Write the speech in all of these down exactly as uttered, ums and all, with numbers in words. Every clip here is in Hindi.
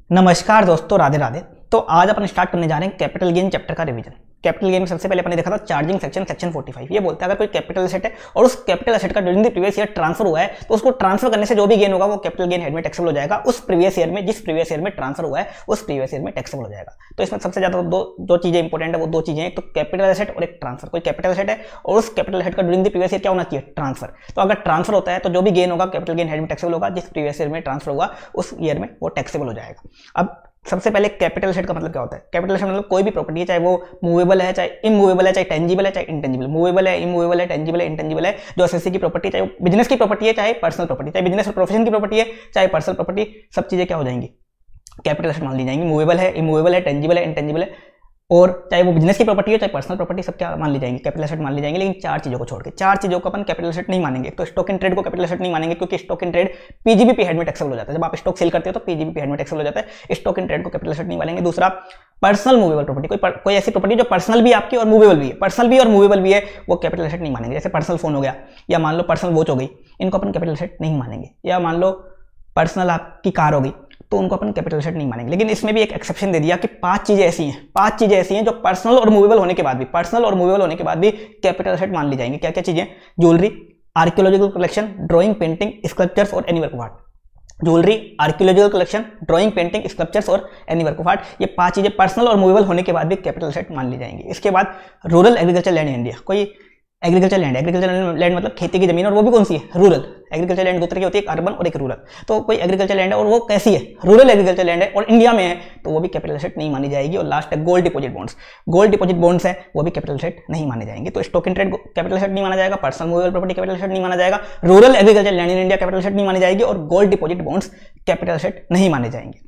नमस्कार दोस्तों, राधे राधे। तो आज अपन स्टार्ट करने जा रहे हैं कैपिटल गेन चैप्टर का रिवीजन। कैपिटल गेन में सबसे पहले अपन ने देखा था चार्जिंग सेक्शन सेक्शन पैंतालीस। ये बोलता है अगर कोई कैपिटल एसेट है और उस कैपिटल एसेट का during the previous year transfer हुआ है तो उसको ट्रांसफर करने से जो भी गेन होगा वो कैपिटल गेन हेड में टैक्सेबल हो जाएगा। उस प्रीवियस ईयर में जिस प्रीवियस ईयर में ट्रांसफर हुआ है उस प्रीवियस ईयर में टैक्सेबल हो जाएगा। तो इसमें सबसे ज्यादा दो दो चीजें इंपॉर्टेंट है, वो दो चीजें, एक तो कैपिटल एसेट और एक ट्रांसफर। कोई कैपिटल एसेट है और उस कैपिटल एसेट का ड्यूरिंग द प्रीवियस ईयर क्या होना चाहिए, ट्रांसफर। तो अगर ट्रांसफर होता है तो जो भी गेन होगा कैपिटल गेन हेड में टैक्सेबल होगा, जिस प्रीवियस ईयर में ट्रांसफर हुआ उस ईयर में वो टैक्सेबल हो जाएगा। अब सबसे पहले कैपिटल एसेट का मतलब क्या होता है। कैपिटल एसेट मतलब कोई भी प्रॉपर्टी है, चाहे वो मूवेबल है, चाहे इमूवेबल है, चाहे टेंजिबल है, चाहे इंटेंजिबल। मूवेबल है, इमूवेबल है, टेंजिबल है, इंटेंजिबल है, जो एसएससी की प्रॉपर्टी, चाहे वो बिजनेस की प्रॉपर्टी है, चाहे पर्सनल प्रॉपर्टी, चाहे बिजनेस और प्रोफेशन की प्रॉपर्टी है, चाहे पर्सनल प्रॉपर्टी, सब चीजें क्या हो जाएंगी, कैपिटल एसेट मान ली जाएंगी। मूवेबल है, इमूवेबल है, टेंजिबल है, इंटेंजिबल है, और चाहे वो बिजनेस की प्रॉपर्टी हो चाहे पर्सनल प्रॉपर्टी, सब क्या मान ली जाएंगी, कैपिटल एसेट मान ली जाएंगी। लेकिन चार चीजों को छोड़ के, चार चीजों को अपन कैपिटल एसेट नहीं मानेंगे। तो स्टॉक इन ट्रेड को कैपिटल एसेट नहीं मानेंगे क्योंकि stock in trade PGBP head में टैक्सेबल हो जाता है। जब आप स्टॉक सेल करते हो तो पीजीबीपी हेड में टैक्सेबल हो जाता है। स्टॉक इन ट्रेड को कैपिटल एसेट नहीं मानेंगे। दूसरा, पर्सनल मूवेबल प्रॉपर्टी, कोई कोई ऐसी प्रॉपर्टी जो पर्सनल भी आपकी और मूवेबल भी है, पर्सनल भी और मूवेबल भी है, वो कैपिटल एसेट नहीं मानेंगे। जैसे पर्सनल फोन हो गया या मान लो पर्सनल वॉच हो गई, इनको अपन कैपिटल एसेट नहीं मानेंगे। या मान लो पर्सनल आपकी कार हो गई तो उनको अपन कैपिटल एसेट नहीं मानेंगे। लेकिन इसमें भी एक एक्सेप्शन दे दिया कि पांच चीजें ऐसी हैं, पांच चीजें ऐसी हैं जो पर्सनल और मूवेबल होने के बाद भी पर्सनल और मूवेबल होने के बाद भी कैपिटल एसेट मान ली जाएंगी। क्या क्या चीजें, jewellery, archaeological collection, drawing, painting, sculptures और any work of art. Jewellery, archaeological collection, drawing, painting, sculptures और एनी वर्क ऑफ आर्ट, ये पांच चीजें पर्सनल और मूवेबल होने के बाद भी कैपिटल एसेट मान ली जाएंगी। इसके बाद rural agriculture land in India, कोई एग्रीकल्चर लैंड, एग्रीकल्चर लैंड मतलब खेती की जमीन, और वो भी कौन सी है, रूरल। एग्रीकल्चर लैंड दो तरह की होती है, एक अर्बन और एक रूरल। तो कोई एग्रीकल्चर लैंड है और वो कैसी है, रूरल एग्रीकल्चर लैंड है और इंडिया में है, तो वो भी कैपिटल एसेट नहीं मानी जाएगी। और लास्ट है gold deposit bonds, gold deposit bonds है वो भी कैपिटल एसेट नहीं माने जाएंगे। तो stock in trade capital asset नहीं माना जाएगा, personal movable property capital asset नहीं माना जाएगा, rural agriculture land in India capital asset नहीं मानी जाएगी, और gold deposit bonds capital asset नहीं माने जाएंगे।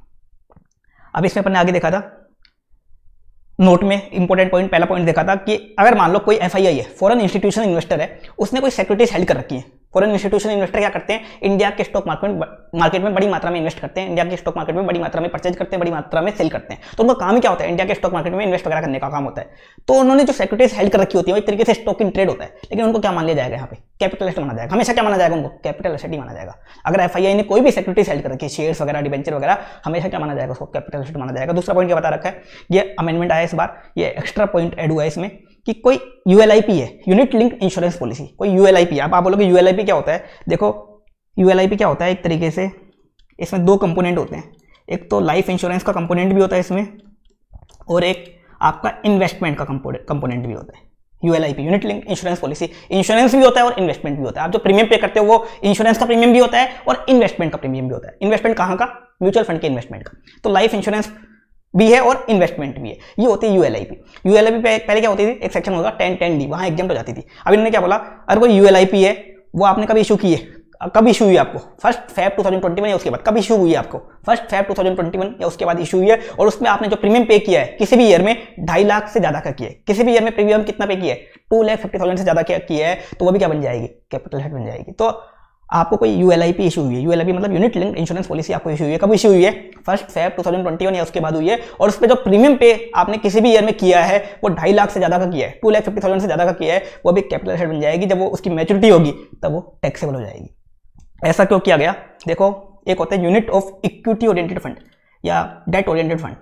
अब इसमें अपन ने आगे देखा था नोट में इंपॉर्टेंट पॉइंट, पहला पॉइंट देखा था कि अगर मान लो कोई एफआईआई है, फॉरेन इंस्टीट्यूशनल इन्वेस्टर है, उसने कोई सिक्योरिटीज हेल्ड कर रखी है। फॉरेन इंस्टीट्यूशनल इन्वेस्टर क्या करते हैं, इंडिया के स्टॉक मार्केट मार्केट में बड़ी मात्रा में इन्वेस्ट करते हैं, इंडिया के स्टॉक मार्केट में बड़ी मात्रा में परचेज करते हैं, बड़ी मात्रा में सेल करते हैं। तो उनका काम ही क्या होता है, इंडिया के स्टॉक मार्केट में इन्वेस्ट वगैरह करने का काम होता है। तो उन्होंने जो सिक्योरिटीज हेल्ड कर रखी होती है वो एक तरीके से स्टॉक इन ट्रेड होता है, लेकिन उनको क्या मान लिया जाएगा, यहाँ पे कैपिटल एसेट माना जाएगा। हमेशा क्या माना जाएगा, उनको कैपिटल एसेट ही माना जाएगा। अगर एफआईआई ने कोई भी सिक्योरिटीज हेल्ड कर रखी है, शेयर्स वगैरह, डिबेंचर वगैरह, हमेशा क्या माना जाएगा, उसको कैपिटल एसेट माना जाएगा। दूसरा पॉइंट क्या बता रखा है, ये अमेंडमेंट आया इस बार, ये एक्स्ट्रा पॉइंट ऐड हुआ है इसमें कि कोई यूएलआईपी है, यूनिट लिंक इंश्योरेंस पॉलिसी, कोई यूएलआईपी है। अब आप बोलोगे यूएलआईपी क्या होता है, देखो यूएलआईपी क्या होता है, एक तरीके से इसमें दो कंपोनेंट होते हैं, एक तो लाइफ इंश्योरेंस का कंपोनेंट भी होता है इसमें, और एक आपका इन्वेस्टमेंट का कंपोनेंट भी होता है। ULIP, unit link insurance policy, insurance भी होता है और इन्वेस्टमेंट भी होता है। आप जो प्रीमियम पे करते हो वो इंश्योरेंस का प्रीमियम भी होता है और इन्वेस्टमेंट का प्रीमियम भी होता है। इन्वेस्टमेंट कहाँ का, म्यूचुअल फंड के इन्वेस्टमेंट का। तो लाइफ इंश्योरेंस भी है और इन्वेस्टमेंट भी है, ये होती है यूएलआईपी। यूएलआईपी पे पहले क्या होती थी, एक सेक्शन होगा टेन टेन डी, वहां एग्जाम हो जाती थी। अब इन्होंने क्या बोला, अगर कोई यूएलआईपी है वो आपने कभी इशू की है, कब इशू हुई आपको, first Feb two thousand twenty one या उसके बाद, कब इशू हुई है आपको, first Feb two thousand twenty one या उसके बाद इशू हुई है, और उसमें आपने जो प्रीमियम पे किया है किसी भी ईयर में ढाई लाख से ज्यादा का किया है, किसी भी ईयर में प्रीमियम कितना पे किया है, टू लाख फिफ्टी थाउजेंड से ज्यादा किया है, तो वो भी क्या बन जाएगी, कैपिटल एसेट बन जाएगी। तो आपको कोई यूएलआईपी इशू हुई है, यूएलआईपी मतलब यूनिट लिंक्ड इंश्योरेंस पॉलिसी आपको इशू हुई है, कब इशू हुई है, first Feb two thousand twenty one या उसके बाद हुई है, और उस पर जो प्रीमियम पे आपने किसी भी ईयर में किया है वो ढाई लाख से ज्यादा का किया है, टू लाख फिफ्टी थाउजेंड से ज्यादा का किया है, वो भी कैपिटल एसेट बन जाएगी। जब वो उसकी मैच्योरिटी होगी तब वो टैक्सेबल हो जाएगी। ऐसा क्यों किया गया, देखो एक होता है unit of equity oriented fund या डेट ओरिएंटेड फंड,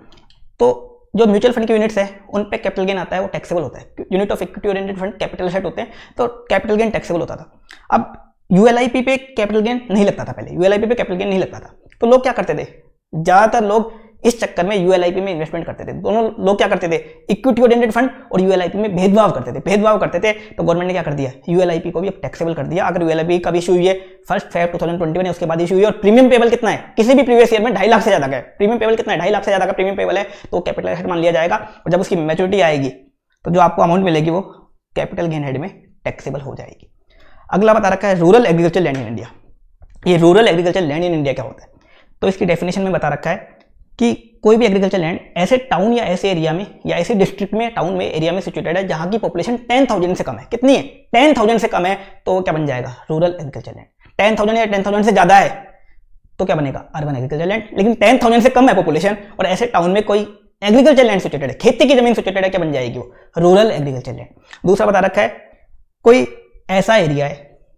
तो जो म्यूचुअल फंड के यूनिट्स है उन पे कैपिटल गेन आता है, वो टैक्सेबल होता है। Unit of equity oriented fund capital asset होते हैं, तो कैपिटल गेन टैक्सेबल होता था। अब यूएलआईपी पे कैपिटल गेन नहीं लगता था, पहले यूएलआईपी पे कैपिटल गेन नहीं लगता था, तो लोग क्या करते थे, ज्यादातर लोग इस चक्कर में यूएलआईपी में इन्वेस्टमेंट करते थे। दोनों लोग क्या करते थे, इक्विटी ओरिएंटेड फंड और यूएलआईपी में भेदभाव करते थे, भेदभाव करते थे। तो गवर्नमेंट ने क्या कर दिया, यूएलआईपी को भी अब टैक्सेबल कर दिया। अगर यूएलआईपी कब इशू हुई है, first Feb two thousand twenty one है, उसके बाद इशू हुई है, और प्रीमियम पेबल कितना है, किसी भी प्रीवियस ईयर में ढाई लाख से ज्यादा का है, प्रीमियम पेबल कितना है, ढाई लाख से ज्यादा का प्रीमियम पेबल है, तो कैपिटल एसेट मान लिया जाएगा। और जब उसकी मैच्योरिटी आएगी तो जो आपको अमाउंट मिलेगी वो कैपिटल गेन हेड में टैक्सेबल हो जाएगी। अगला बता रखा है rural agriculture land in India. ये rural agriculture land in India क्या होता है, तो इसकी डेफिनेशन में बता रखा है कि कोई भी एग्रीकल्चर लैंड ऐसे टाउन या ऐसे एरिया में या ऐसे डिस्ट्रिक्ट में, टाउन में, एरिया में सिचुएटेड है जहां की पॉपुलेशन टेन थाउजेंड से कम है। कितनी है, टेन थाउजेंड से कम है, तो क्या बन जाएगा, rural agriculture land. Ten thousand या टेन थाउजेंड से ज्यादा है तो क्या बनेगा, अर्बन एग्रीकल्चर लैंड। लेकिन टेन थाउजेंड से कम है पॉपुलेशन और ऐसे टाउन में कोई एग्रीकल्चर लैंड सिचुएटेड है, खेती की जमीन सिचुएटेड है, क्या बन जाएगी वो, रूरल एग्रीकल्चर लैंड। दूसरा बता रखा है कोई ऐसा एरिया है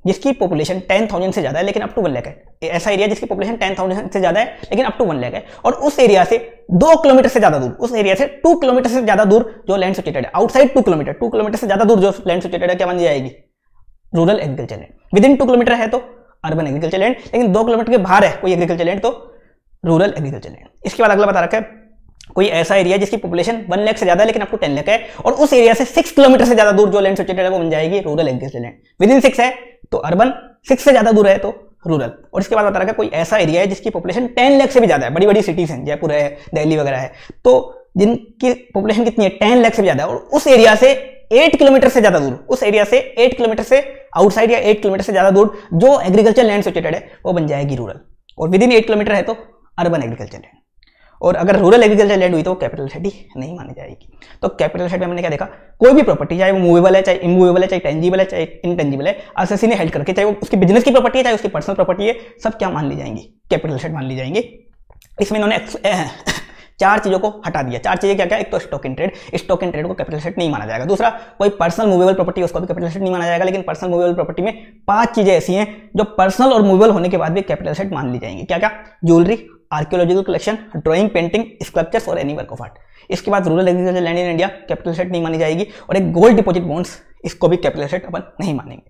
जिसकी पॉपुलेशन टेन थाउजेंड से ज्यादा है लेकिन अप टू वन लाख है, ऐसा एरिया जिसकी पॉपुलेशन टेन थाउजेंड से ज्यादा है लेकिन अप टू वन लाख है, और उस एरिया से दो किलोमीटर से ज्यादा दूर, उस एरिया से टू किलोमीटर से ज्यादा दूर जो लैंड सिचुएटेड है, outside two kilometre, two kilometre से ज्यादा दूर जो लैंड सिचुएटेड है, क्या मानी जाएगी? Rural agriculture land. Within two kilometre है तो अर्बन एग्रीकल्चर लैंड, लेकिन दो किलोमीटर के बाहर है कोई एग्रीकल्चर लैंड तो रूरल एग्रीकल्चर लैंड। इसके बाद अगला बता रखा है कोई ऐसा एरिया जिसकी पॉपुलेशन वन लाख से ज्यादा है लेकिन अप टू टेन लाख है, और उस एरिया से सिक्स किलोमीटर से ज्यादा दूर जो लैंड सिचुएटेड है वो बन जाएगी rural agriculture land. Within six है तो अर्बन, सिक्स से ज्यादा दूर है तो रूरल। और इसके बाद बता रखा है कोई ऐसा एरिया है जिसकी पॉपुलेशन टेन लाख से भी ज्यादा है, बड़ी बड़ी सिटीज हैं, जयपुर है, दिल्ली वगैरह है, तो जिनकी पॉपुलेशन कितनी है? टेन लाख से भी ज्यादा है, और उस एरिया से एट किलोमीटर से ज्यादा दूर, उस एरिया से एट किलोमीटर से आउटसाइड या एट किलोमीटर से ज्यादा दूर जो एग्रीकल्चर लैंड सिचुएटेड है वो बन जाएगी रूरल। और विद इन एट किलोमीटर है तो अर्बन एग्रीकल्चर लैंड। और अगर रूरल एग्रीकल्चर लैंड हुई तो कैपिटल सिटी नहीं मानी जाएगी। तो कैपिटल सिटी में हमने क्या देखा? कोई भी प्रॉपर्टी, चाहे वो मूवेबल है, चाहे इमूवेबल है, चाहे टेंजिबल है, चाहे इनटेंजिबल है, असेसी ने हेल्ड करके, चाहे वो उसकी बिजनेस की प्रॉपर्टी है, चाहे उसकी पर्सनल प्रॉपर्टी है, सब क्या मान ली जाएंगी? कैपिटल सेट मान ली जाएंगी। इसमें इन्होंने चार चीजों को हटा दिया। चार चीजें क्या क्या? एक तो stock in trade, stock in trade को कैपिटल सेट नहीं माना जाएगा। दूसरा, कोई पर्सनल मूवेबल प्रॉपर्टी, उसको भी कैपिटल सेट नहीं माना जाएगा। लेकिन पर्सनल मूवेबल प्रॉपर्टी में पांच चीजें ऐसी हैं जो पर्सनल और मूवेबल होने के बाद भी कैपिटल सेट मान ली जाएंगी। क्या क्या? Jewellery, archaeological collection, drawing, painting, sculptures और एनी वर्क ऑफ आर्ट। इसके बाद rural agriculture land in India capital asset नहीं मानी जाएगी। और एक गोल्ड डिपॉजिट बॉन्ड्स, इसको भी कैपिटल सेट अपन नहीं मानेंगे।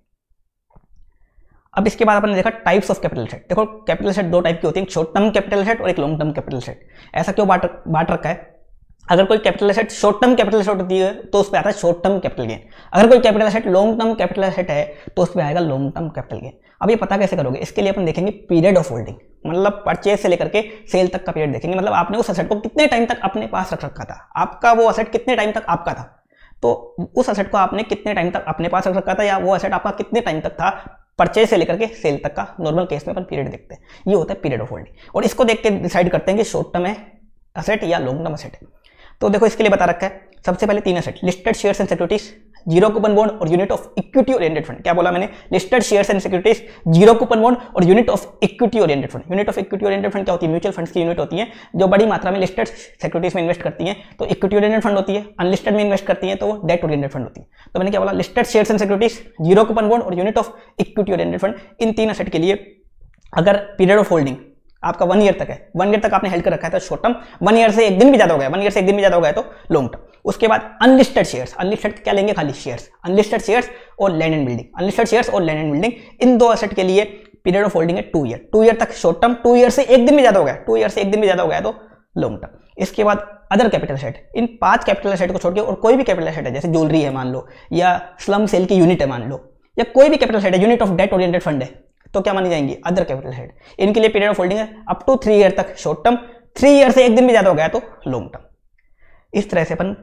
अब इसके बाद अपन देखा टाइप्स ऑफ कैपिटल सेट। देखो कैपिटल सेट दो टाइप की होती है, एक शॉर्ट टर्म कैपिटल सेट और एक लॉन्ग टर्म कैपिटल सेट। ऐसा क्यों बांट बांट रखा है? अगर कोई capital asset short term capital asset होती है तो उस पर आता है शॉर्ट टर्म कैपिटल गेन। अगर कोई capital asset long term capital asset है तो उस पर आएगा लॉन्ग टर्म कैपिटल गेन। अब ये पता कैसे करोगे? इसके लिए अपन देखेंगे पीरियड ऑफ होल्डिंग, मतलब परचेज से लेकर के सेल तक का पीरियड देखेंगे। मतलब आपने उस असेट को कितने टाइम तक अपने पास रख रखा था, आपका वो असेट कितने टाइम तक आपका था, तो उस असेट को आपने कितने टाइम तक अपने पास रख रखा था, या वो असेट आपका कितने टाइम तक था परचेज से लेकर के सेल तक का। नॉर्मल केस में अपन पीरियड देखते हैं, ये होता है पीरियड ऑफ होल्डिंग। और इसको देख के डिसाइड करते हैं कि शॉर्ट टर्म है असेट या लॉन्ग टर्म असेट है। तो देखो इसके लिए बता रखा है सबसे पहले तीन asset, listed shares and securities, zero coupon bond और unit of equity oriented fund. क्या बोला मैंने? Listed shares and securities, zero coupon bond और unit of equity oriented fund. Unit of equity oriented fund क्या होती है? म्यूचुअल फंड्स की यूनिट होती है जो बड़ी मात्रा में लिस्टेड सिक्योरिटीज में इन्वेस्ट करती है, तो इक्विटी ओरिएंटेड फंड होती है। अनलिस्टेड में इन्वेस्ट करती है तो वो डेट ओरिएंटेड फंड होती है। तो मैंने क्या बोला? Listed shares and securities, zero coupon bond और unit of equity oriented fund. इन तीन असेट के लिए अगर पीरियड ऑफ होल्डिंग आपका वन ईयर तक है, वन ईयर तक आपने हेल्ड कर रखा है तो शॉर्ट टर्म, वन ईयर से एक दिन भी ज्यादा हो गया, वन ईयर से एक दिन भी ज्यादा हो गया तो लॉन्ग टर्म। उसके बाद अनलिस्टेड शेयर्स, अनलिस्टेड क्या लेंगे? खाली शेयर्स, अनलिस्टेड शेयर्स और land and building, unlisted shares और लैंड एंड बिल्डिंग, इन दो एसेट के लिए पीरियड ऑफ होल्डिंग है टू ईयर। टू ईयर तक शॉर्ट टर्म, टू ईयर से एक दिन भी ज्यादा हो गया, टू ईयर से एक दिन भी ज्यादा हो गया तो लॉन्ग टर्म। इसके बाद अदर कैपिटल सेट, इन पांच कैपिटल सेट को छोड़ के और कोई भी कैपिटल सेट है, जैसे ज्वेलरी है मान लो, या स्लम सेल की यूनिट है मान लो, या कोई भी कैपिटल सेट है, unit of debt oriented fund है, तो क्या मानी जाएंगी? Other capital asset. इनके लिए पीरियड ऑफ होल्डिंग है अप टू थ्री ईयर तक शॉर्ट टर्म, थ्री ईयर से एक दिन भी ज्यादा हो गया तो लॉन्ग टर्म। इस तरह से अपन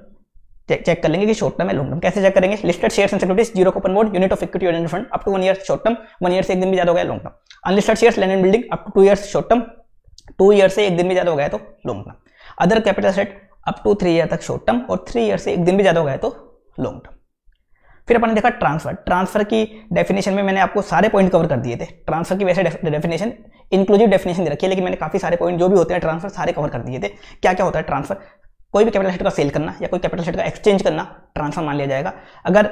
चेक कर लेंगे कि शॉर्ट टर्म है लॉन्ग टर्म। कैसे चेक करेंगे? Listed shares and securities, zero coupon bond, unit of equity oriented fund up to one year short term, one year से एक दिन भी ज्यादा हो गया long term. Unlisted shares, land and building up to two years short term, two year से एक दिन भी ज्यादा हो गया तो long term. Other capital asset up to three year तक शॉर्ट टर्म और थ्री ईयर से एक दिन भी ज्यादा हो गया तो लॉन्ग टर्म। फिर अपन ने देखा ट्रांसफर। ट्रांसफर की डेफिनेशन में मैंने आपको सारे पॉइंट कवर कर दिए थे। ट्रांसफर की वैसे डेफिनेशन इंक्लूसिव डेफिनेशन दे रखी है, लेकिन मैंने काफी सारे पॉइंट जो भी होते हैं ट्रांसफर सारे कवर कर दिए थे। क्या क्या होता है ट्रांसफर? कोई भी कैपिटल सेट का सेल करना या कोई कैपिटल सेट का एक्सचेंज करना ट्रांसफर मान लिया जाएगा। अगर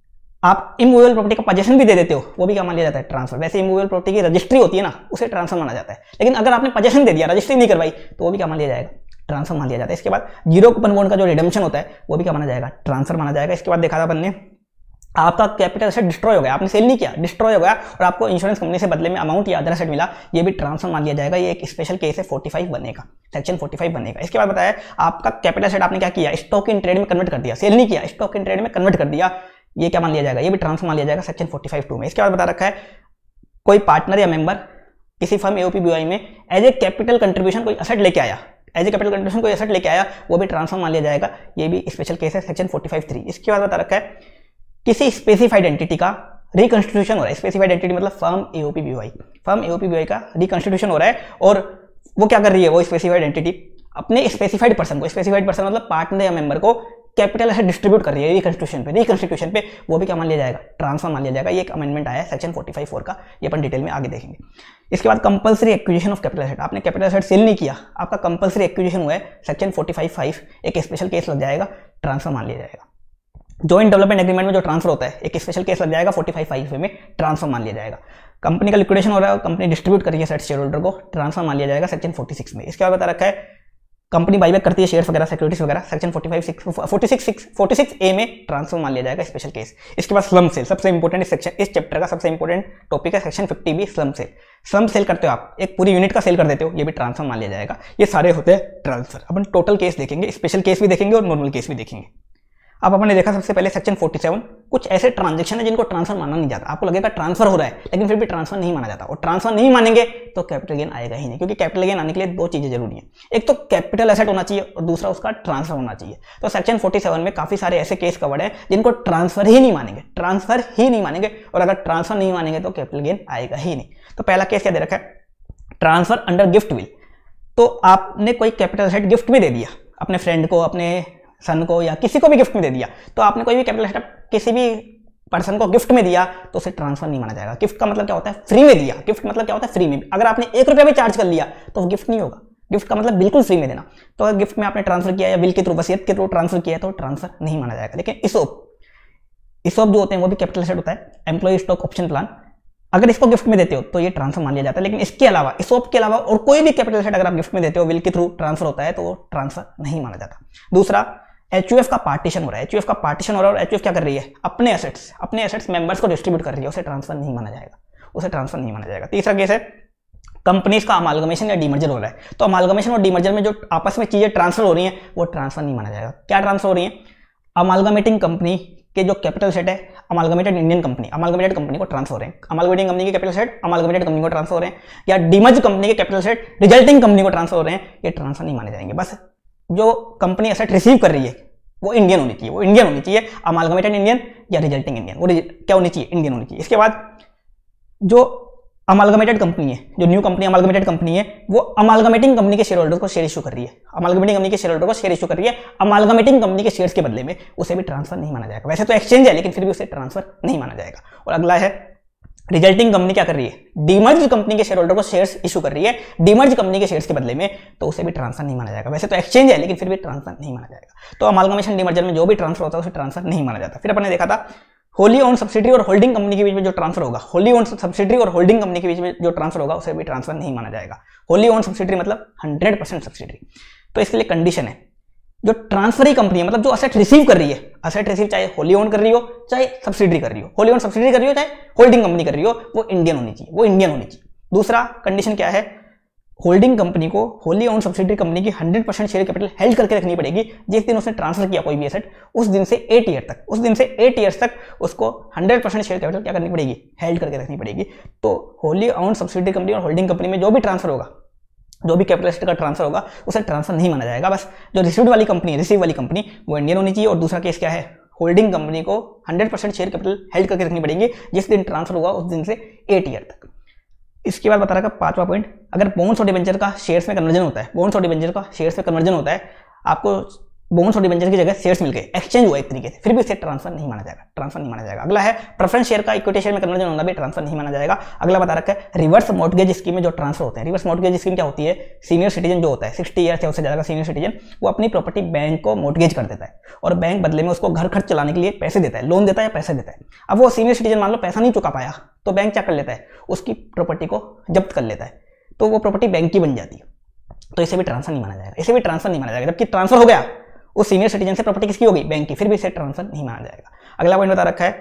आप इमूवेबल प्रॉपर्टी का पोजेशन भी दे देते हो वो भी क्या मान लिया जाता है? ट्रांसफर। वैसे इमूवेबल प्रॉपर्टी की रजिस्ट्री होती है ना, उसे ट्रांसफर माना जाता है। लेकिन अगर आपने पोजेशन दे दिया, रजिस्ट्री नहीं करवाई, तो वो भी क्या मान लिया जाएगा? ट्रांसफर मान लिया जाता है। इसके बाद जीरो कूपन बॉन्ड का जो रिडम्पशन होता है वो भी क्या माना जाएगा? ट्रांसफर माना जाएगा। इसके बाद देखा था अपन ने आपका कैपिटल सेट डिस्ट्रॉय हो गया, आपने सेल नहीं किया, डिस्ट्रॉय हो गया और आपको इंश्योरेंस कंपनी से बदले में अमाउंट या अदर सेट मिला, ये भी ट्रांसफर मान लिया जाएगा। ये एक स्पेशल केस है, फोर्टी फाइव बनेगा, सेक्शन फोर्टी फाइव बनेगा। इसके बाद बताया आपका कैपिटल सेट आपने क्या किया? स्टॉक इन ट्रेड में कन्वर्ट कर दिया, सेल नहीं किया, स्टॉक इन ट्रेड में कन्वर्ट कर दिया, ये क्या मान लिया जाएगा? ये भी ट्रांसफर मान लिया जाएगा सेक्शन फोर्टी फाइव टू में। इसके बाद बता रखा है कोई पार्टनर या मेंबर किसी फर्म एओपी बीओआई में एज ए कैपिटल कंट्रीब्यूशन कोई असेट लेके आया, एज ए कैपिटल कंट्रीब्यूशन कोई असेट लेके आया, वो भी ट्रांसफर मान लिया जाएगा। ये भी स्पेशल केस है, सेक्शन फोर्टी फाइव थ्री। इसके बाद बता रखा है किसी स्पेसिफाइड एंटिटी का रिकंस्टिट्यूशन हो रहा है। स्पेसिफाइड एंटिटी मतलब firm AOP BOI, firm AOP BOI का रिकंस्टिट्यूशन हो रहा है और वो क्या कर रही है? वो स्पेसिफाइड एंटिटी अपने स्पेसिफाइड पर्सन को, स्पेसिफाइड पर्सन मतलब पार्टनर या मेंबर को कैपिटल ऐसे डिस्ट्रीब्यूट कर रही है रिकंस्टिट्यूशन पे, रिकंस्टिट्यूशन पे, वो भी क्या मान लिया जाएगा? ट्रांसफर मान लिया जाएगा। ये एक अमेंडमेंट आया है सेक्शन फोर्टी फाइव फोर का, ये अपन डिटेल में आगे देखेंगे। इसके बाद compulsory acquisition of capital asset, आपने कैपिटल एसेट सेल नहीं किया, आपका कंपल्सरी एक्विजिशन हुआ है, सेक्शन फोर्टी फाइव फाइव एक स्पेशल केस लग जाएगा, ट्रांसफर मान लिया जाएगा। जॉइंट डेवलपमेंट एग्रीमेंट में जो ट्रांसफर होता है, एक स्पेशल केस लग जाएगा फोर्टी फाइव फाइव में ट्रांसफर मान लिया जाएगा। कंपनी का लिक्विडेशन हो रहा है, कंपनी डिस्ट्रीब्यूट कर रही है सेट शेयर होल्डर को, ट्रांसफर मान लिया जाएगा सेक्शन फोर्टी सिक्स में। इसके बाद बता रखा है कंपनी बाईबैक करती है शेयर्स वगैरह सिक्योरिटीज वगैरह, section forty five forty six forty six A में ट्रांसफर मान लिया जाएगा स्पेशल केस। इसके बाद स्लम सेल, सबसे इंपॉर्टेंट इस सेक्शन इस चैप्टर का सबसे इंपॉर्टेंट टॉपिक है section fifty B slump sale. Slump sale करते हो आप, एक पूरी यूनिट का सेल कर देते हो, ये भी ट्रांसफर मान लिया जाएगा। ये सारे होते हैं ट्रांसफर। अपन टोटल केस देखेंगे, स्पेशल केस भी देखेंगे और नॉर्मल केस भी देखेंगे। अब आपने देखा सबसे पहले सेक्शन फोर्टी सेवन, कुछ ऐसे ट्रांजैक्शन है जिनको ट्रांसफर माना नहीं जाता। आपको लगेगा ट्रांसफर हो रहा है लेकिन फिर भी ट्रांसफर नहीं माना जाता, और ट्रांसफर नहीं मानेंगे तो कैपिटल गेन आएगा ही नहीं, क्योंकि कैपिटल गेन आने के लिए दो चीजें जरूरी हैं, एक तो कैपिटल एसेट होना चाहिए और दूसरा उसका ट्रांसफर होना चाहिए। तो सेक्शन फोर्टी सेवन में काफी सारे ऐसे केस कवर्ड है जिनको ट्रांसफर ही नहीं मानेंगे, ट्रांसफर ही नहीं मानेंगे, और अगर ट्रांसफर नहीं मानेंगे तो कैपिटल गेन आएगा ही नहीं। तो पहला केस क्या दे रखा है, ट्रांसफर अंडर गिफ्ट विल। तो आपने कोई कैपिटल एसेट गिफ्ट में दे दिया अपने फ्रेंड को, अपने सन को, या किसी को भी गिफ्ट में दे दिया। तो आपने कोई भी कैपिटल एसेट किसी भी पर्सन को गिफ्ट में दिया तो उसे ट्रांसफर नहीं माना जाएगा। गिफ्ट का मतलब क्या होता है, फ्री में दिया। गिफ्ट मतलब क्या होता है, फ्री में। अगर आपने एक रुपया भी चार्ज कर लिया तो वो गिफ्ट नहीं होगा। गिफ्ट का मतलब बिल्कुल फ्री में देना। तो अगर गिफ्ट में आपने ट्रांसफर किया या विल के थ्रू, वसीयत के थ्रू ट्रांसफर किया तो ट्रांसफर नहीं माना जाएगा। लेकिन इसोप इसोप जो होते हैं वो भी कैपिटल एसेट होता है, एम्प्लॉय स्टॉक ऑप्शन प्लान। अगर इसको गिफ्ट में देते हो तो ये ट्रांसफर मान लिया जाता है। लेकिन इसके अलावा, इसोप के अलावा और कोई भी कैपिटल एसेट अगर आप गिफ्ट में देते हो, विल के थ्रू ट्रांसफर होता है, तो वो ट्रांसफर नहीं माना जाता। दूसरा, एचयूएफ का पार्टीशन हो रहा है। एचयूएफ का पार्टीशन हो रहा है और एचयूएफ क्या कर रही है, अपने एसेट्स अपने एसेट्स मेंबर्स को डिस्ट्रीब्यूट कर रही है, उसे ट्रांसफर नहीं माना जाएगा, उसे ट्रांसफर नहीं माना जाएगा। तीसरा केस है कंपनीज का अमालगमेशन या डीमर्जर हो रहा है। तो अमालगमेशन और डीमर्जर में जो आपस में चीजें ट्रांसफर हो रही हैं वो ट्रांसफर नहीं माना जाएगा। क्या ट्रांसफर हो रही है, अमालगमेटिंग कंपनी के जो कैपिटल सेट है, amalgamated Indian company, amalgamated company को ट्रांसफर हो रहे हैं। अमालगमेटिंग कंपनी के कैपिटल सेट अमालगमेटेड कंपनी को ट्रांसफर हो रहे हैं, या डीमर्ज कंपनी के कैपिटल सेट रिजल्टिंग कंपनी को ट्रांसफर हो रहे हैं, ये ट्रांसफर नहीं माने जाएंगे। बस जो कंपनी एसेट रिसीव कर रही है वो इंडियन होनी चाहिए, वो इंडियन होनी चाहिए, अमालगमेटेड इंडियन या रिजल्टिंग इंडियन, वो क्या होनी चाहिए, इंडियन होनी चाहिए। इसके बाद जो अमालगमेटेड कंपनी है, जो न्यू कंपनी अमालगमेटेड कंपनी है, वो अमालगमेटिंग कंपनी के शेयर होल्डर को शेयर इशू कर रही है, अमालगमेटिंग कंपनी के शेयर होल्डर को शेयर इशू कर रही है अमालगमेटिंग कंपनी के शेयर्स के बदले में, उसे भी ट्रांसफर नहीं माना जाएगा। वैसे तो एक्सचेंज है लेकिन फिर भी उसे ट्रांसफर नहीं माना जाएगा। और अगला है रिजल्टिंग कंपनी क्या कर रही है, डीमर्ज कंपनी के शेयर होल्डर को शेयर्स इशू कर रही है डीमर्ज कंपनी के शेयर्स के बदले में, तो उसे भी ट्रांसफर नहीं माना जाएगा। वैसे तो एक्सचेंज है लेकिन फिर भी ट्रांसफर नहीं माना जाएगा। तो अमालगमेशन डीमर्जर में जो भी ट्रांसफर होता है उसे ट्रांसफर नहीं माना जाता। फिर अपन ने देखा था होली ओन सब्सिडरी और होल्डिंग कंपनी के बीच में जो ट्रांसफर होगा, होली ओन सब्सिडरी और होल्डिंग कंपनी के बीच में जो ट्रांसफर होगा उसे भी ट्रांसफर नहीं माना जाएगा। होली ओन सब्सिडरी मतलब हंड्रेड परसेंट सब्सिडरी। तो इसके लिए कंडीशन है, जो ट्रांसफरी कंपनी है, मतलब जो असेट रिसीव कर रही है, असेट रिसीव चाहे होली ओन कर रही हो चाहे सब्सिडरी कर रही हो, होली ओन सब्सिडरी कर रही हो चाहे होल्डिंग कंपनी कर रही हो, वो इंडियन होनी चाहिए, वो इंडियन होनी चाहिए। दूसरा कंडीशन क्या है, होल्डिंग कंपनी को होली ओन सब्सिडरी कंपनी की hundred percent share capital held करके रखनी पड़ेगी। जिस दिन उसने ट्रांसफर किया कोई भी एसेट, उस दिन से एट ईयर तक उस दिन से एट ईयर्स तक उसको हंड्रेड परसेंट शेयर कैपिटल क्या करनी पड़ेगी, हेल्ड करके रखनी पड़ेगी। तो होली ओन सब्सिडरी कंपनी और होल्डिंग कंपनी में जो भी ट्रांसफर होगा, जो भी कैपिटल एसेट का ट्रांसफर होगा, उसे ट्रांसफर नहीं माना जाएगा। बस जो रिसीव्ड वाली कंपनी है, रिसीव वाली कंपनी, वो इंडियन होनी चाहिए। और दूसरा केस क्या है, होल्डिंग कंपनी को hundred percent share capital held करके रखनी पड़ेगी जिस दिन ट्रांसफर होगा उस दिन से एट ईयर तक। इसके बाद बता रहा है पांचवा पॉइंट, अगर बोन्स और डिबेंचर का शेयर्स में कन्वर्जन होता है, बोन्स और डिबेंचर का शेयर्स में कन्वर्जन होता है, आपको बोन्स और डिबेंचर की जगह शेयर्स मिल गए, एक्सचेंज हुआ एक तरीके से, फिर भी इसे ट्रांसफर नहीं माना जाएगा, ट्रांसफर नहीं माना जाएगा। अगला है प्रेफरेंस शेयर का इक्विटी शेयर में कन्वर्जन होना भी ट्रांसफर नहीं माना जाएगा। अगला बता रखा है रिवर्स मॉर्टगेज स्कीम में जो ट्रांसफर होते हैं। रिवर्स मॉर्टगेज स्कीम क्या होती है, सीनियर सिटीजन जो होता है सिक्सटी ईयर से उससे ज्यादा का सीनियर सिटीजन, वो अपनी प्रॉपर्टी बैंक को मॉर्टगेज कर देता है और बैंक बदले में उसको घर खर्च चलाने के लिए पैसे देता है, लोन देता है, पैसे देता है। अब वो सीनियर सिटीजन मान लो पैसा नहीं चुका पाया तो बैंक क्या कर लेता है, उसकी प्रॉपर्टी को जब्त कर लेता है, तो वो प्रॉपर्टी बैंक की बन जाती है। तो इसे भी ट्रांसफर नहीं माना जाएगा, इसे भी ट्रांसफर नहीं माना जाएगा। जबकि ट्रांसफर हो गया उस सीनियर सिटीजन से, प्रॉपर्टी किसकी होगी, बैंक की, फिर भी इसे ट्रांसफर नहीं माना जाएगा। अगला पॉइंट बता रखा है,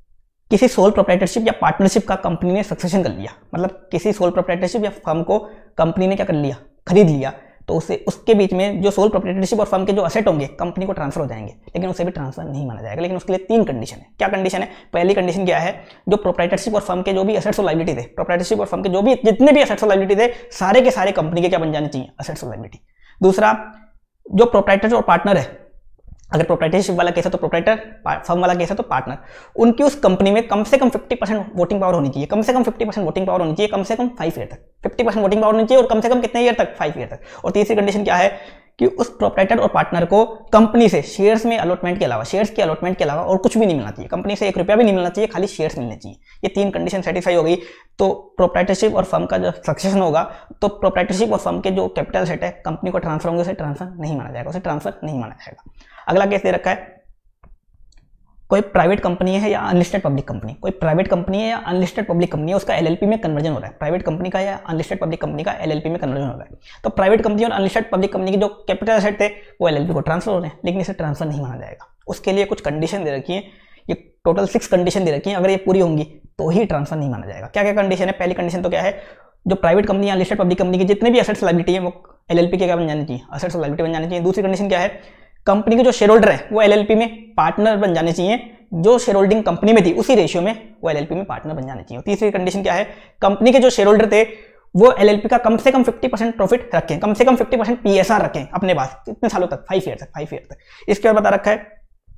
किसी सोल प्रोप्राइटरशिप या पार्टनरशिप का कंपनी ने सक्सेशन कर लिया, मतलब किसी सोल प्रोप्राइटरशिप या फर्म को कंपनी ने क्या कर लिया, खरीद लिया, तो उसे उसके बीच में जो सोल प्रोप्राइटरशिप और फर्म के जो असेट होंगे कंपनी को ट्रांसफर हो जाएंगे, लेकिन उसे भी ट्रांसफर नहीं माना जाएगा। लेकिन उसके लिए तीन कंडीशन है। क्या कंडीशन है, पहली कंडीशन क्या है, जो प्रोप्राइटरशिप और फर्म के जो भी असेट्स और लायबिलिटी थे, प्रोप्राइटरशिप और फर्म के जो भी जितने भी असेट्स और लायबिलिटी थे, सारे के सारे कंपनी के क्या बन जाने चाहिए, असेट्स और लायबिलिटी। दूसरा, जो प्रोप्राइटर और पार्टनर है, अगर प्रोप्राइटरशिप वाला केस है तो प्रोप्राइटर, फर्म वाला केस है तो पार्टनर, उनकी उस कंपनी में कम से कम फिफ्टी परसेंट वोटिंग पावर होनी चाहिए, कम से कम फिफ्टी परसेंट वोटिंग पावर होनी चाहिए, कम से कम फाइव ईयर तक फिफ्टी परसेंट वोटिंग पावर होनी चाहिए, और कम से कम कितने ईयर तक, फाइव ईयर तक। और तीसरी कंडीशन क्या है कि उस प्रोप्राइटर और पार्टनर को कंपनी से शेयर्स में अलॉटमेंट के अलावा, शेयर्स के अलॉटमेंट के अलावा और कुछ भी नहीं मिलना चाहिए, कंपनी से एक रुपया भी नहीं मिलना चाहिए, खाली शेयर्स मिलने चाहिए। ये तीन कंडीशन सेटिस्फाई हो गई तो प्रोप्राइटरशिप और फर्म का जो सक्सेशन होगा, तो प्रोप्राइटरशिप और फर्म के जो कैपिटल सेट है कंपनी को ट्रांसफर होंगे, उसे ट्रांसफर नहीं माना जाएगा, उसे ट्रांसफर नहीं माना जाएगा। अगला केस दे रखा है कोई प्राइवेट कंपनी है या अनलिस्टेड पब्लिक कंपनी, कोई प्राइवेट कंपनी है या अनलिस्टेड पब्लिक कंपनी है, उसका एलएलपी में कन्वर्जन हो रहा है। प्राइवेट कंपनी का या अनलिस्टेड पब्लिक कंपनी का एलएलपी में कन्वर्जन हो रहा है। तो प्राइवेट कंपनी और अनलिस्टेड पब्लिक कंपनी के जो कैपिटल एसेट थे वो एलएलपी को ट्रांसफर हो रहे हैं, लेकिन इसे ट्रांसफर नहीं माना जाएगा। उसके लिए कुछ कंडीशन दे रखी है, ये टोटल सिक्स कंडीशन दे रखी है, अगर ये पूरी होंगी तो ही ट्रांसफर नहीं माना जाएगा। क्या क्या कंडीशन है? पहली कंडीशन तो क्या है, जो प्राइवेट कंपनी या अनलिस्टेड पब्लिक कंपनी की जितने भी एसेट्स लायबिलिटी है वो एलएलपी के क्या बन जाने चाहिए, एसेट्स लायबिलिटी बन जाने चाहिए। दूसरी कंडीशन क्या है, कंपनी के जो शेयर होल्डर है वो एलएलपी में पार्टनर बन जाने चाहिए, जो शेयर होल्डिंग कंपनी में थी उसी रेशियो में वो एलएलपी में पार्टनर बन जाने चाहिए। तीसरी कंडीशन क्या है, कंपनी के जो शेयर होल्डर थे वो एलएलपी का कम से कम फिफ्टी परसेंट प्रॉफिट रखें, कम से कम फिफ्टी परसेंट पीएसआर रखें अपने पास कितने सालों तक, फाइव ईयर तक फाइव ईयर तक। इसके बाद बता रखा है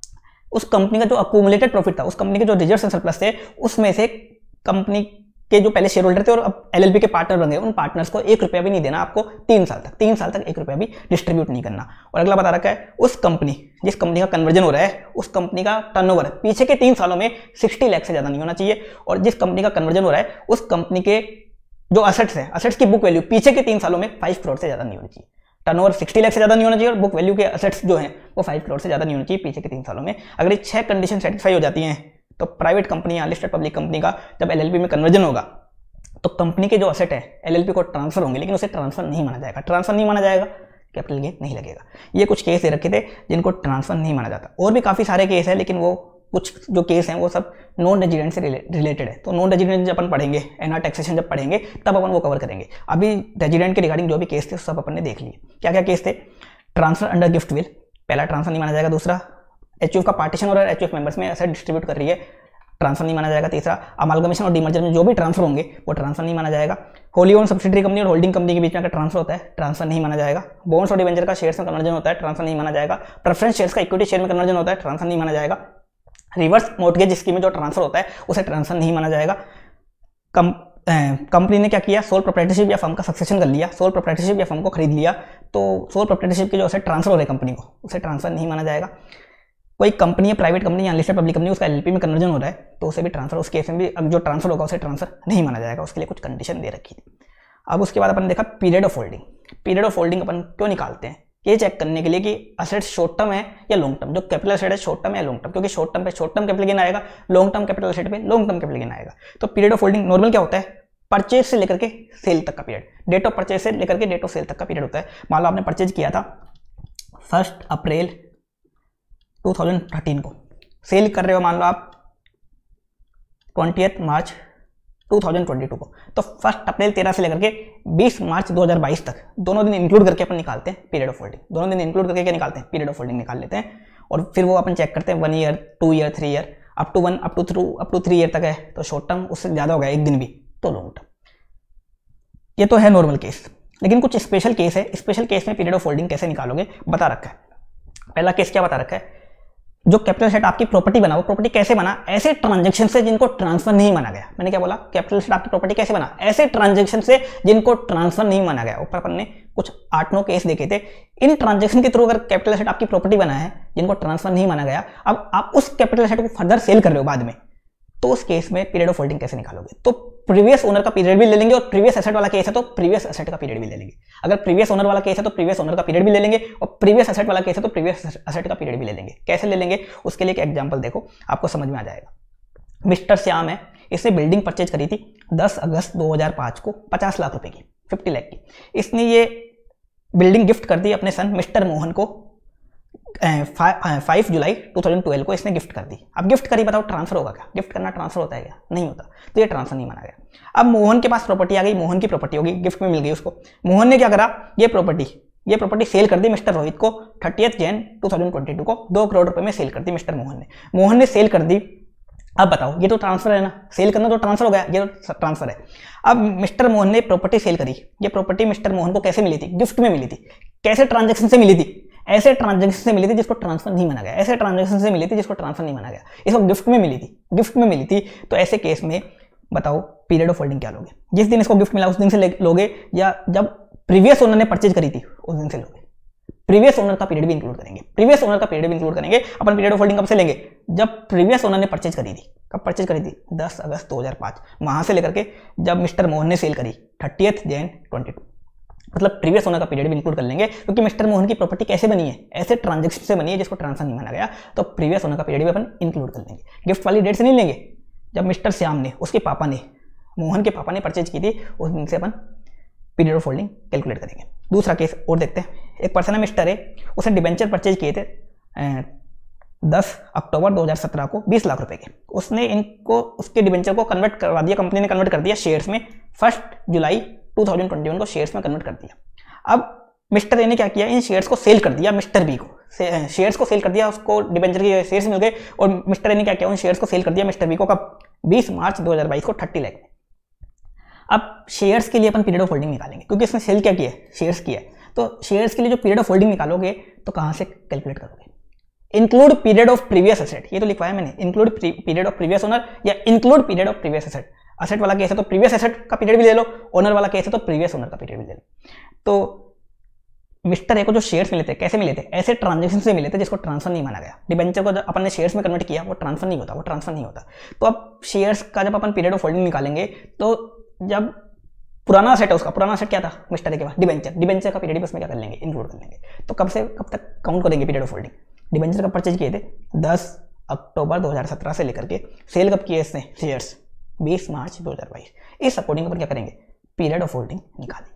उस कंपनी का जो अक्यूमुलेटेड प्रॉफिट था, उस कंपनी के जो रिजर्व्स एंड सरप्लस थे, उसमें से कंपनी के जो पहले शेयर होल्डर थे और अब एलएलपी के पार्टनर बन गए, उन पार्टनर्स को एक रुपया भी नहीं देना आपको तीन साल तक, तीन साल तक एक रुपया भी डिस्ट्रीब्यूट नहीं करना। और अगला बता रखा है उस कंपनी जिस कंपनी का कन्वर्जन हो रहा है उस कंपनी का टर्नओवर पीछे के तीन सालों में सिक्सटी लाख से ज्यादा नहीं होना चाहिए, और जिस कंपनी का कन्वर्जन हो रहा है उस कंपनी के जो असेट्स है, असेट्स की बुक वैल्यू पीछे के तीन सालों में फाइव करोड़ से ज्यादा नहीं होनी चाहिए। टर्नओवर सिक्सटी लाख से ज्यादा नहीं होना चाहिए और बुक वैल्यू के असेट्स जो हैं वो फाइव करोड़ से ज्यादा नहीं होनी चाहिए पीछे के तीन सालों में। अगर ये छह कंडीशन सेटिस्फाई हो जाती हैं तो प्राइवेट कंपनी या लिस्टेड पब्लिक कंपनी का जब एलएलपी में कन्वर्जन होगा तो कंपनी के जो असेट है एलएलपी को ट्रांसफर होंगे, लेकिन उसे ट्रांसफर नहीं माना जाएगा। ट्रांसफर नहीं माना जाएगा, कैपिटल गेन नहीं लगेगा। ये कुछ केस दे रखे थे जिनको ट्रांसफर नहीं माना जाता। और भी काफी सारे केस है, लेकिन वो कुछ जो केस हैं वो सब नॉन रेजिडेंट से रिलेटेड है। तो नॉन रेजिडेंट जब अपन पढ़ेंगे, एनआर टैक्सेशन जब पढ़ेंगे तब अपन वो कवर करेंगे। अभी रेजिडेंट के रिगार्डिंग जो भी केस थे सब अपन ने देख लिए। क्या क्या केस थे? ट्रांसफर अंडर गिफ्ट विल, पहला ट्रांसफर नहीं माना जाएगा। दूसरा, एचयूएफ का पार्टीशन और एचयूएफ मेंबर्स में एसेट डिस्ट्रीब्यूट कर रही है, ट्रांसफर नहीं माना जाएगा। तीसरा, अमालगमेशन और डीमर्जर में जो भी ट्रांसफर होंगे वो ट्रांसफर नहीं माना जाएगा। होली ओन सब्सिडरी कंपनी और होल्डिंग कंपनी के बीच में अगर ट्रांसफर होता है ट्रांसफर नहीं माना जाएगा। बॉन्ड्स और डिवेंचर का शेयर्स में कन्वर्जन होता है, ट्रांसफर नहीं माना जाएगा। प्रेफरेंस शेयर्स का इक्विटी शेयर में कन्वर्जन होता है, ट्रांसफर नहीं माना जाएगा। रिवर्स मॉर्टगेज स्कीम में जो ट्रांसफर होता है उसे ट्रांसफर नहीं माना जाएगा। कम कंपनी ने क्या किया, सोल प्रोप्राइटरशिप या फर्म का सक्सेशन कर लिया, सोल प्रोप्राइटरशिप या फर्म को खरीद लिया, तो सोल प्रोप्राइटरशिप के जो असेट ट्रांसफर हो रहे कंपनी को उसे ट्रांसफर नहीं माना जाएगा। कोई कंपनी है, प्राइवेट कंपनी या लिस्टेड पब्लिक कंपनी, उसका एलएलपी में कन्वर्जन हो रहा है तो उसे भी ट्रांसफर, उस केस में भी अब जो ट्रांसफर होगा उसे ट्रांसफर नहीं माना जाएगा। उसके लिए कुछ कंडीशन दे रखी थी। अब उसके बाद अपन देखा period of holding. Period of holding अपन क्यों निकालते हैं? ये चेक करने के लिए कि असेट शॉर्ट टर्म है या लॉन्ग टर्म, जो कैपिटल असेट है शॉर्ट टर्म है या लॉन्ग टर्म, क्योंकि शॉर्ट टर्म पे शॉर्ट टर्म कैपिटल गेन आएगा, लॉन्ग टर्म कैपिटल असेट पे लॉन्ग टर्म कैपिटल गेन आएगा। तो पीरियड ऑफ होल्डिंग नॉर्मल क्या होता है, परचेज से लेकर के सेल तक का पीरियड, डेट ऑफ परचेज से लेकर के डेट ऑफ सेल तक का पीरियड होता है। मान लो आपने परचेज किया था first April two thousand thirteen को, सेल कर रहे हो मान लो आप twentieth March two thousand twenty two को, तो फर्स्ट अप्रैल तेरह से लेकर के बीस मार्च दो हज़ार बाईस तक दोनों दिन इंक्लूड करके अपन निकालते हैं पीरियड ऑफ होल्डिंग। दोनों दिन इंक्लूड करके क्या निकालते हैं? पीरियड ऑफ होल्डिंग निकाल लेते हैं। और फिर वो अपन चेक करते हैं one year, two year, three year, up to one, up to through up to three year तक है तो शॉर्ट टर्म, उससे ज्यादा हो गया एक दिन भी तो लॉन्ग टर्म। ये तो है नॉर्मल केस, लेकिन कुछ स्पेशल केस है। स्पेशल केस में पीरियड ऑफ होल्डिंग कैसे निकालोगे बता रखा है। पहला केस क्या बता रखा है, जो कैपिटल सेट आपकी प्रॉपर्टी बना, वो प्रॉपर्टी कैसे बना? ऐसे ट्रांजैक्शन से जिनको ट्रांसफर नहीं माना गया। मैंने क्या बोला? कैपिटल सेट आपकी प्रॉपर्टी कैसे बना? ऐसे ट्रांजैक्शन से जिनको ट्रांसफर नहीं माना गया। ऊपर अपन ने कुछ आठ नौ केस देखे थे। इन ट्रांजैक्शन के थ्रू अगर कैपिटल सेट आपकी प्रॉपर्टी बना है जिनको ट्रांसफर नहीं माना गया, अब आप उस कैपिटल सेट को फर्दर सेल कर रहे हो बाद में, तो उस केस में पीरियड ऑफ होल्डिंग कैसे निकालोगे? तो प्रीवियस ओनर का पीरियड भी ले लेंगे, और प्रीवियस एसेट वाला केस है तो प्रीवियस एसेट का पीरियड भी ले लेंगे। अगर प्रीवियस ओनर वाला केस है तो प्रीवियस ओनर का पीरियड भी ले लेंगे, और प्रीवियस एसेट वाला केस है तो प्रीवियस एसेट का पीरियड भी ले लेंगे। कैसे ले लेंगे उसके लिए एक एग्जांपल देखो, आपको समझ में आ जाएगा। मिस्टर श्याम है, इसने बिल्डिंग परचेज करी थी दस अगस्त दो हज़ार पाँच को पचास लाख रुपए की, पचास लाख की। इसने ये बिल्डिंग गिफ्ट कर दी अपने सन मिस्टर मोहन को five July two thousand twelve को इसने गिफ्ट कर दी। अब गिफ्ट करी, बताओ ट्रांसफर होगा क्या? गिफ्ट करना ट्रांसफर होता है क्या? नहीं होता, तो ये ट्रांसफर नहीं माना गया। अब मोहन के पास प्रॉपर्टी आ गई, मोहन की प्रॉपर्टी होगी, गिफ्ट में मिल गई उसको। मोहन ने क्या करा, ये प्रॉपर्टी ये प्रॉपर्टी सेल कर दी मिस्टर रोहित को thirtieth Jan two thousand twenty two को दो करोड़ रुपए में सेल कर दी मिस्टर मोहन ने। मोहन ने सेल कर दी। अब बताओ, ये तो ट्रांसफर है ना, सेल करना तो ट्रांसफर हो गया, ये तो ट्रांसफर है। अब मिस्टर मोहन ने प्रॉपर्टी सेल करी, ये प्रॉपर्टी मिस्टर मोहन को कैसे मिली थी? गिफ्ट में मिली थी। कैसे ट्रांजैक्शन से मिली थी? ऐसे ट्रांजैक्शन से मिली थी जिसको ट्रांसफर नहीं माना गया। ऐसे ट्रांजैक्शन से मिली थी जिसको ट्रांसफर नहीं माना गया। इसको गिफ्ट में मिली थी, गिफ्ट में मिली थी। तो ऐसे केस में बताओ पीरियड ऑफ होल्डिंग क्या लोगे? जिस दिन इसको गिफ्ट मिला उस दिन से लोगे, या जब प्रीवियस ओनर ने परचेज करी थी उस दिन से लोगे? प्रीवियस ओनर का पीरियड भी इंक्लूड करेंगे, प्रीवियस ओनर का पीरियड भी इंक्लूड करेंगे। अपन पीरियड ऑफ होल्डिंग कब से लेंगे? जब प्रीवियस ओनर ने परचेज करी थी। कब परचेज करी थी? दस अगस्त दो हज़ार पाँच, वहां से लेकर के जब मिस्टर मोहन ने सेल करी थर्टियथ जैन ट्वेंटी टू, मतलब प्रीवियस ओनर का पीरियड भी इंक्लूड कर लेंगे, क्योंकि मिस्टर मोहन की प्रॉपर्टी कैसे बनी है, ऐसे ट्रांजेक्शन से बनी है जिसको ट्रांसफर नहीं माना गया, तो प्रीवियस ओनर का पीरियड भी अपन इंक्लूड कर लेंगे। गिफ्ट वाली डेट से नहीं लेंगे, जब मिस्टर श्याम ने, उसके पापा ने, मोहन के पापा ने परचेज की थी, उस दिन से अपन पीरियड ऑफ होल्डिंग कैलकुलेट करेंगे। दूसरा केस और देखते हैं। एक पर्सन है मिस्टर ए, उसने डिबेंचर परचेज किए थे दस अक्टूबर दो हज़ार सत्रह को बीस लाख रुपए के। उसने इनको, उसके डिबेंचर को कन्वर्ट करवा दिया, कंपनी ने कन्वर्ट कर दिया शेयर्स में, फर्स्ट जुलाई दो हज़ार इक्कीस को शेयर्स में कन्वर्ट कर दिया। अब मिस्टर ए ने क्या किया, इन शेयर्स को सेल कर दिया मिस्टर बी को, शेयर्स को सेल कर दिया, उसको डिबेंचर के शेयर्स मिल गए, और मिस्टर ए ने क्या किया, उन शेयर्स को सेल कर दिया मिस्टर बी को, कब, बीस मार्च दो हज़ार बाईस को तीस लाख में। अब शेयर्स के लिए अपन पीरियड ऑफ होल्डिंग निकालेंगे, क्योंकि इसने सेल क्या किया है, शेयर्स किया है, तो शेयर्स के लिए जो पीरियड ऑफ होल्डिंग निकालोगे तो कहां से कैलकुलेट करोगे, include period of previous asset, ये तो लिखवाया मैंने, include period of previous owner या include period of previous asset. Asset वाला केस है तो प्रीवियस एसेट का पीरियड भी ले लो, ओनर वाला केस है तो प्रीवियस ओनर का पीरियड भी ले लो। तो मिस्टर ए को जो शेयर्स मिले थे, कैसे मिले थे, ऐसे ट्रांजेक्शन से मिले थे जिसको ट्रांसफर नहीं माना गया। डिबेंचर को जब अपन ने शेयर्स में कन्वर्ट किया, वो ट्रांसफर नहीं होता, वो ट्रांसफर नहीं होता। तो अब शेयर्स का जब अपन पीरियड ऑफ होल्डिंग निकालेंगे, तो जब पुराना सेट है, उसका पुराना सेट क्या था मिस्टर ए के पास, डिबेंचर, डिबेंचर का पीरियड भी उसमें क्या कर लेंगे, इंक्लूड कर लेंगे। तो कब से कब तक काउंट करेंगे पीरियड ऑफ होल्डिंग, डिबेंचर का परचेज किए थे दस अक्टूबर दो हज़ार सत्रह से लेकर के, सेल कब किए इसने शेयर्स, बीस मार्च दो हज़ार बाईस। इस अकॉर्डिंग अपन क्या करेंगे, पीरियड ऑफ होल्डिंग निकालेंगे।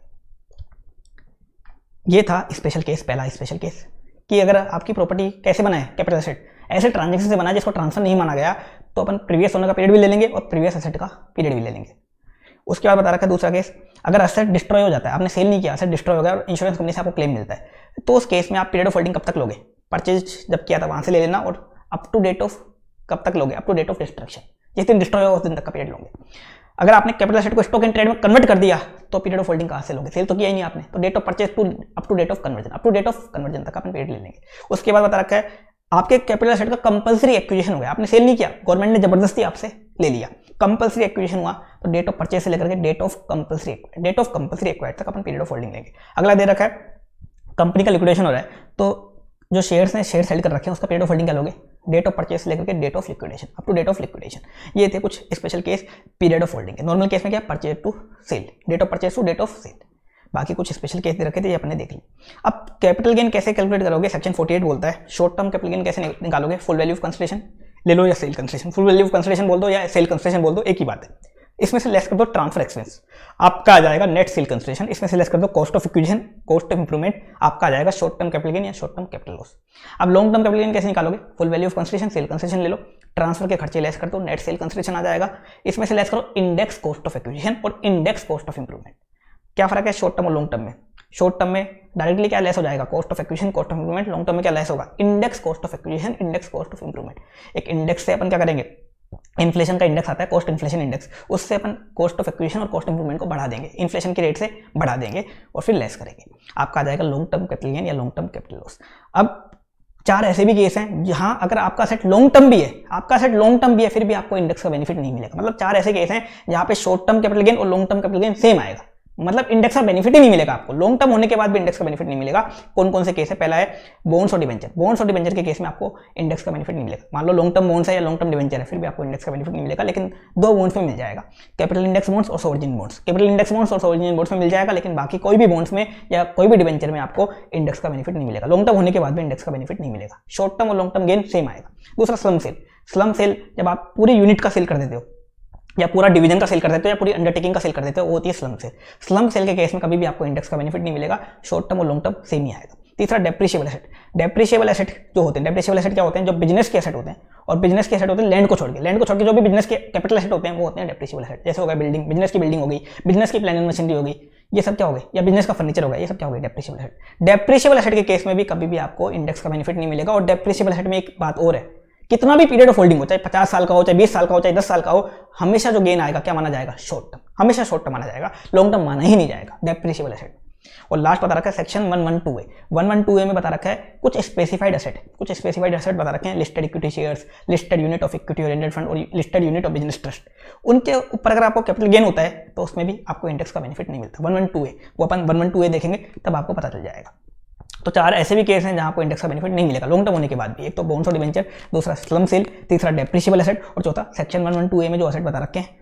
ये था स्पेशल केस, पहला स्पेशल केस, कि अगर आपकी प्रॉपर्टी कैसे बना है, कैपिटल एसेट, ऐसे ट्रांजेक्शन से बना है जिसको ट्रांसफर नहीं माना गया, तो अपन प्रीवियस ओनर का पीरियड भी ले लेंगे और प्रीवियस एसेट का पीरियड भी ले लेंगे। उसके बाद बता रखा है दूसरा केस, अगर एसेट डिस्ट्रॉय हो जाता है, आपने सेल नहीं किया, एसेट डिस्ट्रॉय हो गया और इंश्योरेंस कंपनी से आपको क्लेम मिलता है, तो उस केस में आप पीरियड ऑफ होल्डिंग कब तक लोगे, परचेज जब किया था वहां से ले लेना, और अप टू डेट ऑफ कब तक लोगे, up to date of destruction, जिस दिन डिस्ट्रॉय हो उस दिन तक का पीरियड लोगे। अगर आपने कैपिटल एसेट को स्टॉक एंड ट्रेड में कन्वर्ट कर दिया, तो पीरियड ऑफ होल्डिंग कहां से लोगे, सेल तो किया ही नहीं आपने, तो date of purchase to up to date of conversion, up to date of conversion तक अपन पीरियड ले लेंगे। उसके बाद बता रखा है, आपके कैपिटल एसेट का कंपल्सरी एक्विजिशन हो गया, आपने सेल नहीं किया, गवर्नमेंट ने जबरदस्ती आपसे ले लिया, कंपल्सरी एक्विजिशन हुआ, तो डेट ऑफ परचेज से लेकर के date of compulsory date of compulsory acquired तक अपन पीरियड ऑफ होल्डिंग लेंगे। अगला दे रखा है, कंपनी का लिक्विडेशन हो रहा है, तो जो शेयर्स ने शेयर सेल कर रखे हैं उसका पीरियड ऑफ होल्डिंग क्या लोगे, डेट ऑफ परचेस लेकर के date of liquidation, up to date of liquidation. ये थे कुछ special case period of holding के। नॉर्मल केस में क्या, purchase to sale, date of purchase to date of sale. बाकी कुछ स्पेशल केस दे रखे थे, ये अपने देख ली। अब कैपिटल गेन कैसे कैलकुलेट करोगे, सेक्शन अड़तालीस बोलता है शॉर्ट टर्म कैपिटल गेन कैसे निकालोगे, फुल वैल्यू ऑफ कंसिडरेशन ले लो या sale consideration, full value of consideration बोल दो या सेल कंसिडरेशन बोल दो, एक ही बात है। इसमें से लेस कर दो ट्रांसफर एक्सपेंस, आपका आ जाएगा नेट सेल कंसिडरेशन। इसमें से लेस कर दो cost of acquisition, cost of improvement, आपका आ जाएगा शॉर्ट टर्म कैपिटल गेन या शॉर्ट टर्म कैपिटल लॉस। अब लॉन्ग टर्म कैपिटल गेन कैसे निकालोगे, full value of consideration, sale consideration ले लो, ट्रांसफर के खर्चे लेस कर दो, नेट सेल कंसिडरेशन आ जाएगा। इसमें से लेस करो इंडेक्स कॉस्ट ऑफ एक्विजिशन और इंडेक्स कॉस्ट ऑफ इंप्रूवमेंट। क्या फर्क है शॉर्ट टर्म और लॉन्ग टर्म में, शॉर्ट टर्म में डायरेक्टली क्या लेस हो जाएगा, cost of acquisition, cost of improvement. Long term में क्या लेस होगा, index cost of acquisition, index cost of improvement. एक इंडेक्स से अपन क्या करेंगे, इन्फ्लेशन का इंडेक्स आता है, कॉस्ट इन्फ्लेशन इंडेक्स, उससे अपन कॉस्ट ऑफ एक्विजिशन और कॉस्ट इंप्रूवमेंट को बढ़ा देंगे, इन्फ्लेशन के रेट से बढ़ा देंगे और फिर लेस करेंगे। आपका आ जाएगा लॉन्ग टर्म कैपिटल गेन या लॉन्ग टर्म कैपिटल लॉस। अब चार ऐसे भी केस हैं जहां अगर आपका सेट लॉन्ग टर्म भी है, आपका सेट लॉन्ग टर्म भी है, फिर भी आपको इंडेक्स का बेनिफिट नहीं मिलेगा। मतलब चार ऐसे केस हैं जहां पे शॉर्ट टर्म कैपिटल गेन और long term capital gain same आएगा, मतलब इंडेक्स का बेनिफिट ही नहीं मिलेगा आपको, लॉन्ग टर्म होने के बाद भी इंडेक्स का बेनिफिट नहीं मिलेगा। कौन कौन से केस है, पहला है बॉन्ड्स और डिबेंचर। बॉन्ड्स और डिबेंचर के केस में आपको इंडेक्स का बेनिफिट नहीं मिलेगा। मान लो लॉन्ग टर्म बॉन्ड्स है या लॉन्ग टर्म डिबेंचर है, फिर भी आपको इंडेक्स का बेनिफिट नहीं मिलेगा, लेकिन दो बॉन्ड्स में मिल जाएगा, कैपिटल इंडेक्स बॉन्ड्स और sovereign bonds. Capital index bonds और सोवरेन बॉन्ड्स में मिल जाएगा, लेकिन बाकी कोई भी बॉन्ड्स में या कोई भी डिबेंचर में आपको इंडेक्स का बेनिफिट नहीं मिलेगा। लॉन्ग टर्म होने के बाद भी इंडेक्स का बेनिफिट नहीं मिलेगा। शॉर्ट टर्म और लॉन्ग टर्म गेन सेम आएगा। दूसरा स्लम सेल। स्लम सेल जब आप पूरी यूनिट का सेल कर देते हो या पूरा डिवीजन का सेल कर देते हो या पूरी अंडरटेकिंग का सेल कर देते हो, वो होती है स्लम सेल। स्लम सेल के केस में कभी भी आपको इंडेक्स का बेनिफिट नहीं मिलेगा, शॉर्ट टर्म और लॉन्ग टर्म सेम ही आएगा। तीसरा डेप्रिशिएबल एसेट। डेप्रिशिएबल एसेट जो होते हैं, डेप्रिशिएबल एसेट क्या होते हैं, जो बिजनेस के एसेट होते हैं, और बिजनेस के एसेट होते हैं लैंड को छोड़ के, लैंड को छोड़ के जो भी बिजनेस के कैपिटल एसेट होते हैं वो होते हैं डेप्रिशिएबल एसेट। जैसे हो गया बिल्डिंग, बिजनेस की बिल्डिंग हो गई, बिजनेस की प्लानिंग मशीनरी हो गई, ये सब क्या हो गए, या बिजनेस का फर्नीचर हो गया, ये सब क्या हो गया डेप्रिशिएबल एसेट। डेप्रिशिएबल एसेट के केस में भी कभी भी आपको इंडेक्स का बेनिफिट नहीं मिलेगा। और डेप्रिशिएबल एसेट में एक बात और है, कितना भी पीरियड ऑफ होल्डिंग हो, चाहे पचास साल का हो, चाहे बीस साल का हो, चाहे दस साल का हो, हमेशा जो गेन आएगा क्या माना जाएगा, शॉर्ट टर्म, हमेशा शॉर्ट टर्म माना जाएगा, लॉन्ग टर्म माना ही नहीं जाएगा डेप्रिशिएबल एसेट। और लास्ट बता रखा है section one one two A. One one two A में बता रखा है कुछ स्पेसिफाइड एसेट, कुछ स्पेसिफाइड एसेट बता रखे हैं, listed equity shares, listed unit of equity oriented fund और listed unit of business trust. उनके ऊपर अगर आपको कैपिटल गेन होता है तो उसमें भी आपको इंडेक्स का बेनिफिट नहीं मिलता। वन वन टू ए वो अपन वन वन टू ए देखेंगे तब आपको पता चल जाएगा। तो चार ऐसे भी केस हैं जहां आपको इंडेक्स का बेनिफिट नहीं मिलेगा लॉन्ग टर्म होने के बाद भी। एक तो बॉन्ड्स और डिबेंचर, दूसरा स्लम सेल, तीसरा डेप्रिशिएबल एसेट और चौथा section one one two A में जो एसेट बता रखे हैं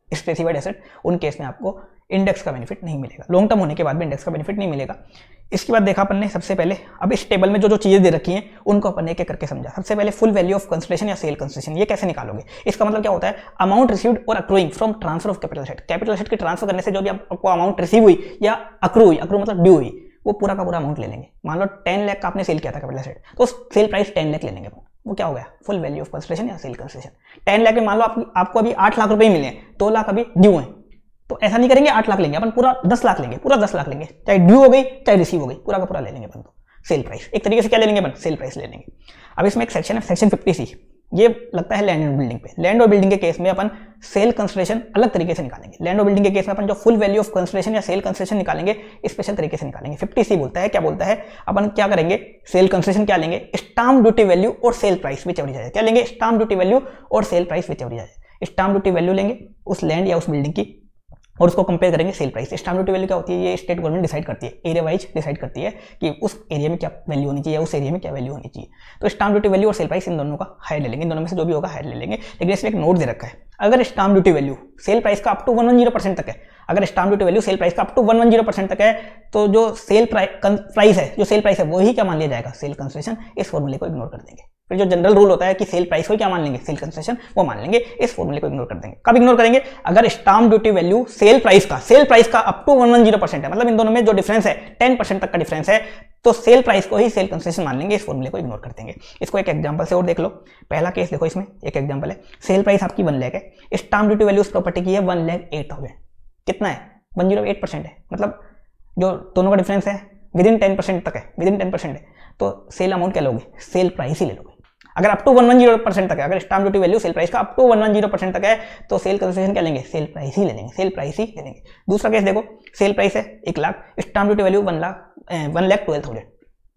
स्पेसिफाइड एसेट, उन केस में आपको इंडेक्स का बेनिफिट नहीं मिलेगा, लॉन्ग टर्म होने के बाद भी इंडेक्स का बेनिफिट नहीं मिलेगा। इसके बाद देखा अपन ने सबसे पहले, अब इस टेबल में जो जो चीजें दे रखी हैं उनको अपन ने एक एक करके समझा। सबसे पहले फुल वैल्यू ऑफ कंसिडरेशन या सेल कंसिडरेशन, ये कैसे निकालोगे? इसका मतलब क्या होता है? अमाउंट रिसीव्ड और accruing from transfer of capital asset, capital asset की ट्रांसफर करने से जो भी आपको अमाउंट रिसीव हुई या अक्रू हुई, अक्रू मतलब ड्यू हुई, वो पूरा का पूरा अमाउंट ले लेंगे। मान लो टेन लाख का आपने सेल किया था कैपिटल एसेट, तो सेल प्राइस टेन लाख ले लेंगे, वो क्या हो गया? फुल वैल्यू ऑफ कंसिडरेशन या सेल कंसिडरेशन। टेन लाख में मान लो आप, आपको अभी आठ लाख रुपए मिले हैं, दो लाख अभी ड्यू हैं, तो ऐसा नहीं करेंगे आठ लाख लेंगे अपन, पूरा दस लाख लेंगे, पूरा दस लाख लेंगे, चाहे ड्यू हो गई चाहे रिसीव हो गई, पूरा का पूरा ले लेंगे अपन। तो सेल प्राइस एक तरीके से क्या ले लेंगे अपन? सेल प्राइस ले लेंगे। अब इसमें एक सेक्शन है सेक्शन फिफ्टी सी, ये लगता है लैंड और बिल्डिंग पे। लैंड और बिल्डिंग के केस में अपन सेल कंसिडरेशन अलग तरीके से निकालेंगे। लैंड और बिल्डिंग के केस में अपन जो फुल वैल्यू ऑफ कंसिडरेशन या सेल कंसिडरेशन निकालेंगे स्पेशल तरीके से निकालेंगे। फिफ्टी सी बोलता है, क्या बोलता है? अपन क्या करेंगे? सेल कंसिडरेशन क्या लेंगे? स्टाम्प ड्यूटी वैल्यू और sale price which ever is higher. क्या लेंगे? स्टाम्प ड्यूटी वैल्यू और sale price which ever is higher. Stamp duty value लेंगे उस लैंड या उस बिल्डिंग की और उसको कंपेयर करेंगे sale price. Stamp duty value क्या होती है? ये स्टेट गवर्नमेंट डिसाइड करती है, एरिया वाइज डिसाइड करती है कि उस एरिया में क्या वैल्यू होनी चाहिए या उस एरिया में क्या वैल्यू होनी चाहिए। तो स्टाम्प ड्यूटी वैल्यू और सेल प्राइस इन दोनों का हायर ले लेंगे, इन दोनों में से जो भी होगा हायर ले लेंगे। लेकिन इसमें एक नोट दे रखा है, अगर stamp duty value sale price का up to one one zero percent तक है, अगर stamp duty value sale price का up to one one zero percent तक है, तो जो सेल प्राइस है, जो सेल प्राइस है वही क्या मान लिया जाएगा? Sale consideration. इस फॉर्मूले को इग्नोर कर देंगे। फिर जो जनरल रूल होता है कि सेल प्राइस को क्या मान लेंगे? सेल कंसिडरेशन, वो मान लेंगे। इस फॉर्मूले को इग्नोर कर देंगे। कब इग्नोर करेंगे? अगर stamp duty value sale price का सेल प्राइस का up to one one zero percent है, मतलब इन दोनों में जो डिफरेंस है टेन परसेंट तक का डिफरेंस है, तो सेल प्राइस को ही सेल कंसिडरेशन मान लेंगे। इस फॉर्मूले को इग्नोर कर देंगे। इसको एक एग्जांपल से और देख लो। पहला केस देखो, इसमें एक एग्जांपल है, सेल प्राइस आपकी वन लाख है, स्टाम्प ड्यूटी वैल्यू उस प्रॉपर्टी की है वन लाख एट थाउजेंड। कितना है? वन जीरो एट परसेंट है, मतलब जो दोनों का डिफरेंस है विद इन टेन परसेंट तक है, विद इन टेन परसेंट है, तो सेल अमाउंट क्या लोगे? सेल प्राइस ही ले लोगे। अगर up to one one zero percent तक है, अगर stamp duty value sale price का up to one one zero percent तक है, तो सेल कंसिडरेशन क्या लेंगे? सेल प्राइस ही ले लेंगे, सेल प्राइस ही ले लेंगे। दूसरा केस देखो, सेल प्राइस है एक lakh, stamp duty value one lakh one lakh twelve thousand,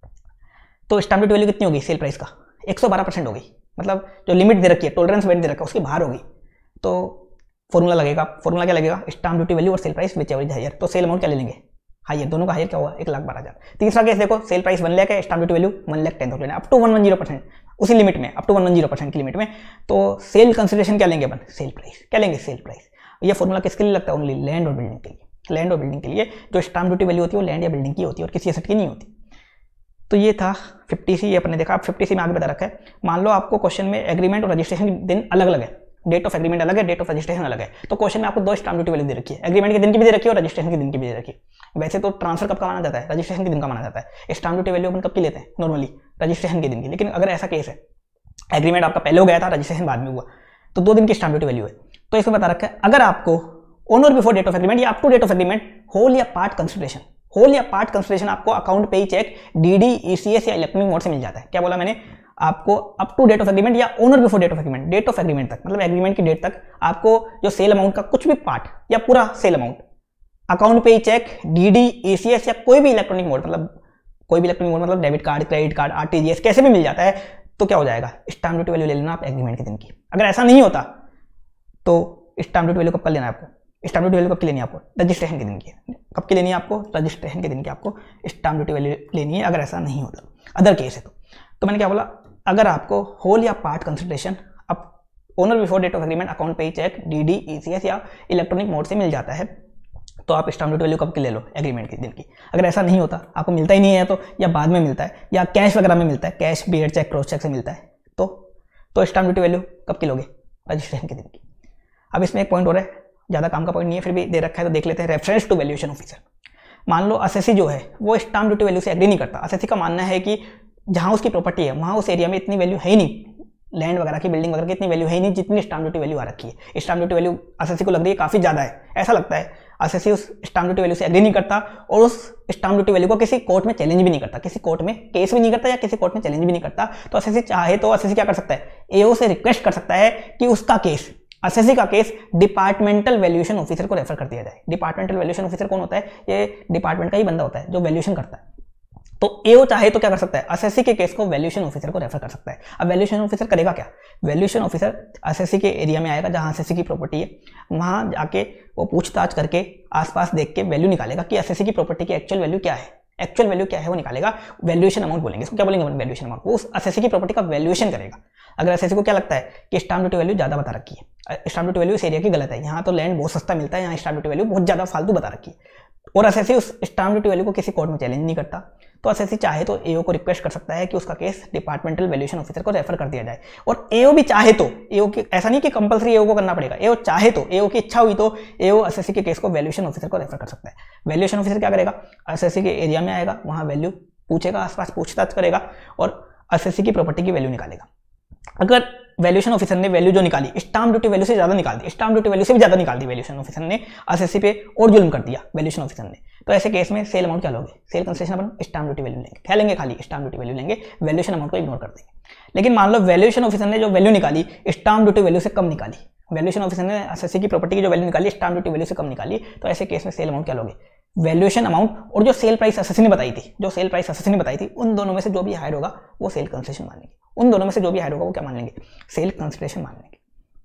तो स्टाम्प ड्यूटी वैल्यू कितनी होगी सेल प्राइस का? एक सौ बारह परसेंट होगी, मतलब जो लिमिट दे रखी है, टॉलरेंस वेट दे रखा है, उसकी बाहर होगी। तो फॉर्मूला लगेगा, फॉर्मूला क्या लगेगा? स्टाम्प ड्यूटी वैल्यू और sale price which ever is higher, तो सेल अमाउंट क्या ले लेंगे? हायर, दोनों का हायर क्या होगा? एक लाख बारह हजार। तीसरा केस देखो, सेल प्राइस वन लाख है, stamp duty value one lakh ten thousand, up to one one zero percent, उसी लिमिट में, up to one one zero percent की लिमिट में, तो सेल कंसिडरेशन क्या लेंगे अपन? Sale price. क्या लेंगे? Sale price. ये फॉर्मूला किसके लिए लगता है? ओनली लैंड और बिल्डिंग के लिए। लैंड और बिल्डिंग के लिए जो स्टाम्प ड्यूटी वैल्यू होती है वो लैंड या बिल्डिंग की होती है और किसी एसेट की नहीं होती। तो ये था फिफ्टी सी, ये अपने देखा। आप फिफ्टी सी में आगे बता रखा है, मान लो आपको क्वेश्चन में एग्रीमेंट और रजिस्ट्रेशन के दिन अलग अलग है, डेट ऑफ एग्रीमेंट अलग है, डेट ऑफ रजिस्ट्रेशन अलग है, तो क्वेश्चन में आपको दो स्टाम्प ड्यूटी वैल्यू दे रखी है, एग्रीमेंट के दिन की भी दे रखी है और रजिस्ट्रेशन के दिन की भी दे रखी है। वैसे तो ट्रांसफर कब का माना जाता है? रजिस्ट्रेशन के दिन का माना जाता है। स्टाम्प ड्यूटी वैल्यू अपन कब की लेते हैं नॉर्मली? रजिस्ट्रेशन के दिन की। लेकिन अगर ऐसा केस है, एग्रीमेंट आपका पहले हो गया था, रजिस्ट्रेशन बाद में हुआ, तो दो दिन की स्टाम्प ड्यूटी वैल्यू है। तो इसमें बता रखा है, अगर आपको ऑन और बिफोर डेट ऑफ एग्रीमेंट या up to date of agreement whole या पार्ट कंसिडरेशन, होल या पार्ट कंसिडरेशन आपको अकाउंट पे चेक, डीडी, ईसीएस या इलेक्ट्रॉनिक मोड से मिल जाता है। क्या बोला मैंने? आपको up to date of agreement या ऑन और before date of agreement, date of agreement तक, मतलब एग्रीमेंट की डेट तक आपको जो सेल अमाउंट का कुछ भी पार्ट या पूरा सेल अमाउंट अकाउंट पे चेक, डीडी, ईसीएस या कोई भी इलेक्ट्रॉनिक मोड, मतलब कोई भी इलेक्ट्रॉनिक मोड मतलब debit card, credit card, RTGS, कैसे भी मिल जाता है, तो क्या हो जाएगा? स्टाम्प ड्यूटी वैल्यू ले लेना आप एग्रीमेंट के दिन की। अगर ऐसा नहीं होता तो स्टाम्प ड्यूटी वैल्यू कब कर लेना है आपको? स्टाम्प ड्यूटी वैल्यू कब की लेनी है आपको? रजिस्ट्रेशन के दिन की। कब की लेनी है आपको? रजिस्ट्रेशन के दिन की आपको स्टाम्प ड्यूटी वैल्यू लेनी है, अगर ऐसा नहीं होता। अदर केस है तो तो मैंने क्या बोला, अगर आपको होल या पार्ट कंसिडरेशन अब ऑन और before date of agreement account पे चेक, डीडी, ईसीएस या इलेक्ट्रॉनिक मोड से मिल जाता है, तो आप स्टाम्प ड्यूटी वैल्यू कब की ले लो? एग्रीमेंट के दिन की। अगर ऐसा नहीं होता, आपको मिलता ही नहीं है, तो या बाद में मिलता है या कैश वगैरह में मिलता है, cash, bearer cheque, cross cheque से मिलता है, तो तो स्टाम्प ड्यूटी वैल्यू कब की लोगे? रजिस्ट्रेशन के दिन की। अब इसमें एक पॉइंट हो रहा है, ज़्यादा काम का पॉइंट नहीं है, फिर भी दे रखा है तो देख लेते हैं। रेफरेंस टू वैल्यूएशन ऑफिसर, मान लो असेसी जो है वो स्टाम्प ड्यूटी वैल्यू से एग्री नहीं करता। असेसी का मानना है कि जहाँ उसकी प्रॉपर्टी है वहाँ उस एरिया में इतनी वैल्यू है ही नहीं, लैंड वगैरह की, बिल्डिंग वगैरह की इतनी वैल्यू है ही नहीं जितनी स्टाम्प ड्यूटी वैल्यू आ रखी है। स्टाम्प ड्यूटी वैल्यू असेसी को लग रही है काफ़ी ज़्यादा है, ऐसा लगता है। असेसी उस स्टाम्प ड्यूटी वैल्यू से एग्री नहीं करता और उस स्टाम्प ड्यूटी वैल्यू को किसी कोर्ट में चैलेंज भी नहीं करता, किसी कोर्ट में केस भी नहीं करता या किसी कोर्ट में चैलेंज भी नहीं करता। तो असेसी चाहे तो असेसी क्या कर सकता है? एओ से रिक्वेस्ट कर सकता है कि उसका केस, असेसी का केस डिपार्टमेंटल वैल्यूएशन ऑफिसर को रेफर कर दिया जाए। डिपार्टमेंटल वैल्यूएशन ऑफिसर कौन होता है? ये डिपार्टमेंट का ही बंदा होता है जो वैल्यूएशन करता है। तो एओ चाहे तो क्या कर सकता है? असेसी के केस को वैल्यूएशन ऑफिसर को रेफर कर सकता है। अब वैल्यूएशन ऑफिसर करेगा क्या? वैल्यूएशन ऑफिसर असेसी के एरिया में आएगा जहां असेसी की प्रॉपर्टी है, वहां जाके वो पूछताछ करके आसपास देख के वैल्यू निकालेगा कि असेसी की प्रॉपर्टी की एक्चुअल वैल्यू क्या है, एक्चुअल वैल्यू क्या है वो निकालेगा, वैल्यूएशन अमाउंट बोलेंगे इसको, क्या बोलेंगे वैल्यूएशन अमाउंट। वो उस एसएससी की प्रॉपर्टी का वैल्यूएशन करेगा। अगर एसएससी को क्या लगता है कि स्टाम्प ड्यूटी वैल्यू ज्यादा बता रखी है, स्टाम्प ड्यूटी वैल्यू इस एरिया की गलत है, यहाँ तो लैंड बहुत सस्ता मिलता है, यहाँ स्टाम्प ड्यूटी वैल्यू बहुत ज्यादा फालतू बता रखी है, और एसएससी उस स्टाम्प ड्यूटी वैल्यू को किसी कोर्ट में चैलेंज नहीं करता, तो एसएससी चाहे तो एओ को रिक्वेस्ट कर सकता है कि उसका केस डिपार्टमेंटल वैल्यूएशन ऑफिसर को रेफर कर दिया जाए। और एओ भी चाहे तो, एओ की ऐसा नहीं कि कंपलसरी एओ को करना पड़ेगा, एओ चाहे तो, एओ की इच्छा हुई तो एओ एसएससी के केस को वैल्यूएशन ऑफिसर को रेफर कर सकता है। वैल्यूएशन ऑफिसर क्या करेगा, एसएससी के एरिया में आएगा, वहां वैल्यू पूछेगा, आसपास पूछताछ करेगा और एसएससी की प्रॉपर्टी की वैल्यू निकालेगा। अगर वैल्यूएशन ऑफिसर ने वैल्यू जो निकाली स्टाम्प ड्यूटी वैल्यू से ज्यादा निकाल दी, स्टाम्प ड्यूटी वैल्यू से भी ज्यादा निकाल दी वैल्यूएशन ऑफिसर ने, एसएससी पे और जुल्म कर दिया वैल्यूएशन ऑफिसर ने, तो ऐसे केस में सेल अमाउंट क्या लोगे, सेल कंसेशन अपन स्टाम्प ड्यूटी वैल्यू लेंगे, क्या लेंगे, खाली स्टाम्प ड्यूटी वैल्यू लेंगे, वैल्यूएशन अमाउंट को इग्नोर कर देंगे। लेकिन मान लो वैल्यूएशन ऑफिसर ने जो वैल्यू निकाली स्टाम्प ड्यूटी वैल्यू से कम निकाली, वैल्यूएशन ऑफिसर ने एसएससी की प्रॉपर्टी की जो वैल्यू निकाली स्टाम्प ड्यूटी वैल्यू से कम निकाली, तो ऐसे केस में सेल अमाउंट क्या लोगे, वैल्यूएशन अमाउंट और जो सेल प्राइस एसएससी ने बताई थी, जो सेल प्राइस एसएससी ने बताई थी, उन दोनों में से जो भी हायर होगा वो सेल कंसेशन मान लेंगे, उन दोनों में से जो भी हायर होगा वो क्या मान लेंगे, सेल कंसिडरेशन मान लेंगे।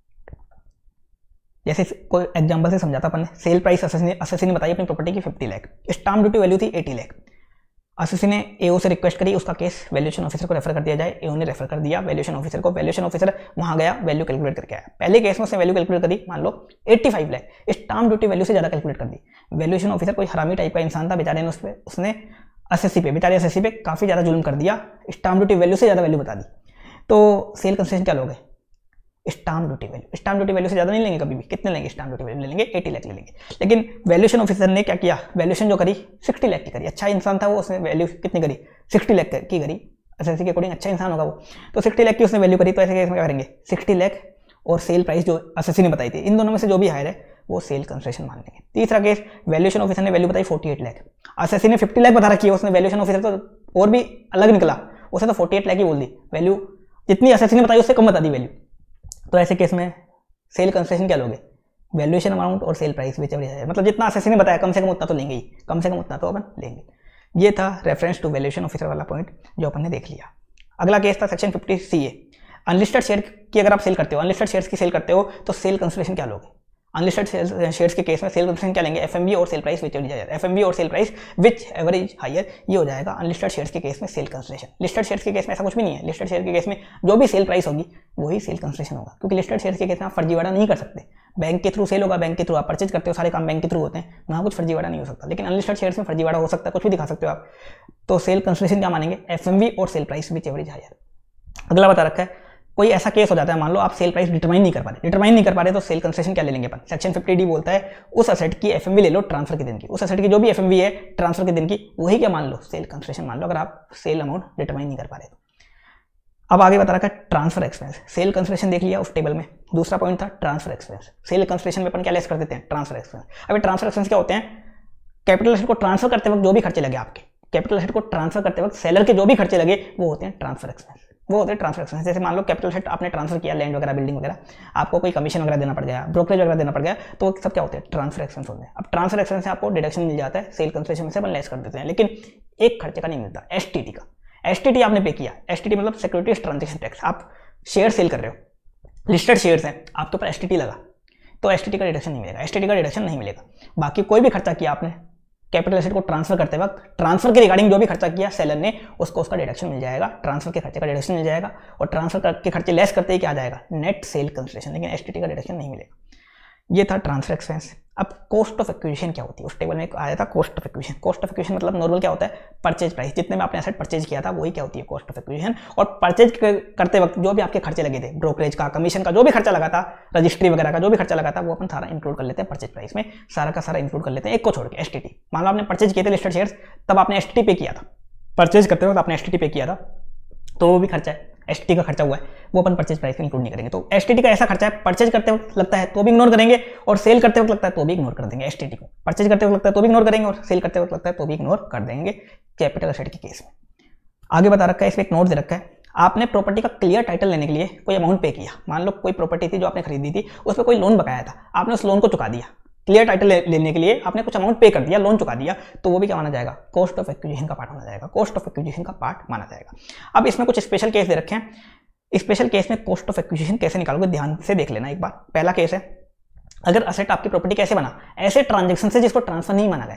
जैसे कोई एग्जांपल से समझाता अपन ने, सेल प्राइस एसएससी ने एसएससी ने बताई अपनी प्रॉपर्टी की fifty lakh, stamp duty value थी एटी लाख, एसएससी ने एओ से रिक्वेस्ट करी उसका केस वैल्यूएशन ऑफिसर को रेफर कर दिया जाए, एओ ने रेफर कर दिया वैल्यूएशन ऑफिसर को, वैल्यूएशन ऑफिसर वहां गया वैल्यू कैलकुलेट करके आया, पहले केस में उसने वैल्यू कैलकुलेट करी मान लो पचासी लाख, स्टाम्प ड्यूटी वैल्यू से ज्यादा कैलकुलेट कर दी, वैल्यूएशन ऑफिसर कोई हरामी टाइप का इंसान था बेचारे ने, उस पे उसने एसएससी पे बेचारे एसएससी पे काफी ज्यादा जुल्म कर दिया, स्टाम्प ड्यूटी वैल्यू से ज्यादा वैल्यू बता दी, तो सेल कंसेशन क्या लोगे, stamp duty value, stamp duty value से ज्यादा नहीं लेंगे कभी भी, कितने लेंगे स्टाम्प ड्यूटी वैल्यू ले लेंगे अस्सी लाख ले लेंगे। लेकिन वैल्यूएशन ऑफिसर ने क्या किया, वैल्यूएशन जो करी साठ लाख की करी, अच्छा इंसान था वो, उसने वैल्यू कितनी करी साठ लाख की करी, एसएससी के अकॉर्डिंग अच्छा इंसान होगा वो, तो साठ लाख की उसने वैल्यू करी, तो ऐसे केस में क्या करेंगे साठ लाख और सेल प्राइस जो एसएससी ने बताई थी, इन दोनों में से जो भी हायर है वो सेल कंसेशन मान लेंगे। तीसरा केस, वैल्यूएशन ऑफिसर ने वैल्यू बताई अड़तालीस लाख, एसएससी ने पचास लाख बता रखी है, उसने वैल्यूएशन ऑफिसर तो और भी अलग निकला, उसने तो अड़तालीस लाख ही बोल दी, वैल्यू जितनी एसएससी ने बताई उससे कम बता दी वैल्यू, तो ऐसे केस में सेल कंसेशन क्या लोगे, वैल्यूएशन अमाउंट और सेल प्राइस विच एवर है, मतलब जितना एसएससी ने बताया कम से कम उतना तो लेंगे ही, कम से कम उतना तो अपन लेंगे। ये था रेफरेंस टू वैल्यूएशन ऑफिसर वाला पॉइंट जो अपन ने देख लिया। अगला केस था section fifty C A, unlisted share की अगर आप सेल करते हो, अनलिस्टेड शेयर्स की सेल करते हो तो सेल कंसिडरेशन क्या लोगे, अनलिस्टेड शेयर्स के केस में सेल कंसिडरेशन क्या लेंगे, एफएमवी और sale price which ever is higher, FMV और sale price which ever is higher, ये हो जाएगा अनलिस्टेड शेयर्स के केस में सेल कंसिडरेशन। लिस्टेड शेयर्स के केस में ऐसा कुछ भी नहीं है, लिस्टेड शेयर के केस में जो भी सेल प्राइस होगी वही सेल कंसिडरेशन होगा, क्योंकि लिस्टेड शेयर्स के केस में आप फर्जीवाड़ा नहीं कर सकते, बैंक के थ्रू सेल होगा, बैंक के थ्रू आप परचेज करते हो, सारे काम बैंक के थ्रू होते हैं, वहाँ कुछ फर्जीवाड़ा नहीं हो सकता। लेकिन अनलिस्टेड शेयर्स में फर्जीवाड़ा हो सकता है, कुछ भी दिखा सकते हो आप, तो सेल कंसिडरेशन क्या मानेंगे, एफएमवी और sale price which ever is higher. अगला बता रखा है, कोई ऐसा केस हो जाता है, मान लो आप सेल प्राइस डिटरमाइन नहीं कर पा रहे, डिटरमाइन नहीं कर पा रहे तो सेल कंसेशन क्या ले लेंगे अपन, सेक्शन फिफ्टी डी बोलता है उस असेट की एफएमवी ले लो ट्रांसफर के दिन की, उस असेट की जो भी एफएमवी है ट्रांसफर के दिन की वही क्या मान लो, सेल कंसेशन मान लो, अगर आप सेल अमाउंट डिटरमाइन नहीं कर पा रहे तो। अब आगे बता रखा है ट्रांसफर एक्सपेंस, सेल कंसेशन देख लिया उस टेबल में, दूसरा पॉइंट था ट्रांसफर एक्सपेंस, सेल कंसेशन में अपन क्या लेस कर देते हैं, ट्रांसफर एक्सपेंस। अभी ट्रांसफर एक्सपेंस क्या होते हैं, कैपिटल एसेट को ट्रांसफर करते वक्त जो भी खर्चे लगे आपके, कैपिटल एसेट को ट्रांसफर करते वक्त सेलर के जो भी खर्चे लगे वो होते हैं ट्रांसफर एक्सपेंस, वो होते हैं ट्रांसफर एक्सपेंस। जैसे मान लो कैपिटल एसेट आपने ट्रांसफर किया, लैंड वगैरह बिल्डिंग वगैरह, आपको कोई कमीशन वगैरह देना पड़ गया, ब्रोकरेज वगैरह देना पड़ गया, तो सब क्या होते हैं ट्रांसफर एक्सपेंस होते हैं। अब ट्रांसफर एक्सपेंस से आपको डिडक्शन मिल जाता है, सेल कंसेशन में से अपन लेस कर देते हैं, लेकिन एक खर्चे का नहीं मिलता, एसटीटी का। एसटीटी आपने पे किया, एसटीटी मतलब सिक्योरिटीज ट्रांजैक्शन टैक्स, आप शेयर सेल कर रहे हो, लिस्टेड शेयर्स हैं, आपके ऊपर एसटीटी लगा तो एसटीटी का डिडक्शन नहीं मिलेगा, एसटीटी का डिडक्शन नहीं मिलेगा। बाकी कोई भी खर्चा किया आपने कैपिटल एसेट को ट्रांसफर करते वक्त, ट्रांसफर के रिगार्डिंग जो भी खर्चा किया सेलर ने उसको उसका डिडक्शन मिल जाएगा, ट्रांसफर के खर्चे का डिडक्शन मिल जाएगा, और ट्रांसफर के खर्चे लेस करते ही क्या आ जाएगा, नेट सेल कंसिडरेशन, लेकिन एसटीटी का डिडक्शन नहीं मिलेगा। ये था ट्रांसफर एक्सपेंस। अब कॉस्ट ऑफ एक्विजिशन क्या होती है, उस टेबल में आया था cost of acquisition. Cost of acquisition मतलब नॉर्मल क्या होता है, परचेज प्राइस, जितने में आपने एसेट परचेज किया था वही क्या होती है कॉस्ट ऑफ एक्विजिशन। और परचेज करते वक्त जो भी आपके खर्चे लगे थे, ब्रोकरेज का, कमीशन का, जो भी खर्चा लगा था, रजिस्ट्री वगैरह का जो भी खर्चा लगा था, वो अपन सारा इंक्लूड कर लेते हैं परचेज प्राइस में, सारा का सारा इंक्लूड कर लेते हैं, एक को छोड़ के एसटीटी। मान लो आपने परचेज किए थे लिस्टेड शेयर्स, तब आपने एसटीटी पे किया था, परचेज करते वक्त आपने एसटीटी पे किया था, तो वो भी खर्चा है, एसटीटी का खर्चा हुआ है, वो अपन परचेज प्राइस में इंक्लूड नहीं करेंगे। तो एसटीटी का ऐसा खर्चा है, परचेज करते वक्त लगता है तो भी इग्नोर करेंगे, और सेल करते वक्त लगता है तो भी इग्नोर कर देंगे। एसटीटी को परचेज करते वक्त लगता है तो भी इग्नोर करेंगे, और सेल करते वक्त लगता है तो भी इग्नोर कर देंगे कैपिटल एसेट के केस में। आगे बता रखा है, इसमें एक नोट दे रखा है, आपने प्रॉपर्टी का क्लियर टाइटल लेने के लिए कोई अमाउंट पे किया, मान लो कोई प्रॉपर्टी थी जो आपने खरीदी थी, उस पर कोई लोन बकाया था, आपने उस लोन को चुका दिया, क्लियर टाइटल ले, लेने के लिए आपने कुछ अमाउंट पे कर दिया, लोन चुका दिया, तो वो भी क्या माना जाएगा, कॉस्ट ऑफ एक्विजिशन का पार्ट माना जाएगा, कॉस्ट ऑफ एक्विजिशन का पार्ट माना जाएगा। अब इसमें कुछ स्पेशल केस दे रखे हैं, स्पेशल केस में कॉस्ट ऑफ एक्विजिशन कैसे निकालोगे ध्यान से देख लेना एक बार। पहला केस है, अगर असेट आपकी प्रॉपर्टी कैसे बना, ऐसे ट्रांजैक्शन से जिसको ट्रांसफर नहीं माना गया।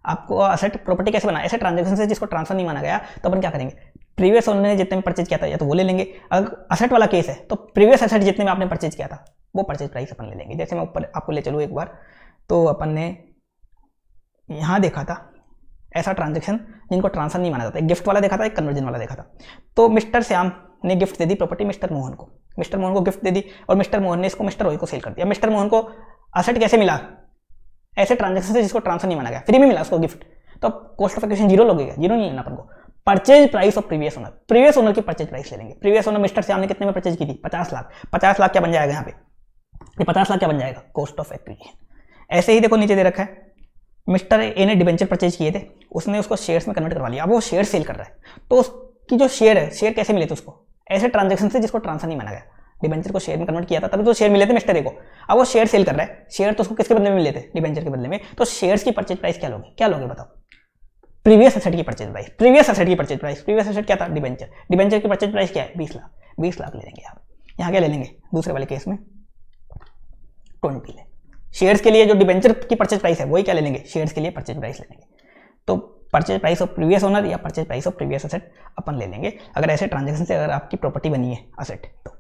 आपको असेट प्रॉपर्टी कैसे बना, ऐसे ट्रांजेक्शन से जिसको ट्रांसफर नहीं माना गया तो अपन क्या करेंगे, प्रीवियस ओनर ने जितने में परचेज किया था या तो वो ले लेंगे। अगर असेट वाला केस है तो प्रीवियस असेट जितने में आपने परचेज किया था वो परचेज प्राइस अपन ले लेंगे। जैसे मैं ऊपर आपको ले चलूँ एक बार, तो अपन ने यहाँ देखा था ऐसा ट्रांजेक्शन जिनको ट्रांसफर नहीं माना जाता, एक गिफ्ट वाला देखा था, एक कन्वर्जन वाला देखा था। तो मिस्टर श्याम ने गिफ्ट दे दी प्रॉपर्टी मिस्टर मोहन को, मिस्टर मोहन को गिफ्ट दे दी और मिस्टर मोहन ने इसको मिस्टर रोय को सेल कर दिया। मिस्टर मोहन को असेट कैसे मिला, ऐसे ट्रांजेक्शन से जिसको ट्रांसफर नहीं माना गया, फ्री में मिला उसको गिफ्ट, तो कॉस्ट ऑफ एक्विजिशन जीरो लगेगा, जीरो नहीं लेना अपन को। Purchase price of previous owner, previous owner की परचेज प्राइस ले लेंगे। प्रीवियस ओनर मिस्टर श्याम ने कितने में परचेज की थी, पचास लाख, पचास लाख क्या बन जाएगा यहाँ पे, ये पचास लाख क्या बन जाएगा, कॉस्ट ऑफ एक्विजिशन। ऐसे ही देखो नीचे दे रखा है, मिस्टर ए ने डिबेंचर परचेज किए थे, उसने उसको शेयर्स में कन्वर्ट करवा लिया, अब वो शेयर सेल कर रहा है, तो उसकी जो शेयर है, शेयर कैसे मिले थे उसको, ऐसे ट्रांजेक्शन से जिसको ट्रांसफर नहीं माना गया। डिबेंचर को शेयर में कन्वर्ट किया था तभी तो शेयर मिले थे मिस्टर ए को, अब वो शेयर सेल कर रहा है, शेयर तो उसको किसके बदले में मिले थे, डिबेंचर के बदले में। तो शेयर्स की परचेज प्राइस क्या लोगे, क्या लोगे बताओ, प्रीवियस एसेट की परचेज प्राइस, प्रीवियस एसेट की परचेज प्राइस, प्रीवियस एसेट क्या था, डिबेंचर, डिबेंचर की परचेज प्राइस क्या है, बीस लाख, बीस लाख ले लेंगे आप। यहाँ क्या ले लेंगे, दूसरे वाले केस में ट्वेंटी ले। शेयर्स के लिए जो डिबेंचर की परचेज प्राइस है वही क्या ले लेंगे, शेयर्स के लिए परचेज प्राइस ले लेंगे। तो purchase price of previous owner या purchase price of previous asset अपन ले लेंगे अगर ऐसे ट्रांजैक्शन से अगर आपकी प्रॉपर्टी बनी है असेट। तो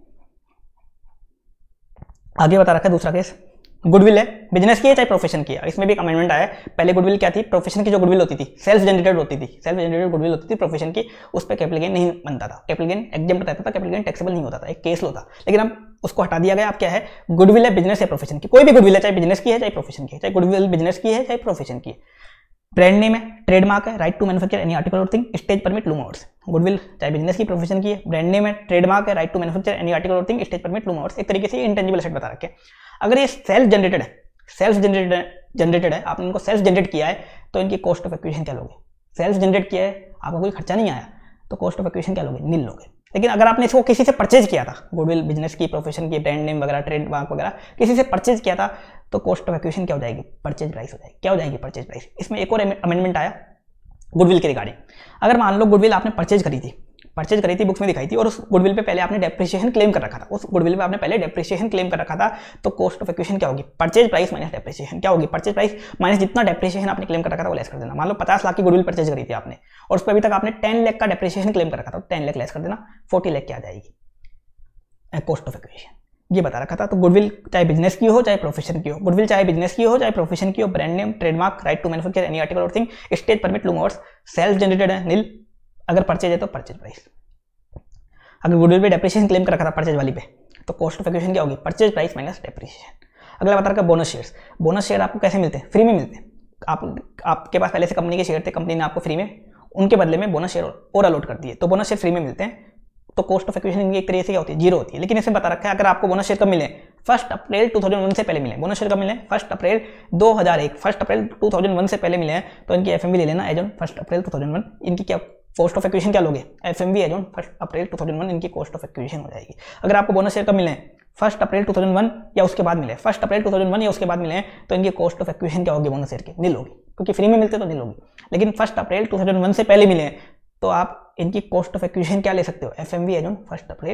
आगे बता रखा है दूसरा केस, गुडविल है, बिजनेस की है चाहे प्रोफेशन की है, इसमें भी एक अमेंडमेंट आया है। पहले गुडविल क्या थी, प्रोफेशन की जो गुडविल होती थी सेल्फ जनरेटेड होती थी, सेल्फ जनरेटेड गुडविल होती थी प्रोफेशन की, उस पर कैपिटल गेन नहीं बनता था, कैपिटल गेन एग्जेम्प्ट रहता था, कैपिटल गेन टैक्सेबल नहीं होता था, एक केस लो था। लेकिन अब उसको हटा दिया गया, अब क्या है, गुडविल है बिजनेस या प्रोफेशन की, कोई भी गुडविल है, चाहे बिजनेस की है चाहे प्रोफेशन की है, चाहे गुडविल बिजनेस की है चाहे प्रोफेशन की है। ब्रांड नेम है, ट्रेडमार्क है, right to manufacture any article और thing, stage permit loom hours. Goodwill चाहे बिजनेस की प्रोफेशन की है, ब्रांड नेम है, ट्रेडमार्क है, right to manufacture any article और thing, stage permit loom hours. एक तरीके से इंटेंजिबल एसेट बता रखे। अगर ये सेल्फ जनरेटेड है, सेल्फ जनरेटेड जनरेटेड है, आपने इनको सेल्फ जनरेट किया है, तो इनकी कॉस्ट ऑफ एक्विजिशन क्या लोगे, सेल्फ जनरेट किया है, आपका कोई खर्चा नहीं आया, तो कॉस्ट ऑफ एक्विजिशन क्या लोगे, नील लोगे। लेकिन अगर आपने इसको किसी से परचेज किया था, गुडविल बिजनेस की, प्रोफेशन की, ब्रांड नेम वगैरह, ट्रेडमार्क वगैरह किसी से परचेज किया था, तो कॉस्ट ऑफ एक्विजिशन क्या हो जाएगी, परचेज प्राइस हो जाएगी। क्या हो जाएगी, परचेज प्राइस। इसमें एक और अमेंडमेंट आया गुडविल के रिगार्डिंग। अगर मान लो गुडविल आपने परचेज करी थी, परचेज करी थी, बुक्स में दिखाई थी, और उस गुडविल पे पहले आपने डेप्रिसिएशन क्लेम कर रखा था, उस गुडविल पे आपने पहले डेप्रिसिएशन क्लेम कर रखा था, तो कॉस्ट ऑफ एक्विजिशन क्या होगी, परचेज प्राइस माइनस डेप्रिसिएशन। क्या होगी, परचेज प्राइस माइनस जितना डेप्रिसिएशन आपने क्लेम कर रखा था वो लेस कर देना। मान लो पचास लाख की गुडविल परचेज करी थी आपने और उस पर अभी तक आपने टेन लाख का डेप्रिसिएशन क्लेम कर रखा था, तो टेन लाख लेस कर देना, फोर्टी लाख क्या आ जाएगी, कॉस्ट ऑफ एक्विजिशन। ये बता रखा था। तो गुडविल चाहे बिजनेस की हो चाहे प्रोफेशन की हो, गुडविल चाहे बिजनेस की हो चाहे प्रोफेशन की हो, brand name, trademark, right to manufacture any article और thing, stage permit loom hours, self generated है, नील। अगर परचेज है तो परचेज प्राइस। अगर गुडविल पे डेप्रिसिएशन क्लेम कर रखा था परचेज वाली पे, तो कॉस्ट ऑफ एक्विजिशन क्या होगी, परचेज प्राइस माइनस डेप्रिसिएशन। अगला बता रखा है बोनस शेयर्स। बोनस शेयर आपको कैसे मिलते हैं, फ्री में मिलते हैं। आप आपके पास पहले से कंपनी के शेयर थे, कंपनी ने आपको फ्री में उनके बदले में बोनस शेयर और अलॉट कर दिए, तो बोनस शेयर फ्री में मिलते हैं। तो कॉस्ट ऑफ एक्विजिशन इनकी एक तरीके से क्या होती है, जीरो होती है। लेकिन इसमें बता रखा है अगर आपको बोनस शेयर कब मिले, first April two thousand one से पहले मिले। बोनस शेयर कब मिले, फर्स्ट अप्रैल दो हज़ार एक, first April two thousand one से पहले मिले हैं, तो इनकी एफएमवी ले लेना as on first April two thousand one. इनकी क्या कॉस्ट ऑफ एक्विजिशन क्या लोगे, FMV as on first April two thousand one, इनकी कॉस्ट ऑफ एक्विजिशन हो जाएगी। अगर आपको बोनस शेयर कब मिले, first April two thousand one या उसके बाद मिले, first April two thousand one या उसके बाद मिले, तो इनकी कॉस्ट ऑफ एक्विजिशन क्या होगी, बोनस शेयर की नील होगी, क्योंकि फ्री में मिलते तो नील होगी। लेकिन first April two thousand one से पहले मिले हैं, तो आप इनकी कॉस्ट ऑफ एक्विजिशन क्या ले सकते हो, FMV as on first April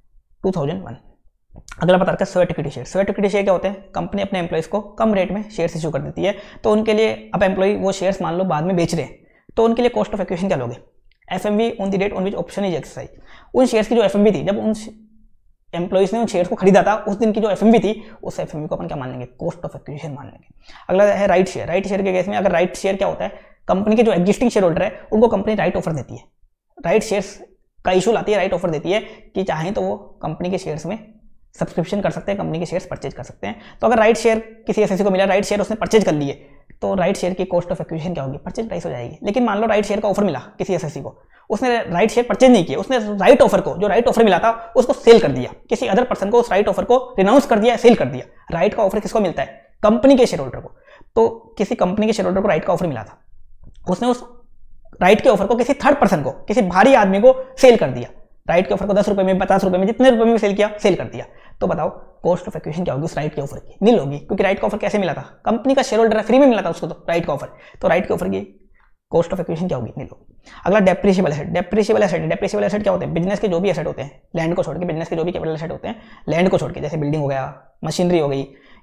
two thousand one. अगला बता रखा है sweat equity share. Sweat equity share क्या होते हैं, कंपनी अपने एम्प्लॉइज को कम रेट में शेयर्स इशू कर देती है, तो उनके लिए अब एम्प्लॉय वो शेयर्स मान लो बाद में बेच रहे हैं, तो उनके लिए कॉस्ट ऑफ एक्विजिशन क्या लोगे, FMV on the date on which option is exercise. उन शेयर्स की जो एफएमवी थी, जब उन एम्प्लॉइज ने उन शेयर्स को खरीदा था, उस दिन की जो एफएमवी थी, उस एफएमवी को अपन क्या मान लेंगे, कॉस्ट ऑफ एक्विजिशन मान लेंगे। अगला है राइट शेयर। राइट शेयर के केस में अगर राइट शेयर क्या होता है, कंपनी के जो एग्जिस्टिंग शेयर होल्डर है उनको कंपनी राइट ऑफर देती है, राइट शेयर्स का इशू लाती है, राइट ऑफर देती है कि चाहें तो वो कंपनी के शेयर्स में सब्सक्रिप्शन कर सकते हैं, कंपनी के शेयर्स परचेज कर सकते हैं। तो अगर राइट शेयर किसी एसएससी को मिला, राइट शेयर उसने परचेज कर लिए, तो राइट शेयर की कॉस्ट ऑफ एक्विजिशन क्या होगी, परचेज प्राइस हो जाएगी। लेकिन मान लो राइट शेयर का ऑफर मिला किसी एसएससी को, उसने राइट शेयर परचेज नहीं किया, उसने राइट ऑफर को, जो राइट ऑफर मिला था उसको सेल कर दिया, किसी अदर पर्सन को उस राइट ऑफर को रिनाउंस कर दिया, सेल कर दिया। राइट का ऑफर किसको मिलता है, कंपनी के शेयर होल्डर को। तो किसी कंपनी के शेयर होल्डर को राइट का ऑफर मिला था, उसने उस राइट के ऑफर को किसी थर्ड पर्सन को, किसी भारी आदमी को सेल कर दिया। राइट के ऑफर को दस रुपए में, पचास रुपए में, जितने रुपए में सेल किया, सेल कर दिया। तो बताओ कॉस्ट ऑफ एक्विजिशन क्या होगी उस राइट के ऑफर की, नील होगी, क्योंकि राइट का ऑफर कैसे मिला था, कंपनी का शेयर होल्डर है, फ्री में मिला था उसको, तो राइट का ऑफर, तो राइट के ऑफर की कॉस्ट ऑफ एक्विजिशन क्या होगी, नील होगी। अगला depreciable asset. Depreciable asset depreciable asset क्या होते हैं, बिजनेस के जो भी एसेट होते हैं, लैंड को छोड़ के, बिजनेस के जो भी कैपिटल एसेट होते हैं, लैंड को छोड़ के, जैसे बिल्डिंग हो गया, मशीनरी हो गई,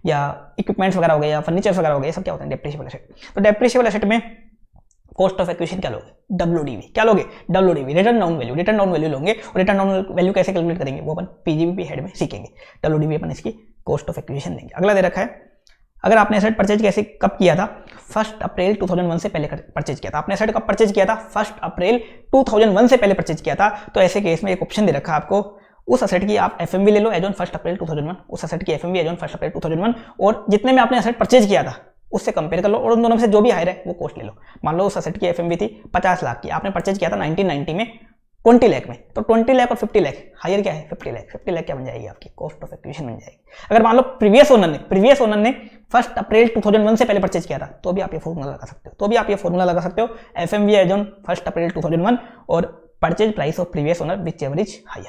या इक्विपमेंट्स वगैरह हो गए या फर्नीचर्स वगैरह हो गए, सब क्या होते हैं डेप्रिशिएबल एसेट। तो डेप्रिशिएबल एसेट में कॉस्ट ऑफ एक्विजिशन क्या लोगे, डब्ल्यूडीवी। क्या लोगे, WDV, written down value. Written down value लोगे और रिटर्न डाउन वैल्यू कैसे कैलकुलेट करेंगे वो अपन पीजीबीपी हेड में सीखेंगे। डब्ल्यूडीवी अपन इसकी कॉस्ट ऑफ एक्विजिशन लेंगे। अगला दे रखा है, अगर आपने एसेट परचेज कैसे कब किया था, first April two thousand one से पहले परचेज किया था। आपने एसेट कब परचेज किया था, first April two thousand one से पहले परचेज किया था। तो ऐसे केस में एक ऑप्शन दे रखा है आपको, उस एसेट की आप एफएमवी ले लो as on first April two thousand one, उस एसेट की FMV as on first April two thousand one, और जितने में आपने एसेट परचेज किया था उससे कंपेयर कर लो और उन दोनों में से जो भी हायर है वो कॉस्ट ले लो। मान लो उस एसेट की एफएमवी थी पचास लाख की, आपने परचेज किया था नाइनटीन नाइंटी में ट्वेंटी लाख में, तो ट्वेंटी लाख और फिफ्टी लाख हायर क्या है, फिफ्टी लाख। फिफ्टी लाख क्या बन जाएगी आपकी कॉस्ट ऑफ एक्विजिशन बन जाएगी। अगर मान लो प्रीवियस ओनर ने प्रीवियस ओनर ने first April two thousand one से पहले परचेज किया था, तो भी आप ये फॉर्मूला लगा सकते हो तो भी आप ये फॉर्मूला लगा सकते हो FMV as on first April two thousand one और purchase price of previous owner which average higher.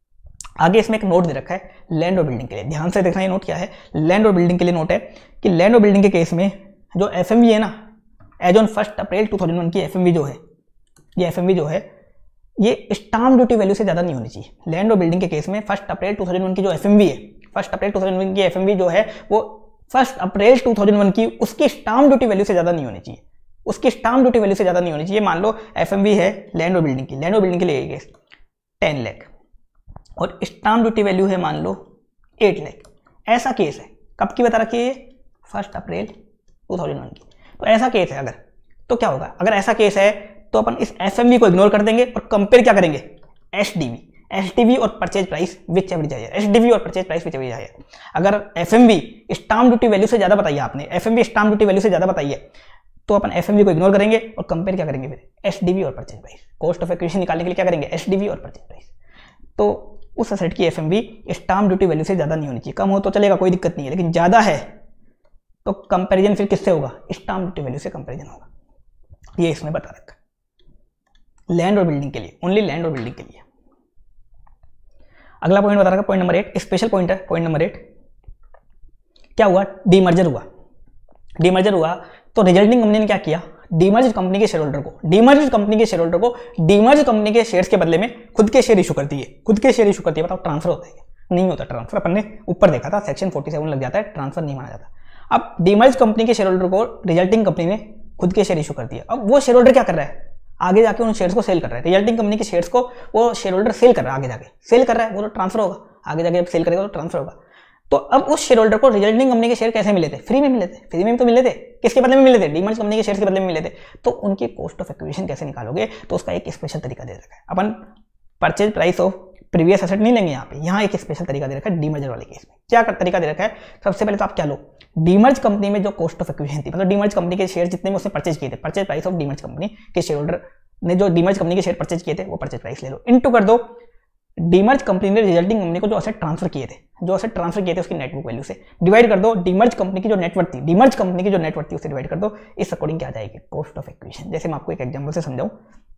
आगे इसमें एक नोट दे रखा है लैंड और बिल्डिंग के लिए, ध्यान से देखना ये नोट क्या है। लैंड और बिल्डिंग के लिए नोट है कि लैंड और बिल्डिंग के केस में जो एफएमवी है ना, as on first April two thousand one की एफएमवी जो है, ये एफएमवी जो है ये स्टाम्प ड्यूटी वैल्यू से ज्यादा नहीं होनी चाहिए। लैंड और बिल्डिंग के केस में first April two thousand one की जो एफएमवी है, first April two thousand one की एफएमवी जो है वो first April two thousand one की उसकी स्टाम्प ड्यूटी वैल्यू से ज्यादा नहीं होनी चाहिए, उसकी स्टाम्प ड्यूटी वैल्यू से ज्यादा नहीं होनी चाहिए। मान लो एफएमवी है लैंड और बिल्डिंग की, लैंड और बिल्डिंग के लिए केस टेन लाख और स्टाम्प ड्यूटी वैल्यू है मान लो एट लाख, ऐसा केस है। कब की बता रखी है, first April two thousand one की। तो ऐसा केस है अगर, तो क्या होगा, अगर ऐसा केस है तो अपन इस एफएमवी को इग्नोर कर देंगे और कंपेयर क्या करेंगे, एसडीवी, एसडीवी और परचेज प्राइस विच एवरेज हायर, एसडीवी और परचेज प्राइस विच एवरेज हायर। अगर एफएमवी स्टाम्प ड्यूटी वैल्यू से ज्यादा बताइए आपने, एफएमवी स्टाम्प ड्यूटी वैल्यू से ज्यादा बताइए, तो अपन एफएमवी को इग्नोर करेंगे और कंपेयर क्या करेंगे फिर, एसडीवी और purchase price. Cost of acquisition निकालने के लिए क्या करेंगे, एसडीवी और परचेज प्राइस। तो उस एसेट की एफएमवी स्टाम्प ड्यूटी वैल्यू से ज्यादा नहीं होनी चाहिए, कम हो तो चलेगा कोई दिक्कत नहीं है, लेकिन ज्यादा है तो कंपैरिजन फिर किससे होगा, स्टाम्प ड्यूटी वैल्यू से कंपैरिजन होगा। ये इसमें बता रखा है लैंड और बिल्डिंग के लिए, ओनली लैंड और बिल्डिंग के लिए। अगला पॉइंट बता रखा point number eight, special point है पॉइंट नंबर एट। क्या हुआ, डीमर्जर हुआ, डीमर्जर हुआ तो रिजल्टिंग कंपनी ने क्या किया, डीमर्ज कंपनी के शेयर होल्डर को डीमर्ज कंपनी के शेयर होल्डर को डीमर्ज कंपनी के शेयर्स के बदले में खुद के शेयर इशू कर दिए, खुद के शेयर इशू कर दिए। बताओ ट्रांसफर होता है, नहीं होता ट्रांसफर, अपन ने ऊपर देखा था सेक्शन फोर्टी सेवन लग जाता है, ट्रांसफर नहीं माना जाता। अब डीमर्ज कंपनी के शेयर होल्डर को रिजल्टिंग कंपनी ने खुद के शेयर इशू कर दिया। अब वो शेयर होल्डर क्या कर रहा है, आगे जाके उन शेयर्स को सेल कर रहा है, रिजल्टिंग कंपनी के शेयर्स को वो शेयर होल्डर सेल कर रहा है, आगे जाके सेल कर रहा है, वो तो ट्रांसफर होगा, आगे जाके जब सेल करेगा तो ट्रांसफर होगा। तो अब उस शेयर होल्डर को रिजल्टिंग कंपनी के शेयर कैसे मिले थे, फ्री में मिले थे, फ्री में तो मिले थे, किसके बदले में मिले थे, डीमर्ज कंपनी के शेयर के बदले में मिले थे। तो उनकी कॉस्ट ऑफ एक्विजिशन कैसे निकालोगे, तो उसका एक स्पेशल तरीका दे रखा है। अपन purchase price of previous asset नहीं लेंगे यहाँ पे, यहाँ एक स्पेशल तरीका दे रखा है डीमर्जर वाले केस में। क्या तरीका दे रखा है, सबसे पहले तो आप क्या लो, डीमर्ज कंपनी में जो कॉस्ट ऑफ एक्विजिशन थी, मतलब डीमर्ज कंपनी के शेयर जितने में उसने परचेज किए थे, purchase price of demerged company के शेयर होल्डर ने जो डीमर्ज कंपनी के शेयर परचेज किए थे वो परचेज प्राइस ले लो, इनटू कर दो डीमर्ज कंपनी ने रिजल्टिंग कंपनी को जो असेट ट्रांसफर किए थे, जो असेट ट्रांसफर किए थे उसकी नेटवर्क वैल्यू से डिवाइड कर दो, डीमर्ज कंपनी की जो नेटवर्क थी, डीमर्ज कंपनी की जो नेटवर्क थी उससे डिवाइड कर दो। इस अकॉर्डिंग क्या आ जाएगी, कॉस्ट ऑफ एक्विजिशन। जैसे मैं आपको एक एग्जांपल से समझाऊं,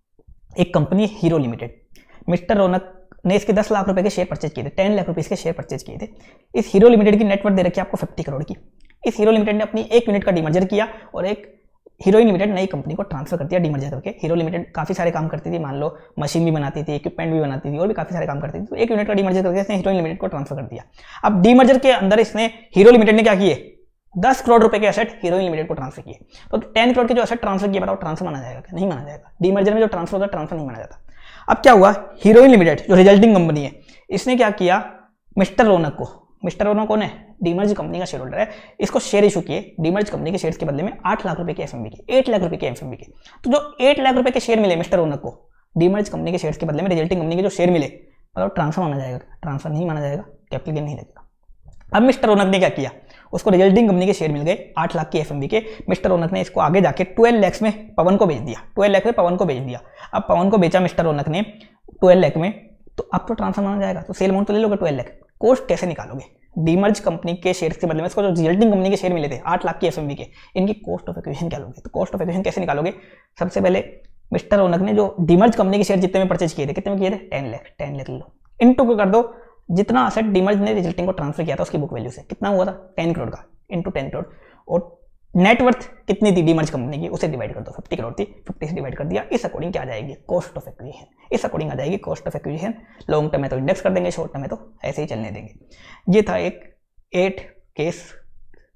एक company Hero limited, mister Raunak ने इसके दस लाख रुपए के शेयर परचेज किए थे, टेन लाख रुपए के शेयर परचेज किए थे। इस हीरो लिमिटेड की नेटवर्क दे रखी है आपको फिफ्टी करोड़ की। इस हीरो लिमिटेड ने अपनी एक यूनिट का डीमर्जर किया और एक हीरोइन लिमिटेड नई कंपनी को ट्रांसफर कर दिया डीमर्जर करके। हीरो लिमिटेड काफी सारे काम करती थी, मान लो मशीन भी बनाती थी, इक्विपमेंट भी बनाती थी और भी काफी सारे काम करती थी। तो एक यूनिट का डीमर्जर करके इसने हीरोइन लिमिटेड को ट्रांसफर कर दिया। अब डीमर्जर के अंदर इसने हीरो लिमिटेड ने क्या किए, दस करोड़ रुपए के एसेट हीरोइन लिमिटेड को ट्रांसफर किए। तो टेन करोड़ के जो एसेट ट्रांसफर किए, बताओ ट्रांसफर माना जाएगा, नहीं माना जाएगा। डीमर्जर में जो ट्रांसफर होता है ट्रांसफर नहीं माना जाता। अब क्या हुआ, हीरोइन लिमिटेड जो रिजल्टिंग कंपनी है, इसने क्या किया, मिस्टर रौनक को, मिस्टर रौनक कौन है, डीमर्ज कंपनी का शेयर होल्डर है, इसको शेयर इशू किए डीमर्ज कंपनी के शेयर्स के बदले में आठ लाख रुपए के एफएमवी के, आठ लाख रुपए के एफएमवी के। तो जो आठ लाख रुपए के शेयर मिले मिस्टर रौनक को डीमर्ज कंपनी के शेयर्स के बदले में रिजल्टिंग कंपनी के जो शेयर मिले, मतलब ट्रांसफर माना जाएगा, ट्रांसफर नहीं माना जाएगा, कैपिटल गेन नहीं लगेगा। अब मिस्टर रौनक ने क्या किया, उसको रिजल्टिंग कंपनी के शेयर मिल गए आठ लाख के एफएमवी के। मिस्टर रौनक ने इसको आगे जाके ट्वेल्व लाख में पवन को बेच दिया, ट्वेल्व लाख में पवन को बेच दिया। अब पवन को बेचा मिस्टर रौनक ने ट्वेल्व लाख में, तो अब तो ट्रांसफर माना जाएगा, तो सेल अमाउंट तो ले लोगे ट्वेल्व लाख। कोस्ट कैसे निकालोगे, डीमर्ज कंपनी के शेयर के बदले में इसको जो रिजल्टिंग कंपनी के शेयर मिले थे आठ लाख के एफएमवी के, इनकी कॉस्ट ऑफ एक्विजिशन क्या लोगे। तो कॉस्ट ऑफ एक्विजिशन कैसे निकालोगे, सबसे पहले मिस्टर रौनक ने जो डीमर्ज कंपनी के शेयर जितने में परचेज किए थे, कितने में किए थे, टेन लाख, टेन लाख लो, इनटू कर दो जितना असेट डीमर्ज ने रिजल्टिंग को ट्रांसफर किया था उसकी बुक वैल्यू से, कितना हुआ था, टेन करोड़ का, इनटू टेन करोड़, और नेटवर्थ कितनी थी डीमर्ज कंपनी की उसे डिवाइड कर दो, फिफ्टी करोड़ थी, फिफ्टी से डिवाइड कर दिया। इस अकॉर्डिंग क्या आ जाएगी, कॉस्ट ऑफ एक्विजिशन। इस अकॉर्डिंग आ जाएगी cost of acquisition. Long term में तो इंडेक्स कर देंगे, शॉर्ट टर्म में तो ऐसे ही चलने देंगे। ये था एक एट केस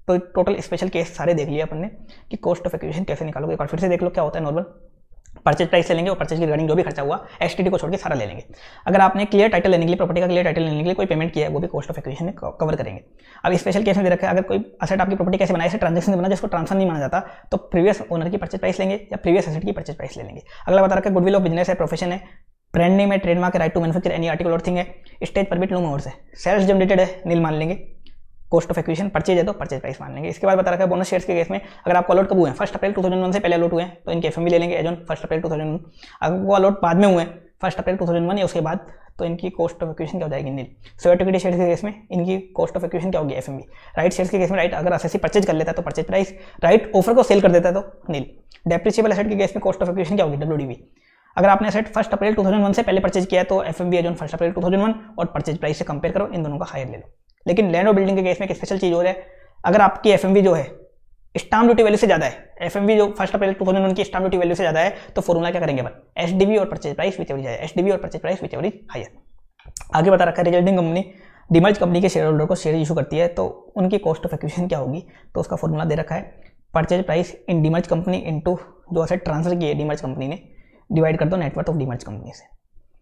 तो टोटल स्पेशल केस सारे देख लिए अपन ने कि कॉस्ट ऑफ एक्विजिशन कैसे निकालोगे। एक बार फिर से देख लो क्या होता है। नॉर्मल परचेज प्राइस ले लेंगे और परचेज की रिगार्डिंग जो भी खर्चा हुआ एसटीडी को छोड़ के सारा ले लेंगे। अगर आपने क्लियर टाइटल लेने के लिए, प्रॉपर्टी का क्लियर टाइटल लेने के लिए कोई पेमेंट किया है वो भी कॉस्ट ऑफ एक्विजिशन में कवर करेंगे। अब स्पेशल केस में दे रखा है अगर कोई असेट आपकी प्रॉपर्टी कैसे बनाए, ऐसे ट्रांजेक्शन बना जिसको ट्रांसफर नहीं माना जाता, तो प्रीवियस ओनर की परचेज प्राइस लेंगे या प्रीवियस एसेट की परचेज प्राइस ले लेंगे। अगला बता रखा है गुडविल ऑफ बिजनेस है, प्रोफेशन है, ब्रांड नेम है, ट्रेडमार्क है, right to manufacture any article और थिंग है, स्टेज परमिट नो मोर्स है, सेल्स जनरेटेड है, नील मान लेंगे, कॉस्ट ऑफ एक्विजिशन परचेज है तो परचेज प्राइस मान लेंगे। इसके बाद बता रखा है बोनस शेयर्स के केस में अगर आपको अलॉट कब हुए हैं, first April two thousand one से पहले अलॉट हुए हैं तो इनके एफएमवी ले लेंगे as on first April two thousand one. अगर वो अलॉट बाद में हुए हैं first April two thousand one या उसके बाद तो इनकी कॉस्ट ऑफ एक्विजिशन क्या हो जाएगी, नील। शेयर इक्विटी शेयर्स के केस में इनकी कॉस्ट ऑफ एक्विजिशन क्या होगी, एफएमवी। राइट शेयर्स के केस में राइट अगर एसएससी परचेज कर लेता है तो परचेज प्राइस, राइट ऑफर को सेल कर देता है तो नील। डेप्रिसिएबल एसेट के केस में कॉस्ट ऑफ एक्विजिशन क्या होगी, डब्ल्यूडीवी। अगर आपने asset first April two thousand one से पहले परचेज किया है तो FMV as on first April two thousand one और परचेज प्राइस से कंपेयर करो, इन दोनों का हायर ले लो। लेकिन लैंड और बिल्डिंग के केस में एक स्पेशल चीज हो रहा है, अगर आपकी एफएमवी जो है स्टाम्प ड्यूटी वैल्यू से ज्यादा है, एफएमवी जो first April two thousand one की स्टाम्प ड्यूटी वैल्यू से ज्यादा है तो फॉर्मूला क्या करेंगे अपन, एसडीवी और purchase price which ever is higher, SDV और purchase price which ever is higher. आगे बता रखा है रिजल्टिंग कंपनी डिमर्ज कंपनी के शेयर होल्डर को शेयर इशू करती है तो उनकी कॉस्ट ऑफ एक्विजिशन क्या होगी, तो उसका फॉर्मूला दे रखा है purchase price in demerged company into जो असेट ट्रांसफर की है डिमर्ज कंपनी ने डिवाइड कर दो नेटवर्थ ऑफ डिमर्ज कंपनी से।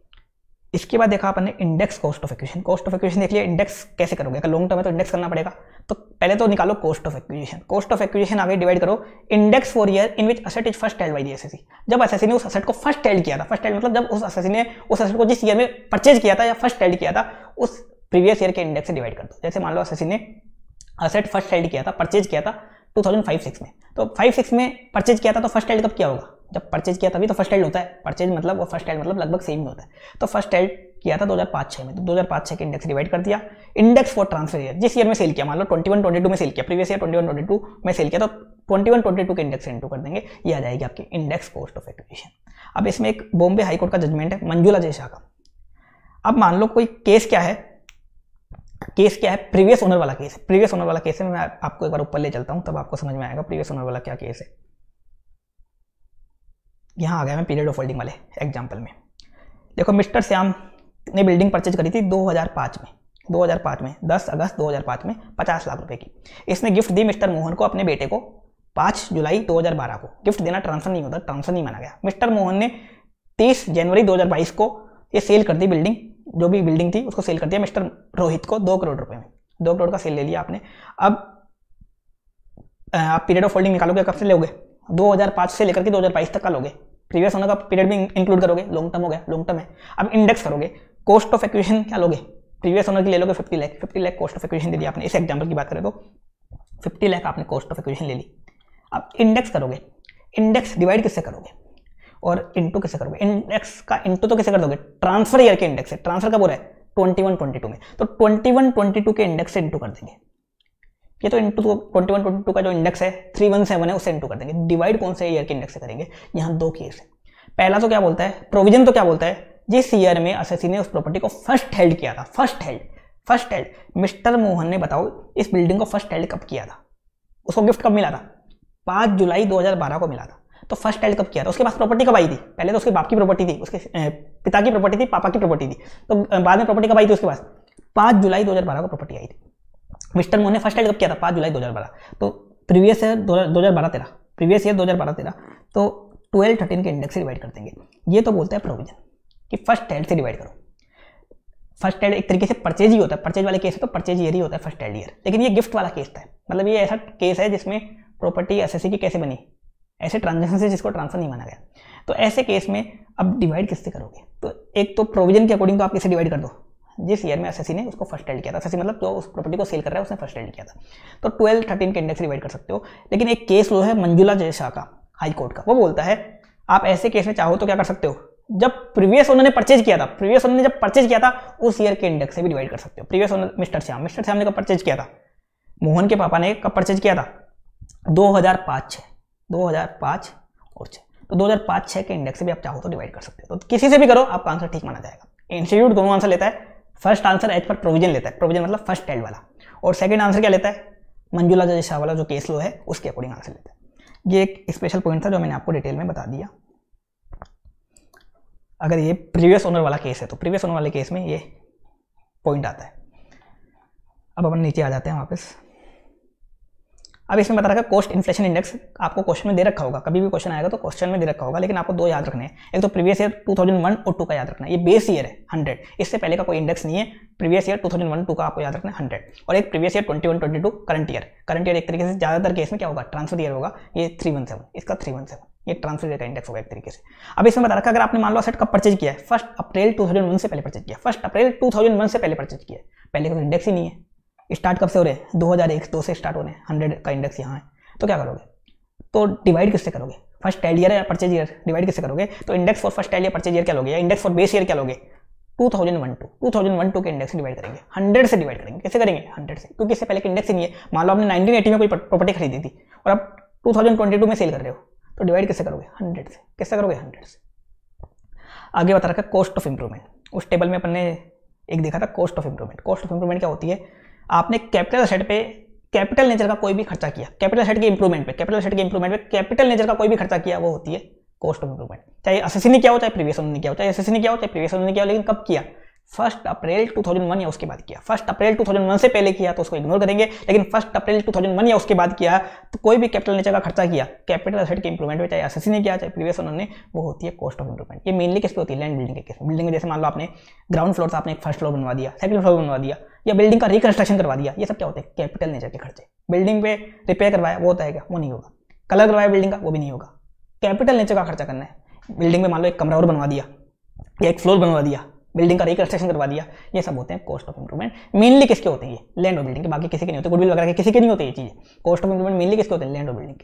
इसके बाद देखा अपन ने index cost of acquisition. Cost of acquisition देख लिया, इंडेक्स कैसे करोगे, अगर लॉन्ग टर्म है तो इंडेक्स करना पड़ेगा। तो पहले तो निकालो cost of acquisition. Cost of acquisition आगे डिवाइड करो index for year in which asset is first held by the assessee. जब एसएससी ने उस असेट को फर्स्ट हेल्ड किया था, फर्स्ट हेल्ड मतलब जब उस एसएससी ने उस असेट को जिस ईयर में परचेज किया था या फर्स्ट हेल्ड किया था उस प्रीवियस ईयर के इंडेक्स से डिवाइड कर दो। जैसे मान लो एसएससी ने असेट फर्स्ट हेल्ड किया था, परचेज किया था टू थाउजेंड फाइव सिक्स में, तो फाइव सिक्स में परचेज किया था तो फर्स्ट हेल्ड कब किया होगा, जब परचेज किया तभी तो फर्स्ट हेल्ड होता है। परचेज मतलब और फर्स्ट हेल्ड मतलब लगभग सेम ही होता है। तो फर्स्ट हेल्ड किया था दो हज़ार पाँच छह में, तो दो हज़ार पाँच छह के इंडेक्स डिवाइड कर दिया। इंडेक्स फॉर ट्रांसफर ईयर, जिस ईयर में सेल किया, मान लो ट्वेंटी वन ट्वेंटी टू में सेल किया, previous year twenty one twenty two में सेल किया तो ट्वेंटी वन ट्वेंटी टू के इंडेक्स से इंटू कर देंगे, ये आ जाएगी आपकी इंडेक्स कॉस्ट ऑफ एक्विजिशन। अब इसमें एक बॉम्बे हाई कोर्ट का जजमेंट है मंजुला जय शाह का। अब मान लो कोई केस क्या है, केस क्या है, प्रीवियस ओनर वाला केस है। प्रीवियस ओनर वाला केस है, मैं आपको एक बार ऊपर ले चलता हूं तब आपको समझ में आएगा प्रीवियस ओनर वाला क्या केस है। यहां आ गया मैं पीरियड ऑफ होल्डिंग वाले एग्जांपल में। देखो मिस्टर श्याम ने बिल्डिंग परचेज करी थी दो हज़ार पाँच में, दो हज़ार पाँच में दस अगस्त दो हज़ार पाँच में पचास लाख रुपए की। इसने गिफ्ट दी मिस्टर मोहन को, अपने बेटे को, पाँच जुलाई दो हज़ार बारह को। गिफ्ट देना ट्रांसफर नहीं होता, ट्रांसफर नहीं माना गया। मिस्टर मोहन ने तीस जनवरी दो हज़ार बाईस को ये सेल कर दी बिल्डिंग, जो भी बिल्डिंग थी उसको सेल कर दिया मिस्टर रोहित को दो करोड़ रुपए में। दो करोड़ का सेल ले लिया आपने। अब आप पीरियड ऑफ होल्डिंग निकालोगे, कब से लोगे, दो हज़ार पाँच से लेकर के दो हज़ार बाईस तक का लोगे। प्रीवियस ओनर का पीरियड भी इंक्लूड करोगे, लॉन्ग टर्म हो गया, लॉन्ग टर्म है। अब इंडेक्स करोगे, कॉस्ट ऑफ एक्विजिशन क्या लोगे, प्रीवियस ओनर की ले लोगे fifty lakh, fifty lakh cost of acquisition दे दिया आपने। इस एग्जांपल की बात करें तो फिफ्टी लाख आपने कॉस्ट ऑफ एक्विजिशन ले ली। अब इंडेक्स करोगे, इंडेक्स डिवाइड किससे करोगे और इंटू किससे करोगे, इंडेक्स का इंटू तो किससे कर दोगे, ट्रांसफर ईयर के इंडेक्स है। ट्रांसफर कब हो रहा है, ट्वेंटी वन ट्वेंटी टू में, तो ट्वेंटी वन ट्वेंटी टू के इंडेक्स से इंटू कर देंगे। ये तो into twenty one twenty two का जो इंडेक्स है थ्री वन सेवन है उससे इंटू कर देंगे। डिवाइड कौन से ईयर के इंडेक्स से करेंगे, यहाँ दो केस है। पहला तो क्या बोलता है, प्रोविजन तो क्या बोलता है, जिस ईयर में एसएससी ने उस प्रॉपर्टी को फर्स्ट हेल्ड किया था, first held first held mister Mohan ने बताओ इस बिल्डिंग को फर्स्ट हेल्ड कब किया था, उसको गिफ्ट कब मिला था, पाँच जुलाई दो हज़ार बारह को मिला था। तो फर्स्ट हेल्ड कब किया था, उसके पास प्रॉपर्टी कब आई थी, पहले तो उसके बाप की प्रॉपर्टी थी, उसके पिता की प्रॉपर्टी थी, पापा की प्रॉपर्टी थी, तो बाद में प्रॉपर्टी कब आई थी उसके पास, पाँच जुलाई दो हज़ार बारह को प्रॉपर्टी आई थी। मिस्टर मोहन ने फर्स्ट हेल्ड कब किया था, पाँच जुलाई दो हज़ार बारह, तो प्रीवियस ईयर दो हज़ार बारह तेरह, प्रीवियस ईयर दो हज़ार बारह तेरह, तो ट्वेल्व थर्टीन के इंडेक्स से डिवाइड कर देंगे। ये तो बोलता है प्रोविजन कि फर्स्ट हेल्ड से डिवाइड करो। फर्स्ट हेल्ड एक तरीके से परचेज ही होता है, परचेज वाले केस है तो परचेज ईयर ही होता है फर्स्ट हेल्ड ईयर, लेकिन ये गिफ्ट वाला केस था। मतलब ये ऐसा केस है जिसमें प्रॉपर्टी एसएससी की कैसे बनी, ऐसे ट्रांजेक्शन से जिसको ट्रांसफर नहीं माना गया। तो ऐसे केस में अब डिवाइड किससे करोगे, तो एक तो प्रोविजन के अकॉर्डिंग तो आप किसे डिवाइड कर दो, जिस ईयर में एसएससी ने उसको फर्स्ट हेल्ड किया था। एसएससी मतलब जो उस प्रॉपर्टी को सेल कर रहा है उसने फर्स्ट हेल्ड किया था, तो ट्वेल्व थर्टीन के इंडेक्स डिवाइड कर सकते हो। लेकिन एक केस लो है मंजुला जय शाह का, हाई कोर्ट का, वो बोलता है आप ऐसे केस में चाहो तो क्या कर सकते हो, जब प्रीवियस ओनर ने परचेज किया था, प्रीवियस ओनर ने जब परचेज किया था उस ईयर के इंडेक्स से भी डिवाइड कर सकते हो। Previous owner mister Shyam, mister Shyam ने कब परचेज किया था, मोहन के पापा ने कब परचेज किया था, दो हज़ार पाँच छह, दो हज़ार पाँच और छह, तो दो हज़ार पाँच छह के इंडेक्स से भी आप चाहो तो डिवाइड कर सकते हो। तो किसी से भी करो आपका आंसर ठीक माना जाएगा। इंस्टीट्यूट दोनों आंसर लेता है, first answer as per provision लेता है, प्रोविजन मतलब फर्स्ट हेल्ड वाला, और सेकंड आंसर क्या लेता है, मंजुला जय शाह वाला जो केस लो है उसके अकॉर्डिंग आंसर लेता है। ये एक स्पेशल पॉइंट था जो मैंने आपको डिटेल में बता दिया। अगर ये प्रीवियस ओनर वाला केस है तो प्रीवियस ओनर वाले केस में ये पॉइंट आता है। अब अपन नीचे आ जाते हैं वापस। अब इसमें बता रखा है कॉस्ट इन्फ्लेशन इंडेक्स, आपको क्वेश्चन में दे रखा होगा, कभी भी क्वेश्चन आएगा तो क्वेश्चन में दे रखा होगा, लेकिन आपको दो याद रखने हैं। एक तो previous year two thousand one और टू का याद रखना है, ये बेस ईयर है हंड्रेड, इससे पहले का कोई इंडेक्स नहीं है। Previous year two thousand one two का आपको याद रखना है हंड्रेड, और एक previous year twenty one twenty two current year. Current year एक तरीके से ज्यादातर केस में क्या होगा, ट्रांसफर ईयर होगा, ये थ्री वन सेवन, इसका थ्री वन सेवन, ये ट्रांसफर ईयर का इंडेक्स होगा एक तरीके से। अब इसमें बता रखा है अगर आपने मान लो असेट कब परचेज किया है, first April two thousand one से पहले परचेज किया, first April two thousand one से पहले परचेज किया, पहले का तो इंडेक्स ही नहीं है। स्टार्ट कब से हो रहे हैं, दो हज़ार एक, दो से स्टार्ट हो रहे हैं, हंड्रेड का इंडेक्स यहाँ है, तो क्या करोगे, तो डिवाइड किससे करोगे, फर्स्ट टेल ईयर या परचेज ईयर डिवाइड किससे करोगे, तो इंडेक्स फॉर फर्स्ट टेल या परचेज ईयर क्या लोगे, या इंडेक्स फॉर बेस ईयर क्या लोगे, two thousand one two, two thousand one two के इंडेक्स से डिवाइड करेंगे, हंड्रेड से डिवाइड करेंगे। कैसे करेंगे, हंड्रेड से, क्योंकि इससे पहले इंडेक्स ही नहीं है। मान लो आपने नाइनटीन एटी में कोई प्रॉपर्टी खरीदी थी और अब टू थाउजेंड ट्वेंटी टू में सेल कर रहे हो, तो डिवाइड किससे करोगे, हंड्रेड से। किससे करोगे, हंड्रेड से। आगे बता रखा है कॉस्ट ऑफ इंप्रूवमेंट, उस टेबल में अपन ने एक देखा था cost of improvement. Cost of improvement क्या होती है, आपने कैपिटल असेट पे कैपिटल नेचर का कोई भी खर्चा किया, कैपिटल असेट के इंप्रूवमेंट पे कैपिटल असेट के इंप्रूवमेंट पे कैपिटल नेचर का कोई भी खर्चा किया, वो होती है कॉस्ट ऑफ इंप्रूवमेंट। चाहे एसएससी ने किया हो, चाहे प्रीवियस ने किया हो, चाहे एसएससी ने किया हो, चाहे प्रीवियस ने किया हो, लेकिन कब किया, first April two thousand one या उसके बाद किया। First April two thousand one से पहले किया तो उसको इग्नोर करेंगे, लेकिन first April two thousand one या उसके बाद किया तो कोई भी कैपिटल नेचर का खर्चा किया कैपिटल असेट के इंप्रूवमेंट में, चाहे एसएससी ने किया चाहे प्रीवियस ओनर ने, वो होती है कॉस्ट ऑफ इंप्रूवमेंट। ये मेनली किस पे होती है, लैंड बिल्डिंग के केस में। बिल्डिंग में जैसे मान लो आपने ग्राउंड फ्लोर था, आपने एक फर्स्ट फ्लोर बनवा दिया, सेकंड फ्लोर बनवा दिया, या बिल्डिंग का रिकंस्ट्रक्शन करवा दिया, ये सब क्या होते हैं, कैपिटल नेचर के खर्चे। बिल्डिंग पे रिपेयर करवाया, वो होता है क्या, वो नहीं होगा। कलर करवाया बिल्डिंग का, वो भी नहीं होगा। कैपिटल नेचर का खर्चा करना है, बिल्डिंग में मान लो एक कमरा और बनवा दिया या एक फ्लोर बनवा दिया, बिल्डिंग का रिकंस्ट्रक्शन करवा दिया, ये सब होते हैं कॉस्ट ऑफ इंप्रूवमेंट। मेनली किसके होते हैं, ये लैंड और बिल्डिंग के, बाकी किसी के नहीं होते, गुडविल वगैरह के किसी के नहीं होते ये चीजें। कॉस्ट ऑफ इंप्रूवमेंट मेनली किसके होते हैं, लैंड और बिल्डिंग के।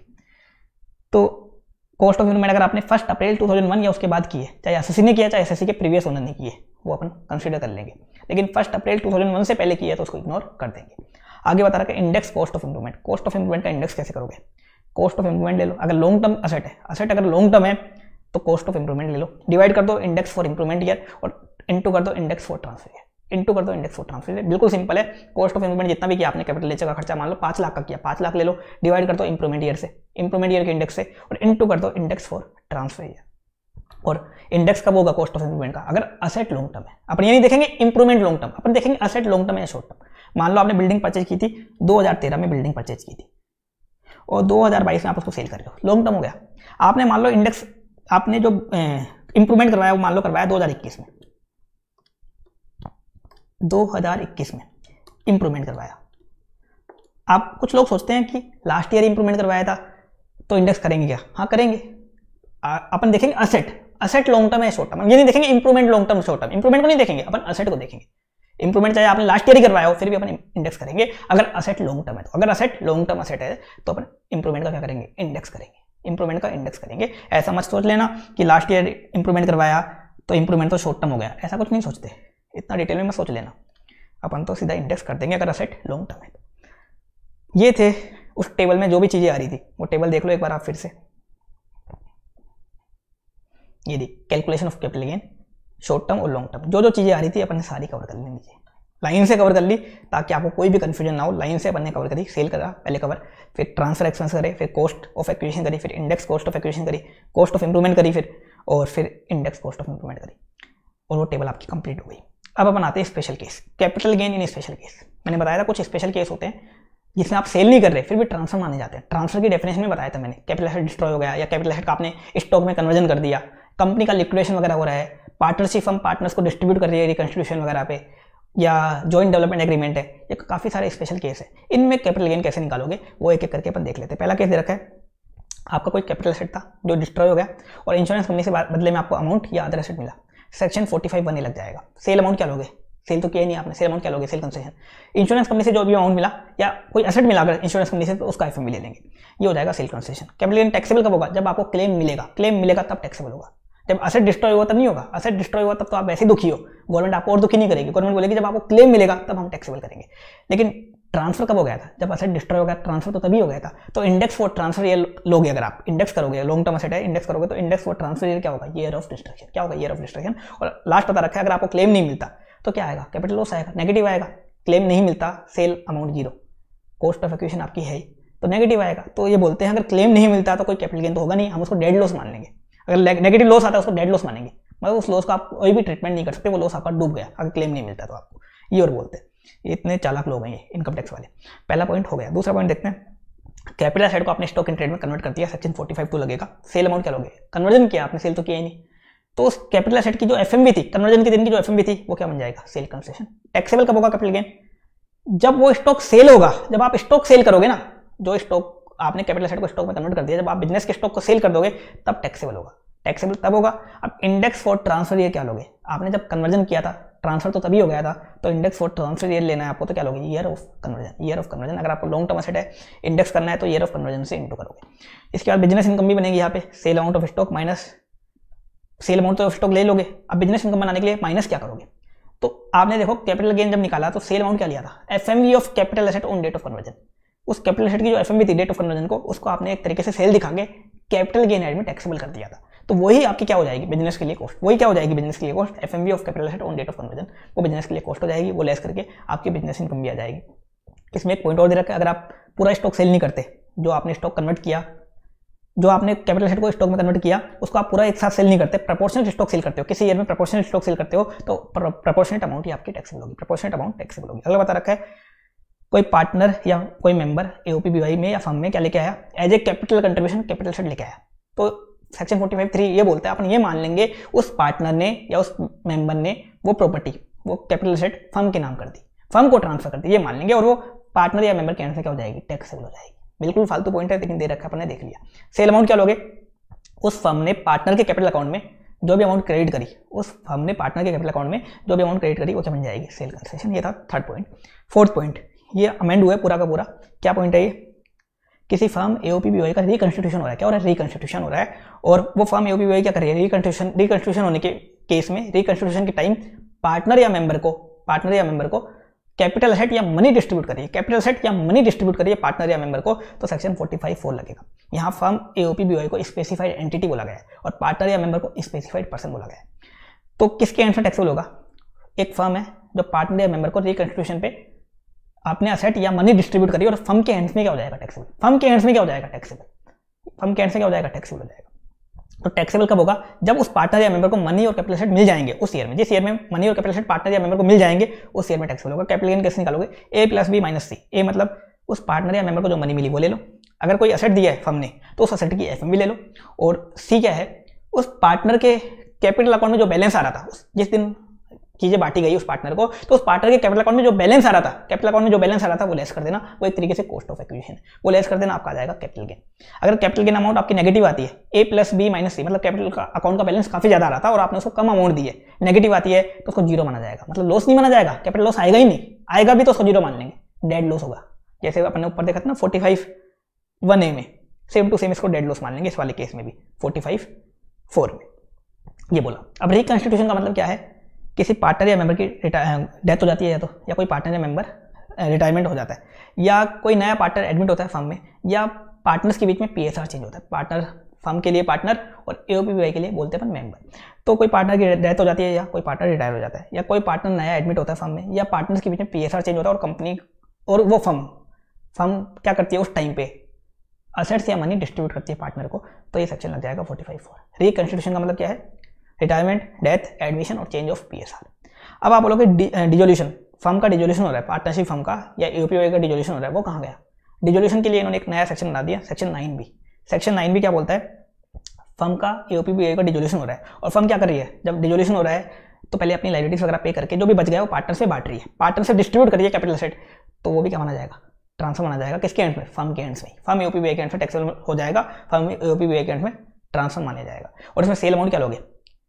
तो कॉस्ट ऑफ इंप्रूवमेंट अगर आपने first April two thousand one या उसके बाद किए, चाहे एसएससी ने किया चाहे एसएससी के प्रीवियस ओनर ने किए, वो अपन कंसीडर कर लेंगे, लेकिन first April two thousand one से पहले किया तो उसको इग्नोर कर देंगे। आगे बता रहा है index cost of improvement. Cost of improvement का इंडेक्स कैसे करोगे, कॉस्ट ऑफ इंप्रूवमेंट ले लो, अगर लॉन्ग टर्म असेट है, असेट अगर लॉन्ग टर्म है तो कॉस्ट ऑफ इंप्रूवमेंट ले लो, डिवाइड कर दो इंडेक्स फॉर इंप्रूवमेंट ईयर और इनटू कर दो index for transfer year, into कर दो इंडेक्स फॉर ट्रांसफर ईयर। बिल्कुल सिंपल है। कॉस्ट ऑफ इंप्रूवमेंट जितना भी किया आपने कैपिटल नेचर का खर्चा, मान लो पाँच लाख का किया, पाँच लाख ले लो, डिवाइड कर दो इंप्रूवमेंट ईयर से, इंप्रूवमेंट ईयर के इंडेक्स से, और इनटू कर दो इंडेक्स फॉर ट्रांसफर ईयर। और इंडेक्स कब होगा कॉस्ट ऑफ इंप्रूवमेंट का, अगर असेट लॉन्ग टर्म है। अपन ये नहीं देखेंगे इंप्रूवमेंट लॉन्ग टर्म, अपन देखेंगे असेट लॉन्ग टर्म या शॉर्ट टर्म। मान लो आपने बिल्डिंग परचेज की थी, दो हज़ार तेरह में बिल्डिंग परचेज की थी और दो हज़ार बाईस में आप उसको सेल कर रहे हो, लॉन्ग टर्म हो गया। आपने मान लो इंडेक्स, आपने जो इंप्रूवमेंट करवाया वो मान लो करवाया दो हज़ार इक्कीस में, दो हज़ार इक्कीस में इंप्रूवमेंट करवाया। आप कुछ लोग सोचते हैं कि लास्ट ईयर इंप्रूवमेंट करवाया था तो इंडेक्स करेंगे क्या, हाँ करेंगे। आ, अपन देखेंगे असेट, असेट लॉन्ग टर्म है शॉर्ट टर्म, ये नहीं देखेंगे improvement long term short term, improvement को नहीं देखेंगे, अपन असेट को देखेंगे। इंप्रूवमेंट चाहे आपने लास्ट ईयर ही करवाया हो फिर भी अपन इंडेक्स करेंगे, अगर असेट लॉन्ग टर्म है तो। अगर असेट लॉन्ग टर्म असेट है तो अपन इंप्रूवमेंट का क्या करेंगे, इंडेक्स करेंगे, इंप्रूवमेंट का इंडेक्स करेंगे। ऐसा मत सोच लेना कि लास्ट ईयर इंप्रूवमेंट करवाया तो इंप्रूवमेंट तो शॉर्ट टर्म हो गया, ऐसा कुछ नहीं सोचते, इतना डिटेल में मत सोच लेना। अपन तो सीधा इंडेक्स कर देंगे अगर असेट लॉन्ग टर्म है। ये थे उस टेबल में जो भी चीजें आ रही थी, वो टेबल देख लो एक बार आप फिर से। ये the calculation of capital gain short term और लॉन्ग टर्म, जो जो चीजें आ रही थी अपन ने सारी कवर कर ली, नीचे लाइन से कवर कर ली ताकि आपको कोई भी कंफ्यूजन ना हो। लाइन से अपन ने कवर करी, सेल करा पहले कवर, फिर ट्रांसफर एक्सपेंस करे, फिर कॉस्ट ऑफ एक्विजिशन करी, फिर इंडेक्स कॉस्ट ऑफ एक्विजिशन करी, कॉस्ट ऑफ इंप्रूवमेंट करी, फिर और फिर इंडेक्स कॉस्ट ऑफ इंप्रूवमेंट करी, और वो टेबल आपकी कंप्लीट हो गई। अब अपन आते हैं special case, capital gain in special case. मैंने बताया था कुछ स्पेशल केस होते हैं जिसमें आप सेल नहीं कर रहे फिर भी ट्रांसफर माने जाते हैं। ट्रांसफर की डेफिनेशन में बताया था मैंने, कैपिटल एसेट डिस्ट्रॉय हो गया या कैपिटल एसेट का आपने स्टॉक में कन्वर्जन कर दिया, कंपनी का लिक्विडेशन वगैरह हो रहा है, पार्टनरशिप फर्म पार्टनर्स को डिस्ट्रीब्यूट कर रही है रिकंस्टिट्यूशन वगैरह पे, या जॉइंट डेवलपमेंट एग्रीमेंट है, ये काफी सारे स्पेशल केस है। इनमें कैपिटल गेन कैसे निकालोगे वो एक एक करके अपन देख लेते हैं। पहला केस दे रखा है, आपका कोई कैपिटल एसेट था जो डिस्ट्रॉय हो गया और इंश्योरेंस कंपनी से बदले में आपको अमाउंट या अदर एसेट मिला, सेक्शन फोर्टी फाइव वन लग जाएगा। सेल अमाउंट क्या लोगे, सेल तो किया ही नहीं आपने, सेल अमाउंट क्या लोगे, सेल कंसेशन। इंश्योरेंस कंपनी से जो भी अमाउंट मिला या कोई एसेट मिला अगर इंश्योरेंस कंपनी से तो उसका एफ एम भी ले लेंगे, ये हो जाएगा sale consideration. Capital gain taxable कब होगा, जब आपको क्लेम मिलेगा, क्लेम मिलेगा तब टैक्सेबल होगा। जब असेट डिस्ट्रॉय हुआ तब नहीं होगा, असेट डिस्ट्रॉय हुआ तब तो आप वैसे दुखी हो, गवर्नमेंट आपको और दुखी नहीं करेगी, गवर्नमेंट बोलेगी जब आपको क्लेम मिलेगा तब हम टैक्सेबल करेंगे। लेकिन ट्रांसफर कब हो गया था, जब असेट डिस्ट्रॉय हो गया, ट्रांसफर तो तभी हो गया था। तो इंडेक्स फॉर ट्रांसफर ईयर लोगे, अगर आप इंडेक्स करोगे, लॉन्ग टर्म असेट है इंडेक्स करोगे तो इंडेक्स फॉर ट्रांसफर ईयर क्या होगा, ईयर ऑफ डिस्ट्रक्शन। क्या होगा, ईयर ऑफ डिस्ट्रक्शन। और लास्ट बता रखा है अगर आपको क्लेम नहीं मिलता तो क्या आएगा, कैपिटल लॉस आएगा, नेगेटिव आएगा। क्लेम नहीं मिलता, sale amount zero, cost of acquisition आपकी है तो नेगेटिव आएगा। तो ये बोलते हैं अगर क्लेम नहीं मिलता तो कोई कैपिटल गेन तो होगा नहीं, हम उसको डेड लॉस मान लेंगे। अगर नेगेटिव लॉस आता है उसको डेड लॉस मानेंगे, मतलब उस लॉस का आप कोई भी ट्रीटमेंट नहीं कर सकते, वो लॉस आपका डूब गया अगर क्लेम नहीं मिलता तो आपको, ये और बोलते हैं। इतने चालाक लोग हैं ये इनकम टैक्स वाले। पहला पॉइंट हो गया। दूसरा पॉइंट देखते हैं, कैपिटल एसेट को आपने स्टॉक इन ट्रेड में कन्वर्ट कर दिया, सेक्शन फोर्टी फाइव टू लगेगा। सेल अमाउंट क्या लोगे, कन्वर्जन किया आपने, सेल तो किया ही नहीं, तो उस कैपिटल एसेट की जो एफएमवी थी, कन्वर्जन के दिन की जो एफएमवी थी, वो क्या बन जाएगा, सेल कंसेशन। टैक्सेबल कब होगा कैपिटल गेन, जब वो स्टॉक सेल होगा, जब आप स्टॉक सेल करोगे ना, जो स्टॉक आपने कैपिटल एसेट को स्टॉक में कन्वर्ट कर दिया, जब आप बिजनेस के स्टॉक को सेल कर दोगे तब टैक्सेबल होगा। टैक्सेबल तब होगा। अब इंडेक्स फॉर ट्रांसफर ईयर क्या लोगे, आपने जब कन्वर्जन किया था, ट्रांसफर तो तभी हो गया था, तो इंडेक्स फॉर ट्रांसफर ईयर लेना है आपको, तो क्या लोगे, year of conversion. Year of conversion, अगर आपको लॉन्ग टर्म एसेट है, इंडेक्स करना है तो ईयर ऑफ कन्वर्जन से इंटू करोगे। इसके बाद बिजनेस इनकम भी बनेगी यहाँ पे, sale amount of stock minus sale amount of stock ले लोगे। अब बिजनेस इनकम बनाने के लिए माइनस क्या करोगे, तो आपने देखो कैपिटल गेन जब निकाला तो सेल अमाउंट क्या लिया था, FMV of capital asset on date of conversion. उस कैपिटल एसेट की जो एफएमवी थी डेट ऑफ कन्वर्जन को, उसको आपने एक तरीके से सेल दिखा के कैपिटल गेन एड में टैक्सेबल कर दिया था, तो वही आपकी क्या हो जाएगी, बिजनेस के लिए कॉस्ट। वही क्या हो जाएगी, बिजनेस के लिए cost, FMV of capital asset on date of conversion, वो बिजनेस के लिए कॉस्ट हो जाएगी, वो लेस करके आपकी बिजनेस इनकम भी आ जाएगी। इसमें एक पॉइंट और दे रखा है, अगर आप पूरा स्टॉक सेल नहीं करते, जो आपने स्टॉक कन्वर्ट किया, जो आपने कैपिटल एसेट को स्टॉक में कन्वर्ट किया, उसको आप पूरा एक साथ सेल नहीं करते, प्रोपोर्शनल स्टॉक सेल करते हो, किसी ईयर में प्रोपोर्शनल स्टॉक सेल करते हो, तो प्रोपोर्शनल अमाउंट ही आपकी टैक्सेबल होगी, प्रोपोर्शनल अमाउंट टैक्सेबल होगी। अगला बता रखा है, कोई पार्टनर या कोई मेंबर एओपीबीवाई में या फर्म में क्या लेके आया, as a capital contribution capital asset लेके आया, तो सेक्शन फोर्टी फाइव थ्री ये बोलता है, अपन ये मान लेंगे उस पार्टनर ने या उस मेंबर ने वो प्रॉपर्टी, वो कैपिटल एसेट फर्म के नाम कर दी, फर्म को ट्रांसफर कर दी, ये मान लेंगे, और वो पार्टनर या मेंबर के एंड से क्या हो जाएगी, टैक्सेबल हो जाएगी। बिल्कुल फालतू पॉइंट है, लेकिन दे रखा अपन ने, देख लिया। सेल अमाउंट क्या लोगे, उस फर्म ने पार्टनर के कैपिटल अकाउंट में जो भी अमाउंट क्रेडिट करी, उस फर्म ने पार्टनर के कैपिटल अकाउंट में जो भी अमाउंट क्रेडिट करी, वो क्या बन जाएगी, सेल कंसेशन। ये था थर्ड पॉइंट। फोर्थ पॉइंट, ये अमेंड हुआ है पूरा का पूरा। क्या पॉइंट है ये, किसी फर्म एओपीबीवाई का रिकंस्टिट्यूशन हो रहा है, क्या हो रहा है, रिकंस्टिट्यूशन हो रहा है, और वो फर्म एओपीबीवाई क्या कर रही है, रिकंस्टिट्यूशन रिकंस्टिट्यूशन होने के केस में, रिकंस्टिट्यूशन के टाइम पार्टनर या मेंबर को पार्टनर या मेंबर को कैपिटल एसेट या मनी डिस्ट्रीब्यूट करिए, कैपिटल एसेट या मनी डिस्ट्रीब्यूट करिए पार्टनर या मेंबर को, तो सेक्शन फोर्टी फाइव फोर लगेगा। यहाँ फर्म एओपीबीवाई को स्पेसिफाइड एंटिटी बोला गया है और पार्टनर या मेंबर को स्पेसिफाइड पर्सन बोला गया है, तो किसके एंड में टैक्सेबल होगा, एक फर्म है जो पार्टनर या मेंबर को रिकंस्टिट्यूशन पे आपने असेट या मनी डिस्ट्रीब्यूट करिए, और फर्म के एंड्स में क्या हो जाएगा, टैक्सेबल। फर्म के एंड्स में क्या हो जाएगा, टैक्सेबल। फर्म के एंड्स में क्या हो जाएगा, टैक्सेबल हो जाएगा। तो टैक्सेबल कब होगा, जब उस पार्टनर या मेंबर को मनी और कैपिटल एसेट मिल जाएंगे उस ईयर में, जिस ईयर में मनी और कैपिटल एसेट पार्टनर या मेंबर को मिल जाएंगे उस ईयर में टैक्सेबल होगा। कैपिटल गेन कैसे निकालोगे, A plus B minus C. A मतलब उस पार्टनर या मेंबर को जो मनी मिली वो ले लो, अगर कोई असेट दिया है फर्म ने तो उस असेट की एफएमवी ले लो, और सी क्या है, उस पार्टनर के कैपिटल अकाउंट में जो बैलेंस आ रहा था, जिस दिन चीजें बांटी गई उस पार्टनर को, तो उस पार्टनर के कैपिटल अकाउंट में जो बैलेंस आ रहा था, कैपिटल अकाउंट में जो बैलेंस आ रहा था वो लेस कर देना, वो एक तरीके से कॉस्ट ऑफ एक्विजिशन, वो लेस कर देना, आपका आ जाएगा कैपिटल गेन। अगर कैपिटल गेन अमाउंट आपकी नेगेटिव आती है, A plus B minus C, मतलब कैपिटल का अकाउंट का बैलेंस काफी ज्यादा आ रहा था और आपने उसको कम अमाउंट दी है, नेगेटिव आती है तो उसको जीरो माना जाएगा, मतलब लॉस नहीं माना जाएगा, कैपिटल लॉस आएगा ही नहीं, आएगा भी तो उसको जीरो मान लेंगे, डेड लॉस होगा। जैसे अपने ऊपर देखा था ना फोर्टी फाइव वन ए में, सेम टू सेम इसको डेड लॉस मान लेंगे इस वाले केस में भी, फोर्टी फाइव फोर में ये बोला। अब रिकंस्टिट्यूशन का मतलब क्या है, किसी पार्टनर या मेंबर की डेथ हो जाती है, या तो या कोई पार्टनर या मेंबर रिटायरमेंट हो जाता है, या कोई नया पार्टनर एडमिट होता है फर्म में, या पार्टनर्स के बीच में पीएसआर चेंज होता है, पार्टनर फर्म के लिए पार्टनर और एओपीबीवाई के लिए बोलते हैं अपन मेंबर। तो कोई पार्टनर की डेथ हो जाती है, या कोई पार्टनर रिटायर हो जाता है, या कोई पार्टनर नया एडमिट होता है फर्म में, या पार्टनर्स के बीच में पीएसआर चेंज होता है, और कंपनी और वो फर्म फर्म क्या करती है उस टाइम पे, असेट्स या मनी डिस्ट्रीब्यूट करती है पार्टनर को, तो ये सेक्शन लग जाएगा फोर्टी फाइव फोर। रिकंस्टिट्यूशन का मतलब क्या है, रिटायरमेंट, डेथ, एडमिशन और चेंज ऑफ पीएसआर। अब आप बोलोगे डिजोल्यूशन, फर्म का डिजोल्यूशन हो रहा है, पार्टनरशिप फर्म का या एओपीवाई का डिजोल्यूशन हो रहा है, वो कहाँ गया। डिजोल्यूशन के लिए इन्होंने एक नया सेक्शन बना दिया, section nine B. Section nine B क्या बोलता है, फर्म का एओपीवाई का डिजोल्यूशन हो रहा है, और फर्म क्या कर रही है, जब डिजोल्यूशन हो रहा है तो पहले अपनी लाइबिलिटीज वगैरह पे करके जो भी बच गया वो पार्टनर से बांट रही है, पार्टनर से डिस्ट्रीब्यूट कर रही है कैपिटल एसेट, तो वो भी क्या माना जाएगा, ट्रांसफर माना जाएगा। किसके एंड में, फर्म के एंड्स में। फर्म एओपीवाई के एंड में टैक्सेबल हो जाएगा, फर्म एओपीवाई के एंड में ट्रांसफर माना जाएगा। और इसमें सेल अमाउंट क्या लोगे,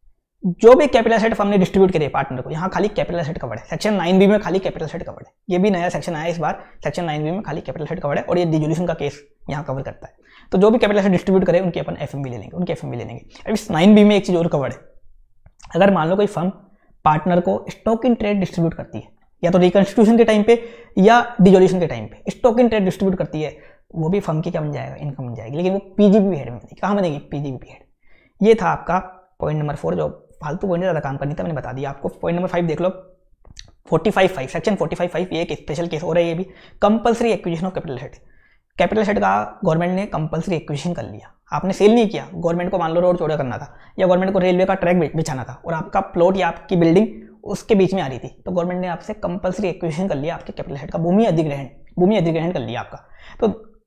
जो भी कैपिटल एसेट फर्म ने डिस्ट्रीब्यूट करी है पार्टनर को, यहाँ खाली कैपिटल एसेट कवर्ड है, सेक्शन नाइन बी में खाली कैपिटल एसेट कवर्ड है, ये भी नया सेक्शन आया इस बार, सेक्शन नाइन बी में खाली कैपिटल एसेट कवर्ड है, और ये डिजोल्यूशन का केस यहाँ कवर करता है। तो जो भी कैपिटल एसेट डिस्ट्रीब्यूट करे उनकी अपन एफएमवी ले लेंगे, उनकी एफएमवी ले लेंगे। अब इस नाइन बी में एक चीज और कवर्ड है, अगर मान लो कोई फर्म पार्टनर को स्टॉक इन ट्रेड डिस्ट्रीब्यूट करती है, या तो रिकंस्टिट्यूशन के टाइम पे या डिजोल्यूशन के टाइम पे स्टॉक इन ट्रेड डिस्ट्रीब्यूट करती है, वो भी फर्म की क्या बन जाएगा, इनकम बन जाएगी, लेकिन वो पीजीबी हेड में बनेगी। कहाँ बनेगी, पीजीबी हेड। ये था आपका पॉइंट नंबर फोर, जो फालतू पॉइंट ज़्यादा काम करनी था, मैंने बता दिया आपको। पॉइंट नंबर फाइव देख लो, forty five five section forty five five, ये एक स्पेशल केस हो रहा है, ये भी compulsory acquisition of capital asset. Capital asset का गवर्नमेंट ने कंपलसरी एक्विजिशन कर लिया, आपने सेल नहीं किया, गवर्नमेंट को मान लो रोड चौड़ा करना था, या गवर्नमेंट को रेलवे का ट्रैक बिछाना था, और आपका प्लॉट या आपकी बिल्डिंग उसके बीच में आ रही थी, तो गवर्नमेंट ने आपसे कंपलसरी एक्विजिशन कर लिया आपके कैपिटल एसेट का, भूमि अधिग्रहण भूमि अधिग्रहण कर लिया आपका। तो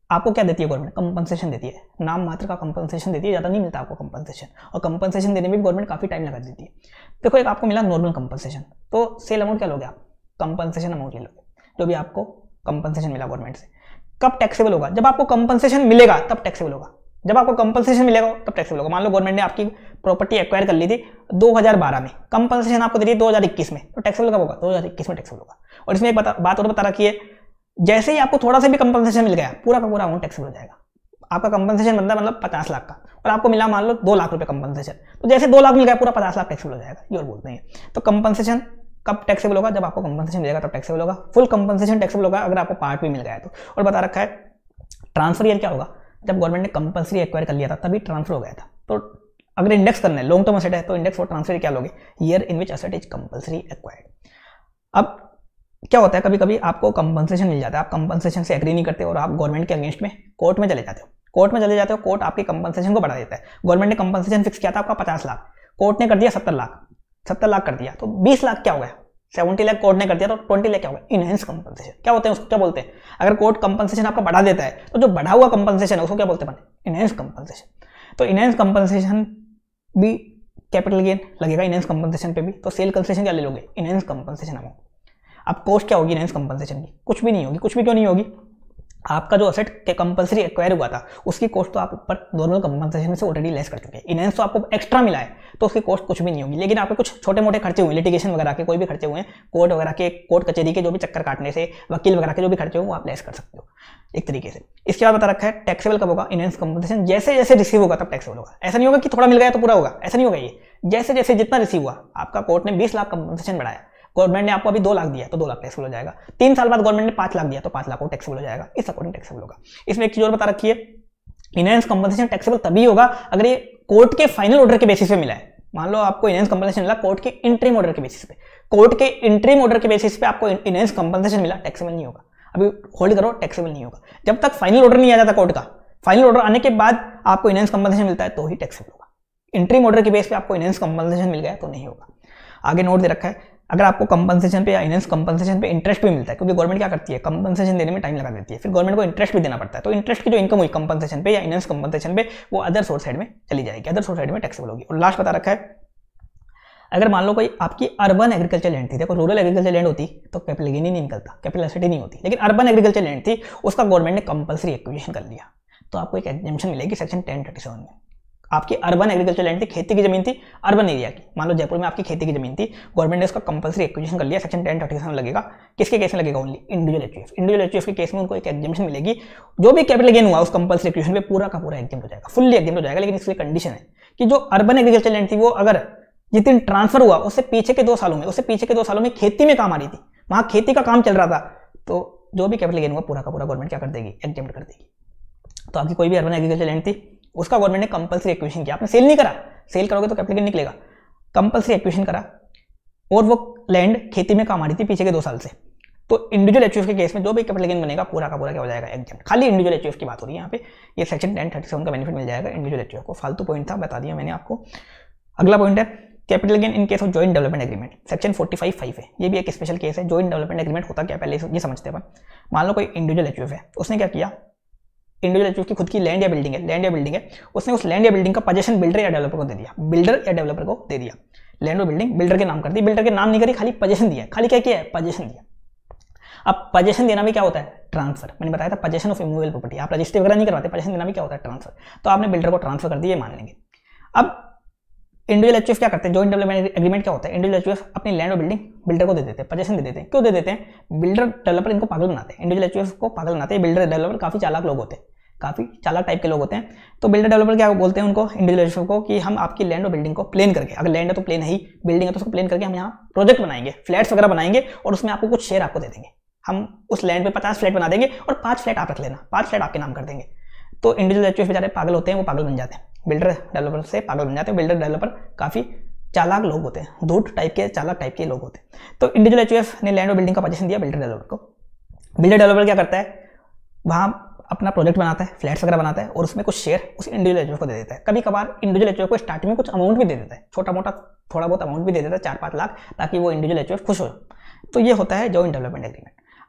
आपको क्या देती है गवर्नमेंट? कंपनसेशन देती है, नाम मात्र का कंपनसेशन देती है, ज़्यादा नहीं मिलता आपको कंपनसेशन, और कंपनसेशन देने में भी गवर्नमेंट काफ़ी टाइम लगा देती है। देखो एक आपको मिला नॉर्मल कंपनसेशन, तो सेल अमाउंट क्या लोगे आप? कंपनसेशन अमाउंट ले लोगे, जो भी आपको कंपनसेशन मिला गवर्नमेंट से। कब टैक्सेबल होगा? जब आपको कंपनसेशन मिलेगा तब टैक्सेबल होगा। जब आपको कंपनसेशन मिलेगा तब टैक्सेबल होगा। मान लो गवर्नमेंट ने आपकी प्रॉपर्टी एक्वायर कर ली थी दो हज़ार बारह में, कंपनसेशन आपको दे दी दो हज़ार इक्कीस में, तो टैक्सेबल कब होगा? दो हज़ार इक्कीस में टैक्सेबल होगा। और इसमें एक बात और बता रखी है, जैसे ही आपको थोड़ा सा भी कंपनसेशन मिल गया पूरा का पूरा अमाउंट टैक्सेबल हो जाएगा। आपका कंपनसेशन बनता है मतलब पचास लाख का, और आपको मिला मान लो दो लाख रुपए कंपनसेशन, तो जैसे दो लाख मिल गया पूरा पचास लाख टैक्सेबल हो जाएगा, ये और बोलते हैं। तो कंपनसेशन कब टैक्सेबल होगा? जब आपको कंपनसेशन मिलेगा तब टैक्सेबल होगा। फुल कंपनसेशन टैक्सेबल होगा अगर आपको पार्ट भी मिल गया है तो। और बता रखा है ट्रांसफर ईयर क्या होगा? जब गवर्नमेंट ने कंपल्सरी एक्वायर कर लिया था तभी ट्रांसफर हो गया था। तो अगर इंडेक्स करना है, लॉन्ग टर्म एसेट है, तो इंडेक्स फॉर ट्रांसफर क्या लोगे? Year in which asset is compulsory acquired. अब क्या होता है, कभी कभी आपको कंपनसेशन मिल जाता है, आप कंपनसेशन से एग्री नहीं करते और आप गवर्नमेंट के अगेंस्ट में कोर्ट में चले जाते हो। कोर्ट में चले जाते हो, कोर्ट आपकी कंपनसेशन को बढ़ा देता है। गवर्नमेंट ने कंपनसेशन फिक्स किया था आपका पचास लाख, कोर्ट ने कर दिया सत्तर लाख, सत्तर लाख कर दिया तो बीस लाख क्या हो गया? सेवेंटी लाख कोर्ट ने कर दिया तो ट्वेंटी लाख क्या होगा? Enhanced compensation. क्या होते हैं उसको, क्या बोलते हैं? अगर कोर्ट कंपनसेशन आपका बढ़ा देता है तो जो बढ़ा हुआ कंपनसेशन है उसको क्या बोलते हैं? Enhanced compensation. तो इनहेंस कंपनसेशन भी कैपिटल गेन लगेगा इनहेंस कंपनसेशन पे भी। तो सेल कंसेशन क्या ले लोगे? Enhanced compensation amount. अब कॉस्ट क्या होगी इनहेंस कंपनसेशन की? कुछ भी नहीं होगी। कुछ भी क्यों नहीं होगी? आपका जो असेट के कंपल्सरी एक्वायर हुआ था उसकी कॉस्ट तो आप ऊपर नॉर्मल कंपनसेशन से ऑलरेडी लेस कर चुके हैं। इनहेंस तो आपको एक्स्ट्रा मिला है तो उसकी कॉस्ट कुछ भी नहीं होगी। लेकिन आपके कुछ छोटे मोटे खर्चे हुए, लिटिगेशन वगैरह के कोई भी खर्चे हुए हैं, कोर्ट वगैरह के, कोर्ट कचहरी के जो भी चक्कर काटने से, वकील वगैरह के जो भी खर्चे हुए वो आप लेस कर सकते हो एक तरीके से। इसके बाद बता रखा है टैक्सेबल कब होगा? इनहेंस कंपनसेशन जैसे जैसे रिसीव होगा तब टैक्सेबल होगा। ऐसा नहीं होगा कि थोड़ा मिल गया तो पूरा होगा, ऐसा नहीं होगा। ये जैसे जैसे जितना रिसीव हुआ, आपका कोर्ट ने बीस लाख कंपनसेशन बढ़ाया, गवर्नमेंट ने आपको अभी दो लाख दिया तो दो लाख टैक्सेबल हो जाएगा। तीन साल बाद गवर्नमेंट ने पांच लाख दिया तो पांच लाख को टैक्सेबल हो जाएगा। इस अकॉर्डिंग टैक्सेबल होगा। इसमें एक चीज और बता रखी है, इनहेंस कंपनसेशन टैक्सेबल तभी होगा अगर ये कोर्ट के फाइनल ऑर्डर के बेसिस पे मिला है। मान लो आपको इनहेंस कंपनसेशन मिला कोर्ट के इंटरिम ऑर्डर के बेसिस पे, कोर्ट के इंटरिम ऑर्डर के बेसिस पे आपको इनहेंस कंपनसेशन मिला, टैक्सेबल नहीं होगा। अभी होल्ड करो, टैक्सेबल नहीं होगा। जब तक फाइनल ऑर्डर नहीं आ जाता कोर्ट का, फाइनल ऑर्डर आने के बाद आपको इनहेंस कंपनसेशन मिलता है तो ही टैक्सेबल होगा। इंटरिम ऑर्डर के बेस पे आपको इनहेंस कंपनसेशन मिल गया तो नहीं होगा। आगे नोट दे रखा है, अगर आपको कंपनसेशन पे या इनहेंस कंपनसेशन पे इंटरेस्ट भी मिलता है, क्योंकि गवर्नमेंट क्या करती है, कंपनसेशन देने में टाइम लगा देती है, फिर गवर्नमेंट को इंटरेस्ट भी देना पड़ता है, तो इंटरेस्ट की जो इनकम हुई कंपनसेशन पे या इनहेंस कंपनसेशन पे वो अदर सोर्स साइड में चली जाएगी, अदर सोर्स साइड में टैक्सेबल होगी। और लास्ट बता रखा है, अगर मान लो कोई आपकी अर्बन एग्रीकल्चर लैंड थी, देखो रूरल एग्रीकल्चर लैंड होती तो कैपिटल गेन ही नहीं निकलता, कैपिटल एसेट ही नहीं होती, लेकिन अर्बन एग्रीकल्चर लैंड थी, उसका गवर्नमेंट ने कंपल्सरी एक्विजिशन कर लिया तो आपको एक एग्जेम्पशन मिलेगी सेक्शन टेन थर्टी सेवन में। आपकी अर्बन एग्रीकल्चर लैंड थी, खेती की जमीन थी अर्बन एरिया की, मान लो जयपुर में आपकी खेती की जमीन थी, गवर्नमेंट ने उसका कंपल्सरी एक्विजिशन कर लिया, सेक्शन टेन थर्टी सेवन लगेगा। किसके केस में लगेगा? Only individual HUF. Individual HUF के केस में उनको एक एग्जेम्पशन मिलेगी, जो भी कैपिटल गेन हुआ उस कंपल्सरी एक्विजिशन पे पूरा का पूरा एग्जेम्प्ट हो जाएगा, फुल्ली एग्जेम्प्ट हो जाएगा। लेकिन इसकी कंडीशन है कि जो अर्बन एग्रीकल्चर लैंड थी वो अगर जिस दिन ट्रांसफर हुआ उससे पीछे के दो सालों में उससे पीछे के दो सालों में खेती में काम आ रही थी, वहां खेती का काम चल रहा था, तो जो भी कैपिटल गेन हुआ पूरा का पूरा गवर्नमेंट क्या कर देगी? एग्जेम्प्ट कर देगी। तो आपकी कोई भी अर्बन एग्रीकल्चर लैंड थी, उसका गवर्नमेंट ने कंपल्सरी एक्विजिशन किया, आपने सेल नहीं करा, सेल करोगे तो कैपिटल गेन निकलेगा, कंपल्सरी एक्विजिशन करा और वो लैंड खेती में काम आ रही थी पीछे के दो साल से, तो इंडिविजुअल एचयूएफ के केस में जो भी कैपिटल गेन बनेगा पूरा का पूरा क्या हो जाएगा? एग्जेम्प्ट। खाली इंडिविजुअल एचयूएफ की बात हो रही है यहाँ पे, ये सेक्शन टेन थर्टी सेवन का बेनिफिट मिल जाएगा इंडिविजुअल एचयूएफ को। फालतू पॉइंट था, बता दिया मैंने आपको। अगला पॉइंट है capital gain in case of joint development agreement, section forty five five है, ये भी एक स्पेशल केस है। जॉइंट डेवलपमेंट एग्रीमेंट होता क्या पहले ये समझते हैं अपन। मान लो कोई इंडिविजुअल एचयूएफ है, उसने क्या किया, इंडिविजुअल एचयूएफ की खुद की लैंड या बिल्डिंग है, लैंड या बिल्डिंग है, उसने उस लैंड या बिल्डिंग का पोजीशन बिल्डर या डेवलपर को दे दिया, बिल्डर या डेवलपर को दे दिया, लैंड और बिल्डिंग बिल्डर के नाम कर दी, बिल्डर के नाम नहीं करी, खाली पोजीशन दिया, खाली क्या किया है? पोजीशन दिया। अब पोजीशन देना भी क्या होता है? ट्रांसफर। मैंने बताया था पोजीशन ऑफ इमूवेबल प्रॉपर्टी, आप रजिस्ट्री वगैरह नहीं करवाते, पोजीशन देना भी क्या होता है? ट्रांसफर। तो आपने बिल्डर को ट्रांसफर कर दिया, मान लेंगे। अब इंडिविजुअल एचयूएफ क्या करते हैं, जॉइंट डेवलपमेंट एग्रीमेंट क्या होता है, इंडिविजुअल एचयूएफ अपनी लैंड और बिल्डिंग बिल्डर को दे देते हैं, पोजीशन दे देते हैं। क्यों दे देते हैं? बिल्डर डेवलपर इनको पागल बनाते हैं, इंडिविजुअल एचयूएफ को पागल बनाते हैं। बिल्डर डेवलपर काफी चालाक लोग होते हैं, काफी चालाक टाइप के लोग होते हैं। तो बिल्डर डेवलपर क्या बोलते हैं उनको, इंडिविजुअल एचयूएफ को, कि हम आपकी लैंड और बिल्डिंग को प्लेन करके, अगर लैंड है तो प्लेन है ही, बिल्डिंग है तो उसको प्लेन करके हम यहाँ प्रोजेक्ट बनाएंगे, फ्लैट्स वगैरह बनाएंगे और उसमें आपको कुछ शेयर आपको दे देंगे। हम उस लैंड पे पचास फ्लैट बना देंगे और पांच फ्लैट आप रख लेना, पांच फ्लैट आपके नाम कर देंगे। तो इंडिविजुअल एचयूएफ बेचारे पागल होते हैं, वो पागल बन जाते हैं, बिल्डर डेवलपर से पागल बन जाते हैं। बिल्डर डेवलपर काफी चालाक लोग होते हैं, धूट टाइप के चालाक टाइप के लोग होते हैं। तो इंडिविजुअल एचयूएफ ने लैंड और बिल्डिंग का पोजीशन दिया बिल्डर डेवलपर को। बिल्डर डेवलपर क्या करता है, वहां अपना प्रोजेक्ट बनाता है, फ्लैट्स वगैरह बनाता है और उसमें कुछ शेयर उस इंडिविजुअल एचयूएफ को दे देता है। कभी कभार इंडिविजुअल एचयूएफ को स्टार्टिंग में कुछ अमाउंट भी दे देता है, छोटा मोटा थोड़ा बहुत अमाउंट भी दे देता है, चार पांच लाख, ताकि वो इंडिविजुअल एचयूएफ खुश हो। तो ये होता है जॉइंट डेवलपमेंट एग्रीमेंट। अब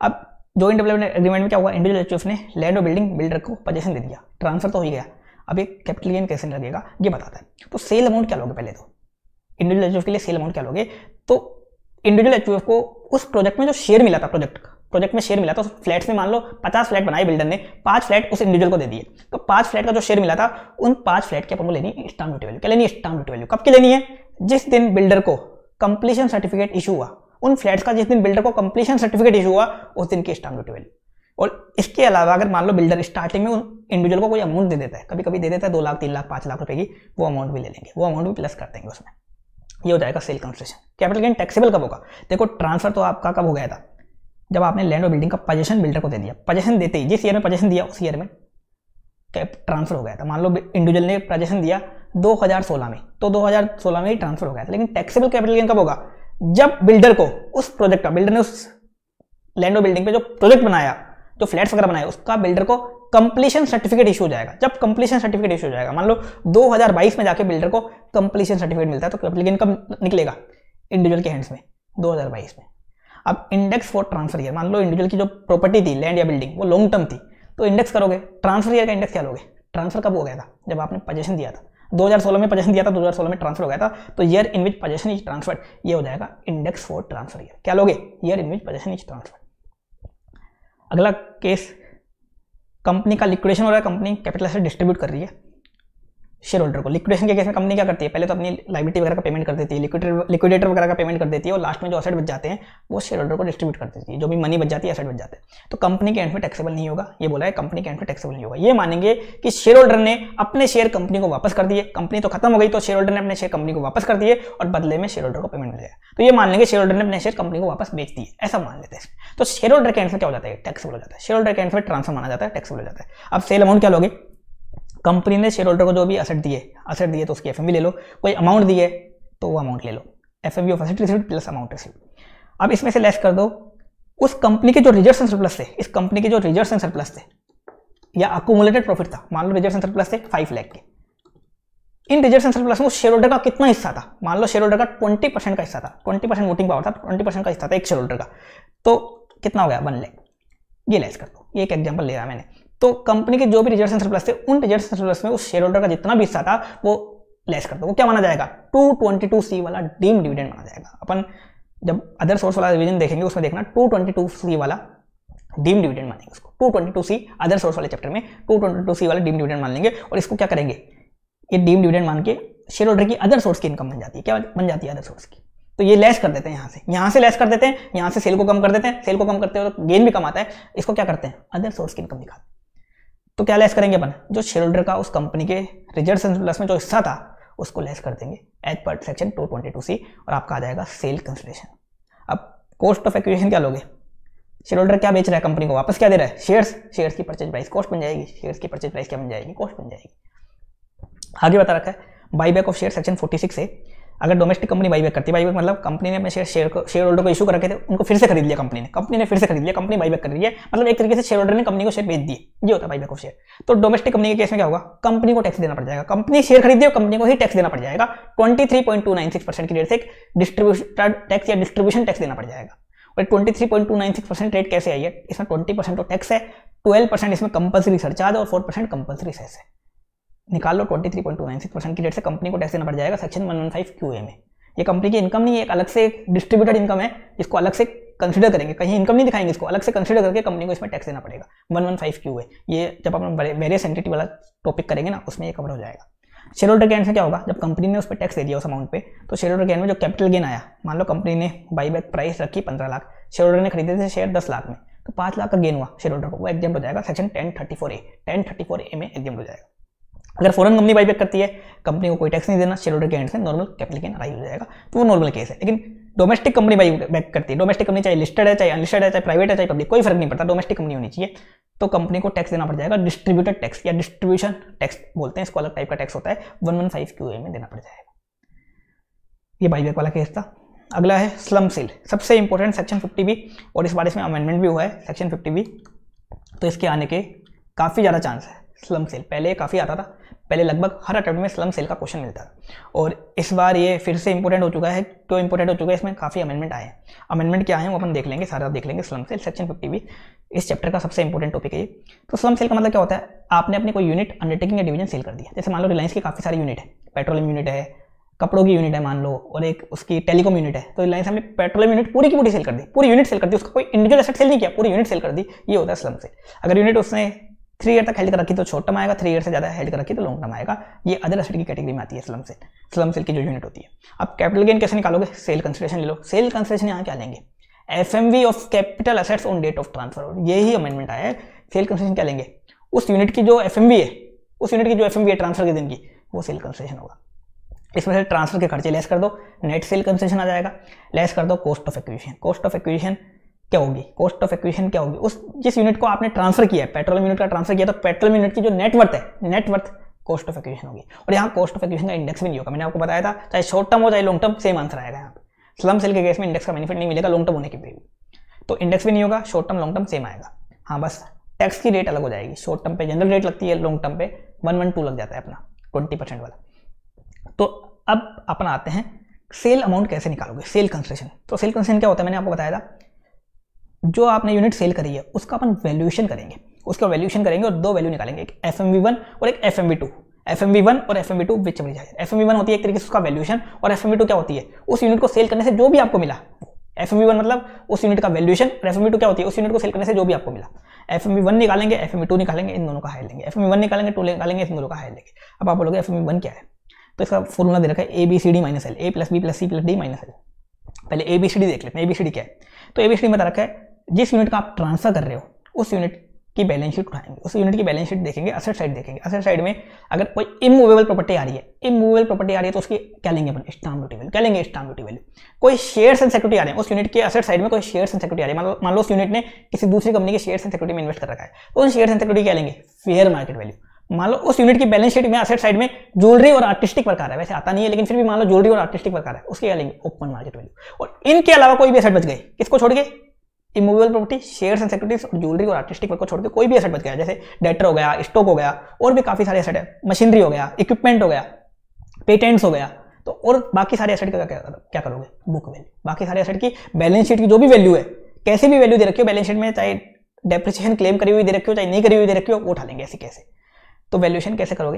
जॉइंट डेवलपमेंट एग्रीमेंट में क्या हुआ, इंडिविजुअल एचयूएफ ने लैंड और बिल्डिंग बिल्डर को पोजीशन दे दिया, ट्रांसफर तो हो ही गया। अब ये कैपिटल गेन कैसे लगेगा ये बताता है। तो सेल अमाउंट क्या लोगे, पहले तो इंडिविजुअल एचयूएफ के लिए सेल अमाउंट क्या लोगे, तो इंडिविजुअल एचयूएफ को उस प्रोजेक्ट में जो शेयर मिला था, प्रोजेक्ट प्रोजेक्ट में शेयर मिला था, उस फ्लैट्स में मान लो पचास फ्लैट बनाए बिल्डर ने, पांच फ्लैट उस इंडिविजुअल को दे दिए, तो पांच फ्लैट का जो शेयर मिला था उन पांच फ्लैट की अपन को लेनी स्टाम्प ड्यूटी वैल्यू। क्या लेनी है, स्टाम्प ड्यूटी वैल्यू। कब की लेनी है, जिस दिन बिल्डर को कंप्लीशन सर्टिफिकेट इशू हुआ, उन फ्लैट्स का जिस दिन बिल्डर को कंप्लीशन सर्टिफिकेट इशू हुआ उस दिन की स्टाम्प ड्यूटी वैल्यू। और इसके अलावा अगर मान लो बिल्डर स्टार्टिंग में उन इंडिविजुअल को कोई अमाउंट दे देता है, कभी कभी दे देता है दो लाख तीन लाख पांच लाख रुपए की, वो अमाउंट भी ले लेंगे, वो अमाउंट भी प्लस कर देंगे उसमें। ये हो जाएगा sale consideration. Capital gain taxable कब होगा, देखो ट्रांसफर तो आपका कब हो गया था, जब आपने लैंड और बिल्डिंग का पोजीशन बिल्डर को दे दिया, पोजीशन देते ही जिस ईयर में पोजीशन दिया उस ईयर में कैप ट्रांसफर हो गया था। मान लो इंडिविजुअल ने पोजीशन दिया दो हज़ार सोलह में, तो दो हज़ार सोलह में ही ट्रांसफर हो गया था। लेकिन टैक्सेबल कैपिटल गेन कब होगा, जब बिल्डर को उस प्रोजेक्ट का, बिल्डर ने उस लैंड और बिल्डिंग पे जो प्रोजेक्ट बनाया, जो फ्लैट्स वगैरह बनाए, उसका बिल्डर को कंप्लीशन सर्टिफिकेट इशू हो जाएगा। जब कंप्लीशन सर्टिफिकेट इशू हो जाएगा, मान लो दो हज़ार बाईस में जाके बिल्डर को कंप्लीशन सर्टिफिकेट मिलता है, तो कैपिटल गेन कब निकलेगा, इंडिविजुअल के हैंड्स में दो हज़ार बाईस में। अब इंडेक्स फॉर ट्रांसफर ईयर, मान लो इंडिविजुअल की जो प्रॉपर्टी थी लैंड या बिल्डिंग वो लॉन्ग टर्म थी, तो इंडेक्स करोगे, ट्रांसफर ईयर का इंडेक्स क्या लोगे, ट्रांसफर कब हो गया था, जब आपने पोजीशन दिया था, दो हज़ार सोलह में पोजीशन दिया था, दो हज़ार सोलह में ट्रांसफर हो गया था, तो year in which possession is transferred, ये हो जाएगा इंडेक्स फॉर ट्रांसफर ईयर। क्या लोगे, year in which possession is transferred. अगला केस, कंपनी का लिक्विडेशन हो रहा है, कंपनी कैपिटल एसेट डिस्ट्रीब्यूट कर रही है शेयर होल्डर को। लिक्विडेशन के केस में कंपनी क्या करती है, पहले तो अपनी लायबिलिटी वगैरह का पेमेंट कर देती है, लिक्विडेटर लिक्विडेटर वगैरह का पेमेंट कर देती है, और लास्ट में जो एसेट बच जाते हैं वो शेयर होल्डर को डिस्ट्रीब्यूट कर देती है, जो भी मनी बच जाती है एसेट बच जाते हैं। तो कंपनी के एंड में टैक्सेबल नहीं होगा, ये बोला है कंपनी के एंड में टैक्सेबल नहीं होगा। ये मानेंगे कि शेयर होल्डर ने अपने शेयर कंपनी को वापस कर दिए, कंपनी तो खत्म हो गई, तो शेयर होल्डर ने अपने शेयर कंपनी को वापस कर दिए और बदले में शेयर होल्डर को पेमेंट मिल जाएगा। तो ये मान लेंगे शेयर होल्डर ने अपने शेयर कंपनी को वापस बेच दिए, ऐसा मान लेते हैं। तो शेयर होल्डर के एंड में क्या हो जाता है, टैक्सेबल हो जाता है। शेयर होल्डर के एंड में ट्रांसफर माना जाता है, टैक्सेबल हो जाता है। अब सेल अमाउंट क्या लोगे, कंपनी ने शेयर होल्डर को जो भी एसेट दिए, एसेट दिए तो उसकी एफएमवी ले लो, कोई अमाउंट दिए तो वो अमाउंट ले लो, FMV of asset received plus amount received. अब इसमें से लेस कर दो उस कंपनी के जो रिजर्व्स एंड सरप्लस थे, इस कंपनी के जो रिजर्व्स एंड सरप्लस थे या अक्यूमुलेटेड प्रॉफिट था, मान लो रिजर्व्स एंड सरप्लस थे फाइव लाख के, इन रिजर्व्स एंड सरप्लस में उस शेयर होल्डर का कितना हिस्सा था, मान लो शेयर होल्डर का ट्वेंटी परसेंट का हिस्सा था, ट्वेंटी परसेंट वोटिंग पावर था, ट्वेंटी परसेंट का हिस्सा था एक शेयर होल्डर का, तो कितना हो गया, वन लाख। ये लेस कर दो, ये एक एग्जाम्पल ले रहा मैंने। तो कंपनी के जो भी रिजर्व्स एंड सरप्लस थे, उन रिजर्व्स एंड सरप्लस में उस शेयर होल्डर का जितना भी हिस्सा था वो लेस कर दो, वो क्या माना जाएगा, टू ट्वेंटी टू सी वाला डीम डिविडेंड माना जाएगा। अपन जब अदर सोर्स वाला रिवीजन देखेंगे उसमें देखना टू ट्वेंटी टू सी वाला डीम डिविडेंड मानेंगे उसको, two twenty two C other source वाले चैप्टर में टू ट्वेंटी टू सी वाला डीम डिविडेंड मान लेंगे, और इसको क्या करेंगे, ये डीम डिविडेंड मान के शेयर होल्डर की अदर सोर्स की इनकम बन जाती है, क्या बन जाती है, अदर सोर्स की। तो ये लेस कर देते हैं, यहाँ से यहाँ से लेस कर देते हैं, यहाँ से सेल को कम कर देते हैं, सेल को कम करते हैं तो गेन भी कम आता है, इसको क्या करते हैं, अदर सोर्स की इनकम दिखाते हैं। तो क्या लेस करेंगे अपन, जो शेयर होल्डर का उस कंपनी के रिजर्व्स एंड सरप्लस में जो हिस्सा था उसको लेस कर देंगे as per section two twenty two C, और आपका आ जाएगा सेल कंसिडरेशन। अब कॉस्ट ऑफ एक्विजिशन क्या लोगे, शेयर होल्डर क्या बेच रहा है कंपनी को, वापस क्या दे रहा है, शेयर्स, शेयर्स की परचेज प्राइस कॉस्ट बन जाएगी, शेयर्स की परचेज प्राइस क्या बन जाएगी, कॉस्ट बन जाएगी। आगे बता रखा है buyback of share section forty six है, अगर डोमेस्टिक कंपनी बाईबैक करती है, बाईबैक मतलब कंपनी ने अपने शेयर शेयर को शेयर होल्डर को इशू कर रखे थे, उनको फिर से खरीद लिया कंपनी ने, कंपनी ने फिर से खरीद लिया, कंपनी बाईबैक कर रही है, मतलब एक तरीके से शेयर होल्डर ने कंपनी को शेयर बेच दिए, ये होता है बाईबैक ऑफ शेयर। तो डोमेस्टिक कंपनी के केस में क्या होगा, कंपनी को टैक्स देना पड़ जाएगा, कंपनी शेयर खरीदी और कंपनी को ही टैक्स देना पड़ जाएगा, twenty three point two nine six percent की रेट से डिस्ट्रीब्यूशन टैक्स या डिस्ट्रीब्यूशन टैक्स देना पड़ जाएगा। और twenty three point two nine six percent rate कैसे आई है, इसमें ट्वेंटी परसेंट तो टैक्स है, ट्वेल्व परसेंट इसमें कंपल्सरी सरचार्ज और फोर परसेंट कंपल्सरी सेस है, निकाल लो twenty three point two nine six percent की रेट से कंपनी को टैक्स देना पड़ जाएगा section one one five Q A में। ये कंपनी की इनकम नहीं है, एक अलग से डिस्ट्रीब्यूटेड इनकम है, इसको अलग से कंसीडर करेंगे, कहीं इनकम नहीं दिखाएंगे, इसको अलग से कंसीडर करके कंपनी को इसमें टैक्स देना पड़ेगा, वन वन फाइव क्यू है। ये जब अपन वेरियस एंटिटी वाला टॉपिक करेंगे ना उसमें ये कवर हो जाएगा। शेयर होल्डर के एंड में क्या होगा, जब कंपनी ने उस पर टैक्स दे दिया उस अमाउंट पे, तो शेयर होल्डर के एंड में जो कैपिटल गेन आया, मान लो कंपनी ने बाईबैक प्राइस रखी पंद्रह लाख, शेयर होल्डर ने खरीदे थे शेयर दस लाख में, तो पाँच लाख का गेन हुआ शेयर होल्डर को, वो एग्जाम्प्ट हो जाएगा section ten thirty four A, ten thirty four A में एग्जाम्प्ट हो जाएगा। अगर फॉरेन कंपनी बाईबैक करती है, कंपनी को कोई टैक्स नहीं देना, शेयर होल्डर के एंड से नॉर्मल कैपिटल गेन अराइज हो जाएगा, तो वो नॉर्मल केस है। लेकिन डोमेस्टिक कंपनी बाईबैक करती है, डोमेस्टिक कंपनी चाहे लिस्टेड है, चाहे अनलिस्टेड है, चाहे प्राइवेट है, चाहे पब्लिक, कोई फर्क नहीं पड़ता, डोमेस्टिक कंपनी होनी चाहिए, तो कंपनी को टैक्स देना पड़ जाएगा, डिस्ट्रीब्यूटेड टैक्स या डिस्ट्रीब्यूशन टैक्स बोलते हैं इसको, अलग टाइप का टैक्स होता है, one one five Q A में देना पड़ जाएगा। ये बाईबैक वाला केस था। अगला है स्लम सेल, सबसे इंपॉर्टेंट सेक्शन फिफ्टी बी, और इस बार इसमें अमेंडमेंट भी हुआ है सेक्शन फिफ्टी बी, तो इसके आने के काफ़ी ज़्यादा चांस है। स्लम सेल पहले काफ़ी आता था, पहले लगभग हर अटेम्प्ट में स्लम सेल का क्वेश्चन मिलता था, और इस बार ये फिर से इंपॉर्टेंट हो चुका है। क्यों इंपॉर्टेंट हो चुका है? इसमें काफ़ी अमेंडमेंट आए हैं। अमेंडमेंट क्या है वो अपन देख लेंगे, सारा देख लेंगे। स्लम सेल सेक्शन फिफ्टी भी इस चैप्टर का सबसे इंपॉर्टेंट टॉपिक है ये। तो स्लम सेल का मतलब क्या होता है? आपने अपनी कोई यूनिट, अंडरटेकिंग या डिवीजन सेल कर दिया। जैसे मान लो रिलायंस की काफ़ी सारी यूनिट है, पेट्रोलियम यूनिट है, कपड़ों की यूनिट है मान लो, और एक उसकी टेलीकॉम यूनिट है। तो रिलायंस हमने पेट्रोलियम यूनिट पूरी की पूरी सेल कर दी, पूरी यूनिट सेल कर दी, उसका कोई इंडिविजुअल एसेट सेल नहीं किया, पूरी यूनिट सेल कर दी। ये होता है स्लम सेल। अगर यूनिट उसने थ्री ईयर तक हेल्ड कर रखी तो शॉर्ट टर्म आएगा, थ्री ईयर से ज्यादा हेल्ड कर रखी तो लॉन्ग टर्म आएगा। ये अदर एसेट की कैटेगरी में आती है स्लम सेल, स्लम सेल की जो यूनिट होती है। अब कैपिटल गेन कैसे निकालोगे? सेल कंसिडरेशन ले लो। सेल कंसिडरेशन यहाँ क्या लेंगे? FMV of capital assets on date of transfer. यही अमेंडमेंट आया है। सेल कंसिडरेशन क्या लेंगे? उस यूनिट की जो एफएमवी है, उस यूनिट की जो एफएमवी है ट्रांसफर के दिन की, वो सेल कंसिडरेशन होगा। इसमें से ट्रांसफर के खर्चे लेस कर दो, नेट सेल कंसिडरेशन आ जाएगा। लेस कर दो cost of acquisition. Cost of acquisition क्या होगी? कॉस्ट ऑफ एक्विजिशन क्या होगी? उस जिस यूनिट को आपने ट्रांसफर किया है, पेट्रोलियम यूनिट का ट्रांसफर किया, तो पेट्रोलियम यूनिट की जो नेटवर्थ है, नेटवर्थ कॉस्ट ऑफ एक्विजिशन होगी। और यहाँ कॉस्ट ऑफ एक्विजिशन का इंडेक्स भी नहीं होगा। मैंने आपको बताया था, चाहे शॉर्ट टर्म हो चाहे लॉन्ग टर्म, सेम आंसर आएगा यहाँ पे। स्लम सेल के केस में इंडेक्स का बेनिफिट नहीं मिलेगा लॉन्ग टर्म होने के भी, तो इंडेक्स भी नहीं होगा, short term long term same आएगा। हाँ, बस टैक्स की रेट अलग हो जाएगी। शॉर्ट टर्म पे जनरल रेट लगती है, लॉन्ग टर्म पे वन वन टू लग जाता है अपना ट्वेंटी परसेंट वाला। तो अब अपन आते हैं सेल अमाउंट कैसे निकालोगे? Sale consideration. तो सेल कंसिडरेशन क्या होता है? मैंने आपको बताया था, जो आपने यूनिट सेल करी है उसका अपन वैल्यूएशन करेंगे, उसका वैल्यूएशन करेंगे और दो वैल्यू निकालेंगे, एक एफ एम वी वन और एक F M V two. F M V one और F M V two whichever जाए। एफ एम वी वन होती है एक तरीके से उसका वैल्यूएशन, और एफ एम वी टू क्या होती है? उस यूनिट को सेल करने से जो भी आपको मिला। एफ एम वी वन मतलब उस यूनिट का वैल्यूएशन, और एफ एम वी टू क्या होती है? उस यूनिट को सेल करने से जो भी आपको मिला। एफ एम वी वन निकालेंगे, एफ एम वी टू निकालेंगे, इन दोनों का हायर लेंगे। एफ एम वी वन निकालेंगे, टू निकालेंगे, इन दोनों का हायर लेंगे। अब आप बोलोगे एफ एम वी वन क्या है? तो इसका फॉर्मूला दे रखा है A B C D minus L, A plus B plus C plus D minus L. पहले ए बी सी डी देख लेते हैं। ए बी सी डी क्या है? तो ए बी सी डी में बता रखा है, जिस यूनिट का आप ट्रांसफर कर रहे हो उस यूनिट की बैलेंस शीट उठाएंगे, उस यूनिट की बैलेंस शीट देखेंगे, असेट साइड देखेंगे। असेट साइड में अगर कोई इमूवेबल प्रॉपर्टी आ रही है, इमूवेबल प्रॉपर्टी आ रही है तो उसकी क्या लेंगे अपन? Stamp duty value. क्या लेंगे? Stamp duty value. कोई शेयर्स एंड सिक्योरिटी आ रहे हैं, उस यूनिट के असेट साइड में कोई शेयर्स एंड सिक्योरिटी आ रही है, मान लो उस यूनिट ने किसी दूसरी कंपनी के शेयर्स एंड सिक्योरिटी में इन्वेस्ट कर रखा है, तो उन शेयर्स एंड सिक्योरिटी क्या लेंगे? Fair market value. मान लो उस यूनिट की बैलेंस शीट में असेट साइड में ज्वेलरी और आर्टिस्टिक वर्क आ रहा है, वैसे आता नहीं है लेकिन फिर भी मान लो ज्वेलरी और आर्टिस्टिक वर्क आ रहा है, उसके क्या लेंगे? Open market value. और इनके अलावा कोई भी असेट बच गए, किसको छोड़ के? Immovable property, shares and securities और ज्वेलरी और आर्टिस्टिक वर्क को छोड़ के कोई भी एसेट बच गया, जैसे डेटर हो गया, स्टॉक हो गया, और भी काफी सारे एसेट है, मशीनरी हो गया, इक्विपमेंट हो गया, पेटेंट्स हो गया, तो और बाकी सारे एसेट का क्या, क्या करोगे? Book value. बाकी सारे एसेट की बैलेंस शीट की जो भी वैल्यू है, कैसी भी वैल्यू दे रखी हो बैलेंस शीट में, चाहे डेप्रिसिएशन क्लेम करी हुई दे रखी हो चाहे नहीं करी हुई दे रखी हो, वो उठा लेंगे ऐसे कैसे। तो वैल्यूएशन कैसे करोगे?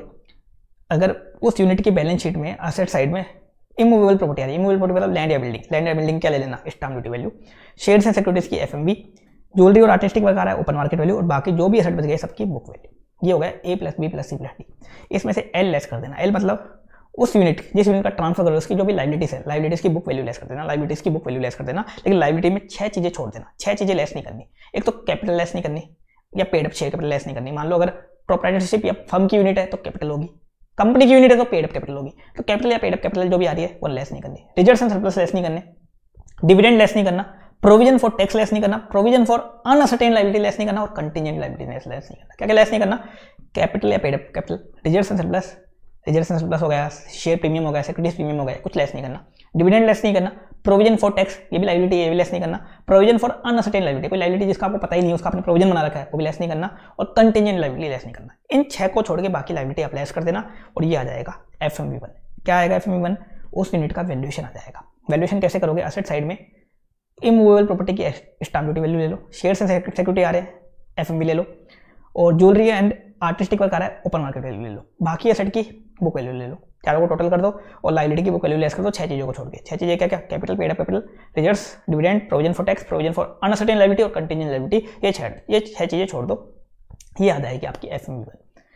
अगर उस यूनिट की बैलेंस शीट में असेट साइड में इमूवेबल प्रॉपर्टी आ रही है, इमूवेबल प्रॉपर्टी मतलब लैंड या बिल्डिंग, लैंड या बिल्डिंग क्या ले लेना? Stamp duty value. Shares and securities की एफएमवी, ज्वेलरी और आर्टिस्टिक वर्क आ रहा है ओपन मार्केट वैल्यू, और बाकी जो भी एसेट बच गए सबकी बुक वैल्यू। ये हो गया A plus B plus C plus D. इसमें से एल लेस कर देना। एल मतलब उस यूनिट, जिस यूनिट का ट्रांसफर करो उसकी जो भी लाइबिलिटीज है, लाइबिलिटीज की बुक वैल्यू लेस कर देना, लाइबिलिटीज की बुक वैल्यू लेस कर देना। लेकिन लाइबिलिटी में छह चीजें छोड़ देना, छह चीजें लेस नहीं करनी। एक तो कैपिटल लेस नहीं करनी, या paid up share capital less नहीं करनी। मान लो अगर प्रोप्राइटरशिप या फर्म की यूनिट है तो कैपिटल होगी, कंपनी की यूनिट है तो पेड अप कैपिटल होगी, तो कैपिटल या पेड अप कैपिटल जो भी आ रही है वो लेस नहीं करनी। रिजर्व्स एंड सरप्लस लेस नहीं करने, डिविडेंड लेस नहीं करना, प्रोविजन फॉर टैक्स लेस नहीं करना, provision for unascertained liability less नहीं करना, और कंटीजेंट लायबिलिटी लेस नहीं करना। क्या क्या लेस नहीं करना? कैपिटल या paid up capital, reserves and surplus, reserves and surplus हो गया, शेयर प्रीमियम हो गया, सिक्योरिटीज प्रीमियम हो गया, कुछ लेस नहीं करना। डिविडेंड लेस नहीं करना, प्रोविजन फॉर टैक्स, ये भी लायबिलिटी, ये भी लेस नहीं करना। प्रोविजन फॉर अनअसर्टेन लायबिलिटी, कोई लायबिलिटी जिसका आपको पता ही नहीं है, उसका आपने प्रोविजन बना रखा है, वो भी लेस नहीं करना। और कंटीजेंट लायबिलिटी लेस नहीं करना। इन छह को छोड़ के बाकी लायबिलिटी आप लेस कर देना, और ये आ जाएगा एफ एम वी वन। क्या आएगा एफ एम वी वन? उस यूनिट का वैल्यूएशन आ जाएगा। वैल्यूएशन कैसे करोगे? असेट साइड में इमूवेबल प्रॉपर्टी की स्टैम्प ड्यूटी वैल्यू ले लो, शेयर्स एंड सिक्योरिटी आ रहे हैं एफ एम वी ले लो, और ज्वेलरी एंड आर्टिस्टिक वर्क आ रहा है ओपन मार्केट वैल्यू ले लो, बाकी एसेट की बुक वैल्यू ले लो। चारों को टोटल कर दो और लायबिलिटी की बुक वैल्यू लेस कर दो, छह चीजों को छोड़ के। छह चीजें क्या क्या? Capital, paid up capital, reserves, dividend, provision for tax, provision for uncertain liability और कंटीजेंट लायबिलिटी। ये छह ये छह चीजें छोड़ दो, ये आ जाएगी आपकी एफ एम वी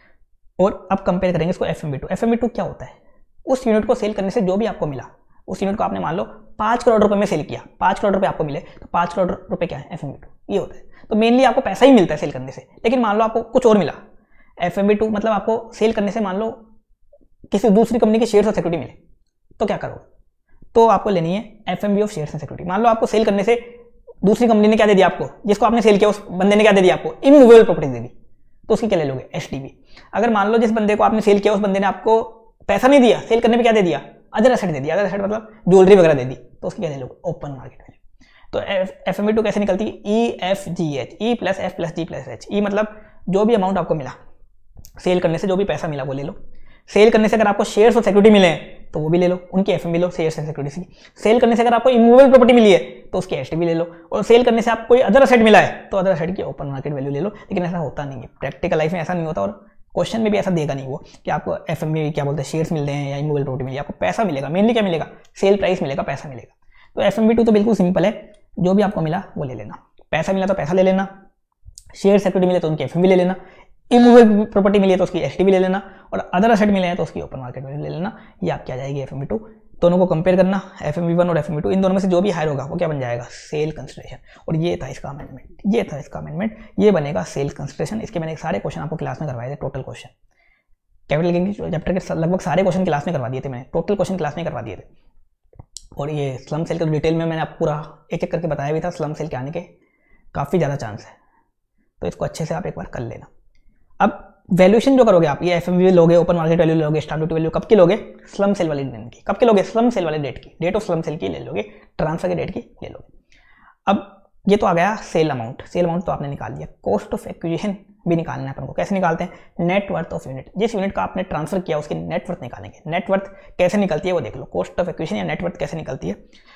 वन। और अब कंपेयर करेंगे इसको F M V two. F M V two क्या होता है? उस यूनिट को सेल करने से जो भी आपको मिला, उस यूनिट को आपने मान लो पांच करोड़ रुपए में सेल किया, पांच करोड़ रुपए आपको मिले, तो पांच करोड़ रुपए क्या है? F M V two. ये होता है। तो मेनली आपको पैसा ही मिलता है सेल करने से, लेकिन मान लो आपको कुछ और मिला। एफ एम वी टू मतलब आपको सेल करने से मान लो किसी दूसरी कंपनी के शेयर्स और सिक्योरिटी मिले, तो क्या करोगे? तो आपको लेनी है F M V of shares and security. मान लो आपको सेल करने से दूसरी कंपनी ने क्या दे दिया आपको, जिसको आपने सेल किया उस बंदे ने क्या दे दिया आपको? इमूवेबल प्रॉपर्टी दे दी, तो उसकी क्या ले लोगे? H D B. अगर मान लो जिस बंदे को आपने सेल किया उस बंदे ने आपको पैसा नहीं दिया, सेल करने पे क्या दे दिया? अदर एसेट दे दिया, अदर एसेट मतलब ज्वेलरी वगैरह दे दी, तो उसकी क्या ले लोगे? Open market value. तो एफ एम वी टू कैसे निकलती है? E F G H, E plus F plus G plus H. E मतलब जो भी अमाउंट आपको मिला सेल करने से, जो भी पैसा मिला वो ले लो। सेल करने से अगर आपको शेयर्स और सिक्योरिटी मिले हैं तो वो भी ले लो, उनकी एफएमवी लो, शेयर्स एंड सिक्योरिटीज की। सेल करने से अगर आपको इमूवेबल प्रॉपर्टी मिली है तो उसकी एसटी भी ले लो, और सेल करने से आपको कोई अदर एसेट मिला है तो अदर एसेट की ओपन मार्केट वैल्यू ले लो। लेकिन ऐसा होता नहीं है, प्रैक्टिकल लाइफ में ऐसा नहीं होता, और क्वेश्चन में भी ऐसा देगा नहीं वो कि आपको एफएमवी क्या बोलते हैं शेयर्स मिल रहे हैं या इमूवेबल प्रॉपर्टी मिली, आपको पैसा मिलेगा। मेनली क्या मिलेगा, सेल प्राइस मिलेगा, पैसा मिलेगा। तो एफएमवी टू तो बिल्कुल सिंपल है, जो भी आपको मिला वो ले लेना। पैसा मिला तो पैसा ले लेना, शेयर सिक्योरिटी मिले तो उनकी एफएमवी ले लेना, इमूवेबल प्रॉपर्टी मिली है तो उसकी एसटी भी ले लेना, और अदर एसेट मिले हैं तो उसकी ओपन मार्केट वैल्यू ले लेना। ये आपकी आ जाएगी एफएमवी टू। दोनों को कंपेयर करना, एफएमवी वन और एफएमवी टू, इन दोनों में से जो भी हायर होगा वो क्या बन जाएगा, सेल कंसिडरेशन। और ये था इसका अमेंडमेंट, ये था इसका अमेंडमेंट, ये बनेगा सेल कंसिडरेशन। इसके मैंने सारे क्वेश्चन आपको क्लास में करवाए थे, total question capital gain chapter के लगभग सारे क्वेश्चन क्लास में करवा दिए थे मैंने, टोटल क्वेश्चन क्लास में करवा दिए थे। और ये स्लम सेल का डिटेल में मैंने आपको पूरा एक एक करके बताया भी था, स्लम सेल के आने के काफ़ी ज़्यादा चांस है, तो इसको अच्छे से आप एक बार कर लेना। अब वैल्यूएशन जो करोगे आप, ये एफएमवी लोगे, ओपन मार्केट वैल्यू लोगे, स्टैम्प ड्यूटी वैल्यू कब की लोगे, स्लम सेल वाले दिन की। कब की लोगे, स्लम सेल वाले डेट की, डेट ऑफ स्लम सेल की ले लोगे, ट्रांसफर की डेट की ले लोगे। अब ये तो आ गया सेल अमाउंट, सेल अमाउंट तो आपने निकाल दिया। कॉस्ट ऑफ एक्विजिशन भी निकालना है अपन को। कैसे निकालते हैं, नेट वर्थ ऑफ यूनिट, जिस यूनिट का आपने ट्रांसफर किया उसकी नेट वर्थ निकालेंगे। नेट वर्थ कैसे निकलती है वो देख लो, कॉस्ट ऑफ एक्विजिशन या नेट वर्थ कैसे निकलती है।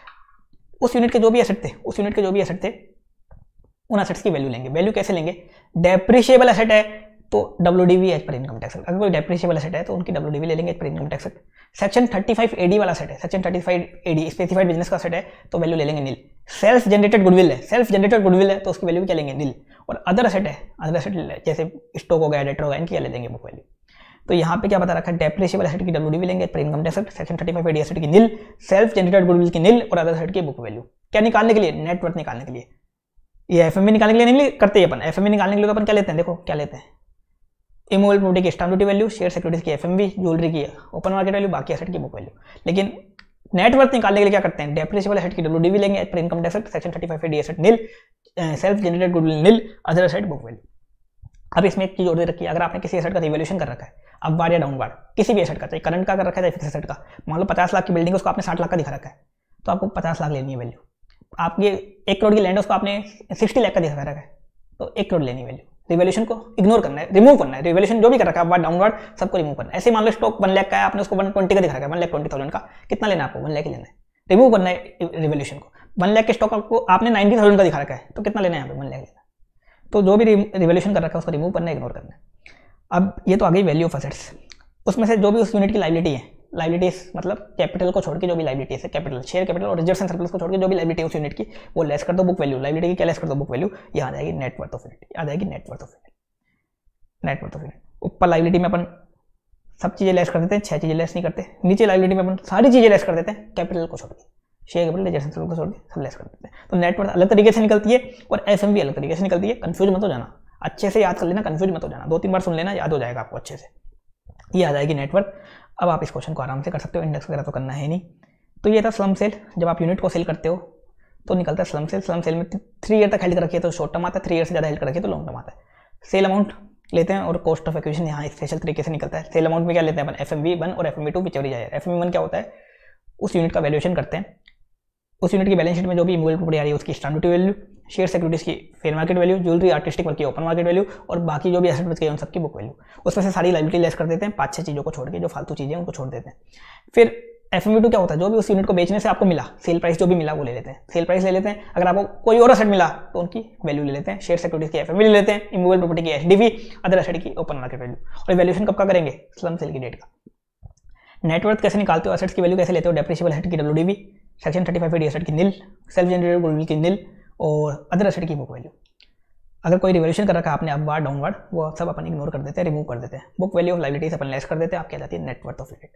उस यूनिट के जो भी एसेट थे, उस यूनिट के जो भी एसेट थे उन एसेट्स की वैल्यू लेंगे। वैल्यू कैसे लेंगे, डेप्रिशिएबल एसेट है तो डब्ल्यूडीवी एज पर इनकम टैक्स, अगर कोई डेप्रिशिएबल एसेट है तो उनकी डब्ल्यूडीवी ले लेंगे एज पर income tax. Section thirty five AD वाला सेट है, section thirty five AD specified business का सेट है तो वैल्यू ले लेंगे नील। सेल्फ जनरेटेड गुडविल है, सेल्फ जनरेटेड गुडविल है तो उसकी वैल्यू क्या लेंगे, नील। और अदर एसेट है, अदर एसेट जैसे स्टॉक हो गया, डेटर हो गया, इनकी क्या ले देंगे, बुक वैल्यू। तो यहाँ पे क्या बता रखा है, डेप्रिशिएबल एसेट की डब्ल्यूडीवी लेंगे per income tax, section thirty five AD asset की नील, सेल्फ जनरेटेड गुडविल की नील, और अदर एसेट की बुक वैल्यू। क्या निकालने के लिए, नेट वर्थ निकालने के लिए। ये एफएमवी निकालने के लिए नहीं करते हैं अपन, एफएमवी निकालने के लिए तो अपन क्या लेते हैं, देखो क्या लेते हैं, इमूवेबल प्रॉपर्टी की stamp duty value, share securities की एफएमवी, ज्वेलरी की ओपन मार्केट वैल्यू, बाकी एसेट की बुक वैल्यू। लेकिन नेट वर्थ निकालने के लिए क्या करते हैं, डेप्रिशिएबल एसेट की डब्ल्यूडीवी लेंगे एज पर income tax, section thirty five AD asset nil, self generated goodwill nil, other asset book value. अब इसमें एक चीज और दे रखी है, अगर आपने किसी एसेट का रिवैल्यूएशन कर रखा है, अपवार्ड या डाउनवार्ड, किसी भी एसेट का, चाहे करंट का कर रखा है चाहे फिक्स एसेट का, मान लो पचास लाख की बिल्डिंग है उसको आपने साठ लाख का दिखा रखा है तो आपको पचास लाख लेनी है वैल्यू। आपके एक करोड़ की लैंड है उसको आपने सिक्सटी लाख का दिखा रखा है तो एक करोड़ लेनी वैल्यू। रिवैल्यूएशन को इग्नोर करना है, रिमूव करना है, रिवैल्यूएशन जो भी कर रखा है अपवार्ड डाउनवार्ड सबको रिमूव करना है। ऐसे मान लो स्टॉक वन लाख का है, आपने उसको वन ट्वेंटी का दिखा रखा है, वन लाख ट्वेंटी थाउजेंड का, कितना लेना है आपको, वन लाख ही लेना है, रिमूव करना है रिवैल्यूएशन को। वन लाख के स्टॉक आपको आपने नाइन्टी थाउजेंड का दिखा रखा है तो कितना लेना है यहाँ पे, वन लाख लेना है। तो जो भी रिवैल्यूएशन कर रखा है उसको रिमूव करना है, इग्नोर करना है। अब ये तो आ गई वैल्यू ऑफ एसेट्स, उसमें से जो भी उस यूनिट की लायबिलिटी है, लायबिलिटीज मतलब कैपिटल को छोड़ के जो भी लायबिलिटीज है, कैपिटल शेयर कैपिटल और रिजर्व्स एंड सरप्लस को छोड़ के जो भी लायबिलिटी है उस यूनिट की वो लेस कर दो बुक वैल्यू। लायबिलिटी की क्या लेस कर दो, बुक वैल्यू। यहाँ आ जाएगी नेट वर्थ ऑफ यूनिट, आ जाएगी net worth of unit, net worth of unit. ऊपर लायबिलिटी में अपन सब चीजें लेस कर देते हैं, छह चीजें लेस नहीं करते। नीचे लायबिलिटी में अपन सारी चीजें लेस कर देते हैं, कैपिटल को छोड़ के, share capital reserves and surplus को छोड़ के सब लेस कर देते हैं। तो नेट वर्थ अलग तरीके से निकलती है और एफएमवी अलग तरीके से निकलती है। कंफ्यूज मत हो जाना, अच्छे से याद कर लेना, कंफ्यूज मत हो जाना, दो तीन बार सुन लेना, याद हो जाएगा आपको अच्छे से। ये आ जाएगी नेटवर्क। अब आप इस क्वेश्चन को आराम से कर सकते हो, इंडेक्स वगैरह तो करना है नहीं। तो ये था स्लम सेल, जब आप यूनिट को सेल करते हो तो निकलता है स्लम सेल। स्लम सेल में थ्री ईयर तक हेल्ड कर रखिए तो शॉर्ट टर्म आता है, थ्री ईयर से ज़्यादा हेल्ड कर रखिए तो लॉन्ग टर्म आता है। सेल अमाउंट लेते हैं और कॉस्ट ऑफ एक्विजिशन यहाँ स्पेशल तरीके से निकलता है। सेल अमाउंट में क्या लेते हैं अपन, एफ एम वी वन और F M V two whichever जाए। एफ एम वी वन क्या होता है, उस यूनिट का वैल्यूएशन करते हैं, उस यूनिट की बैलेंस शीट में जो भी इमूवेबल प्रॉपर्टी आ रही है उसकी stamp duty value, share securities की fair market value, jewellery artistic work की ओपन मार्केट वैल्यू और बाकी जो भी एसेट बच गए उन सबकी बुक वैल्यू। उसमें से सारी लायबिलिटी लेस कर देते हैं, पाँच छह चीज़ों को छोड़ के, जो फालतू चीज़ें उनको छोड़ देते हैं। फिर एफ एम वी टू क्या होता है, जो भी उस यूनिट को बेचने से आपको मिला, सेल प्राइस जो भी मिला वो ले लेते हैं, सेल प्राइस ले लेते हैं। अगर आपको कोई और एसेट मिला तो उनकी वैल्यू ले लेते हैं, शेयर सिक्योरिटीज की एफ एम वी ले लेते हैं, इमूवेबल प्रॉपर्टी की H D V, other asset की ओपन मार्केट वैल्यू। और वैल्यूएशन कब का करेंगे, स्लम सेल की डेट का। नेटवर्थ कैसे निकालते हो, एसेट्स की वैल्यू कैसे लेते हो, डेप्रिशिएबल एसेट की WDV, section thirty five AD asset की नील, सेल्फ जनरेटेड गुडविल की नील और अदर एसेट की बुक वैल्यू। अगर कोई रिवैल्यूएशन कर रखा है आपने अपवार्ड डाउनवार्ड वो सब अपन इग्नोर कर देते हैं, रिमूव कर देते हैं। बुक वैल्यू ऑफ लायबिलिटीज अपन लेस कर देते हैं, आपकी आ जाती है नेट वर्थ ऑफ यूनिट।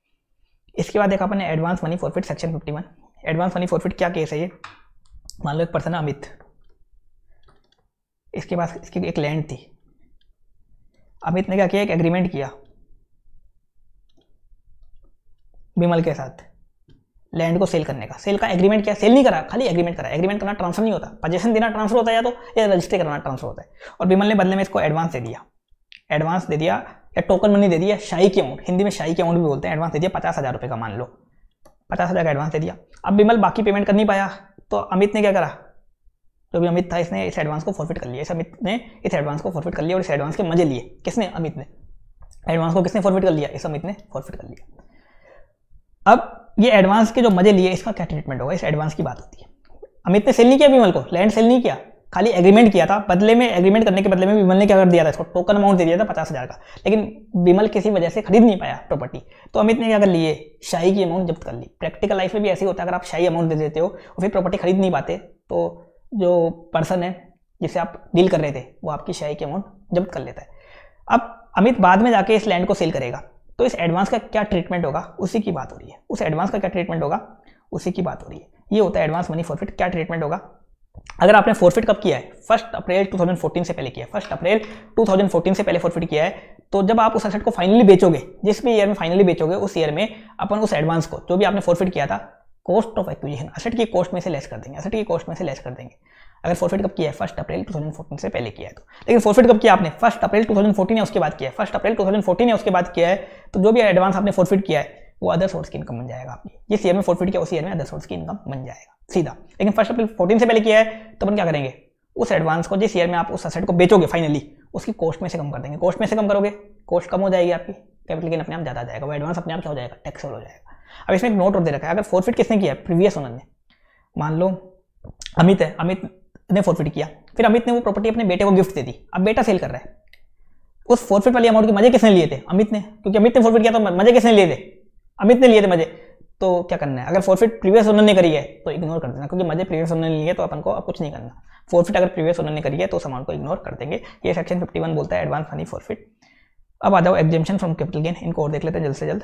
इसके बाद देखा अपन ने advance money forfeit section fifty one. Advance money forfeit क्या केस है ये, मान लो एक पर्सन है अमित, इसके पास इसकी एक लैंड थी। अमित ने क्या किया, एक एग्रीमेंट किया बिमल के साथ लैंड को सेल करने का। सेल का एग्रीमेंट किया, सेल नहीं करा, खाली एग्रीमेंट करा। एग्रीमेंट करना ट्रांसफर नहीं होता, पोजीशन देना ट्रांसफर होता है या तो या रजिस्टर करना ट्रांसफर होता है। और बिमल ने बदले में इसको एडवांस दे दिया, एडवांस दे दिया या टोकन मनी दे दिया, शाही की अमाउंट, हिंदी में शाही की अमाउंट भी बोलते हैं। एडवांस दे दिया पचास हजार रुपये का, मान लो पचास हजार का एडवांस दे दिया। अब बिमल बाकी पेमेंट कर नहीं पाया तो अमित ने क्या करा, जो भी अमित था इसने इस एडवांस को फॉरफिट कर लिया। इस अमित ने इस एडवांस को फॉरफिट कर लिया और इस एडवांस के मजे लिए। किसने, अमित ने। एडवांस को किसने फॉरफिट कर लिया? इस अमित ने फॉरफिट कर लिया। अब ये एडवांस के जो मजे लिए इसका क्या ट्रीटमेंट होगा, इस एडवांस की बात होती है। अमित ने सेल नहीं किया विमल को, लैंड सेल नहीं किया, खाली एग्रीमेंट किया था। बदले में एग्रीमेंट करने के बदले में विमल ने क्या कर दिया था, इसको टोकन अमाउंट दे दिया था पचास हजार का, लेकिन विमल किसी वजह से खरीद नहीं पाया प्रॉपर्टी, तो अमित ने क्या कर लिए, शाही की अमाउंट जब्त कर ली। प्रैक्टिकल लाइफ में भी ऐसे होता है, अगर आप शाही अमाउंट दे देते हो और फिर प्रॉपर्टी खरीद नहीं पाते तो जो पर्सन है जिससे आप डील कर रहे थे वो आपकी शाही की अमाउंट जब्त कर लेता है। अब अमित बाद में जाके इस लैंड को सेल करेगा, तो इस एडवांस का क्या ट्रीटमेंट होगा उसी की बात हो रही है। उस एडवांस का क्या ट्रीटमेंट होगा उसी की बात हो रही है। ये होता है एडवांस मनी फॉरफिट। क्या ट्रीटमेंट होगा, अगर आपने फॉरफिट कब किया है, first April two thousand fourteen से पहले किया है, first April two thousand fourteen से पहले फॉरफिट किया है, तो जब आप उस एसेट को फाइनली बेचोगे, जिस भी ईयर में फाइनली बेचोगे उस ईयर में अपन उस एडवांस को जो भी आपने फॉरफिट किया था कॉस्ट ऑफ एक्विजिशन, एसेट की कॉस्ट में से लेस कर देंगे, एसेट की कॉस्ट में से लेस कर देंगे। अगर फॉरफिट कब किया है, first April two thousand fourteen से पहले किया है तो। लेकिन फॉरफिट कब किया आपने, first April two thousand fourteen है उसके बाद किया है, first April two thousand fourteen है उसके बाद किया है, तो जो भी एडवांस आपने फॉरफिट किया है वो अदर सोर्स की इनकम बन जाएगा आपकी। जिस ईयर में फॉरफिट किया उस ईयर में अदर सोर्स की इनकम बन जाएगा सीधा। लेकिन फर्स्ट अप्रैल फोर्टीन से पहले किया है तो अपन क्या करेंगे, उस एडवांस को जिस ईयर में आप उस एसेट को बेचोगे फाइनली उसकी कॉस्ट में से कम कर देंगे। कॉस्ट में से कम करोगे, कॉस्ट कम हो जाएगी आपकी, कैपिटल गेन अपने आप ज़्यादा आ जाएगा, वो एडवांस अपने आप क्या हो जाएगा, टैक्सेबल हो जाएगा। अब इसमें एक नोट और दे रखा है, अगर फॉरफिट किसने किया है, प्रीवियस ओनर ने। मान लो अमित है, अमित ने फॉरफिट किया, फिर अमित ने वो प्रॉपर्टी अपने बेटे को गिफ्ट दे दी, अब बेटा सेल कर रहा है, उस फॉरफिट वाली अमाउंट के मजे किसने लिए थे, अमित ने, क्योंकि अमित ने फॉरफिट किया तो मजे किसने लिए थे, अमित ने लिए थे मजे। तो क्या करना है, अगर फॉरफिट प्रीवियस ओनर ने करी है तो इग्नोर कर देना, क्योंकि मजे प्रीवियस ओनर ने लिए तो अपन को अब कुछ नहीं करना। फॉरफिट अगर प्रीवियस ओनर ने करी है तो उस अमाउंट को इग्नोर कर देंगे। ये सेक्शन फिफ्टी वन बोलता है एडवांस मनी फॉरफिट। अब आ जाओ एग्जेम्पशन फ्रॉम कैपिटल गेन, इनको और देख लेते हैं जल्द से जल्द।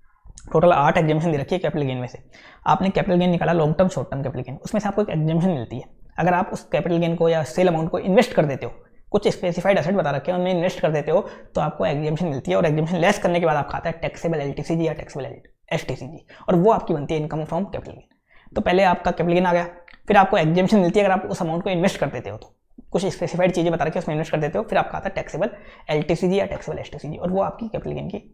टोटल आठ एग्जेम्पशन दे रखी है कैपिटल गेन में से। आपने कैपिटल गेन निकाला long term short term capital gain, उसमें से आपको एक एग्जेम्पशन मिलती है। अगर आप उस कैपिटल गेन को या सेल अमाउंट को इन्वेस्ट कर देते हो, कुछ स्पेसिफाइड एसेट बता रखे हैं उनमें इन्वेस्ट कर देते हो तो आपको एग्जेम्पशन मिलती है, और एग्जेम्पशन लेस करने के बाद आप खाता है टैक्सेबल एलटीसीजी या टैक्सेबल एसटीसीजी, और वो आपकी बनती है इनकम फ्रॉम कैपिटल गेन। तो पहले आपका कैपिटल गेन आ गया, फिर आपको एग्जेम्पशन मिलती है अगर आप उस अमाउंट को इन्वेस्ट कर देते हो तो, कुछ स्पेसिफाइड चीजें बता रखी है उसमें इन्वेस्ट कर देते हो, फिर आपका आता है टैक्सेबल एलटीसीजी या टैक्सेबल एसटीसीजी, और वो आपकी कैपिटल गेन की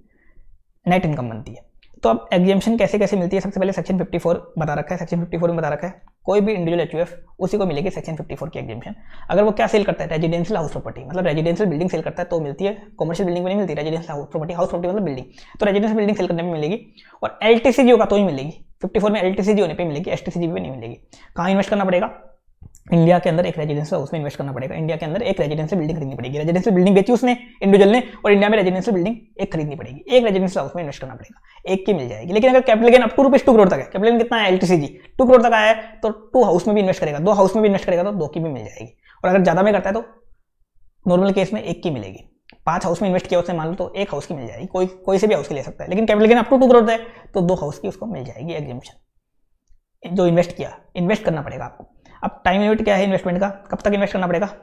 नेट इनकम बनती है। तो अब एग्जेम्पशन कैसे कैसे मिलती है, सबसे पहले सेक्शन फिफ्टी फोर बता रखा है, सेक्शन फिफ्टी फोर में बता रखा है कोई भी इंडिविजुअल एचयूएफ उसी को मिलेगी सेक्शन फिफ्टी फोर की एग्जेम्पशन। अगर वो क्या सेल करता है, रेजिडेंशियल हाउस प्रॉपर्टी, मतलब रेजिडेंशियल बिल्डिंग सेल करता है तो मिलती है, कमर्शियल बिल्डिंग में नहीं मिलती, residential house property, house property मतलब बिल्डिंग, तो रेजिडेंशियल बिल्डिंग सेल करने में मिलेगी। और एलटीसीजी होगा तो ही मिलेगी, फिफ्टी फोर में एलटीसीजी होने पर मिलेगी, एसटीसीजी में नहीं मिलेगी। कहाँ इन्वेस्ट करना पड़ेगा, इंडिया के अंदर एक रेजिडेंशियल हाउस में इन्वेस्ट करना पड़ेगा, इंडिया के अंदर एक रेजिडेंशियल बिल्डिंग खरीदनी पड़ेगी, रेजिडेंशियल बिल्डिंग बेची उसने इंडिविजुअल ने, और इंडिया में रेजिडेंशियल बिल्डिंग एक खरीदनी पड़ेगी, एक रेजिडेंशियल हाउस में इन्वेस्ट करना पड़ेगा, एक की मिल जाएगी। लेकिन अगर capital gain up to rupees two crore तक है, कैपिटल गेन कितना है एलटीसीजी टू करोड़ तक आया है तो टू हाउस में भी इन्वेस्ट करेगा, दो हाउस में भी इन्वेस्ट करेगा तो दो की भी मिल जाएगी, और अगर ज्यादा में करता है तो नॉर्मल केस में एक की मिलेगी। पांच हाउस में इन्वेस्ट किया उसने मान लो तो एक हाउस की मिल जाएगी, कोई कोई से भी हाउस की ले सकता है। लेकिन capital gain up to two crore है तो दो हाउस की उसको मिल जाएगी एग्जेम्पशन, जो इन्वेस्ट किया, इन्वेस्ट करना पड़ेगा आपको। अब टाइम लिमिट क्या है इन्वेस्टमेंट का, कब तक इन्वेस्ट करना पड़ेगा,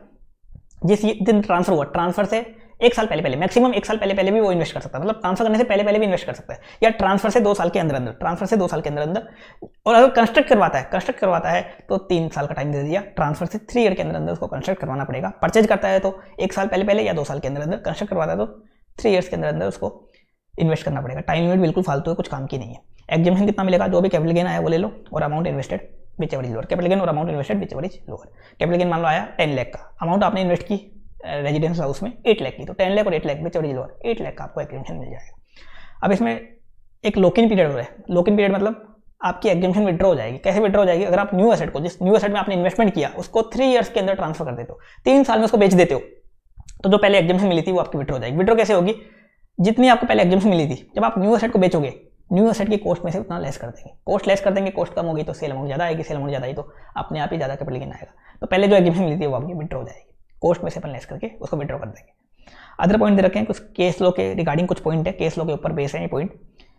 जिस दिन ट्रांसफर हुआ, ट्रांसफर से एक साल पहले पहले, मैक्सिमम एक साल पहले पहले भी वो इन्वेस्ट कर सकता है, मतलब ट्रांसफर करने से पहले पहले भी इन्वेस्ट कर सकता है, या ट्रांसफर से दो साल के अंदर अंदर, ट्रांसफर से दो साल के अंदर अंदर। और अगर कंस्ट्रक्ट करवाता है, कंस्ट्रक्ट करवाता है तो तीन साल का टाइम दे दिया, ट्रांसफर से थ्री ईयर के अंदर अंदर उसको कंस्ट्रक्ट करवाना पड़ेगा। परचेज करता है तो एक साल पहले पहले या दो साल के अंदर अंदर, कंस्ट्रक्ट करवाता है तो थ्री ईयर्स के अंदर अंदर उसको इन्वेस्ट करना पड़ेगा। टाइम लिमिट बिल्कुल फालतू है, कुछ काम की नहीं है। एग्जेम्पशन कितना मिलेगा, जो भी कैपिटल गेन आया वो ले लो, और amount invested which ever is lower, capital gain और amount invested which ever is lower. Capital gain मान लो आया टेन लाख का, अमाउंट आपने इन्वेस्ट की रेजिडेंशियल हाउस में एट लाख की, तो टेन लाख और eight lakh which ever is lower, eight lakh का आपको एग्जेम्पशन मिल जाएगा। अब इसमें एक लॉक इन पीरियड हो रहा है, लॉक इन पीरियड मतलब आपकी एग्जेम्पशन विड्रॉ हो जाएगी। कैसे विड्रॉ हो जाएगी, अगर आप न्यू एसेट को, जिस न्यू एसेट में आपने इन्वेस्टमेंट किया उसको थ्री ईयर्स के अंदर ट्रांसफर कर देते हो, तीन साल में उसको बेच देते हो, तो जो पहले एग्जेम्पशन मिली थी वो आपकी विड्रॉ हो जाएगी। विड्रॉ कैसे होगी, जितनी आपको पहले एग्जेम्पशन मिली थी, जब आप न्यू एसेट को बेचोगे न्यू एसेट की कॉस्ट में से उतना लेस कर देंगे, कॉस्ट लेस कर देंगे, कॉस्ट कम होगी तो सेल अमाउंट ज्यादा आएगी, सेल अमाउंट ज्यादा आई तो अपने आप ही ज्यादा कैपिटल गेन आएगा। तो पहले जो एग्जेम्पशन मिली थी वो आपकी विड्रॉ हो जाएगी, कॉस्ट में से अपन लेस करके उसको विड्रॉ कर देंगे। अदर पॉइंट दे रखे हैं कुछ केस लॉ के रिगार्डिंग, कुछ पॉइंट है केस लॉ के ऊपर बेस है, ये पॉइंट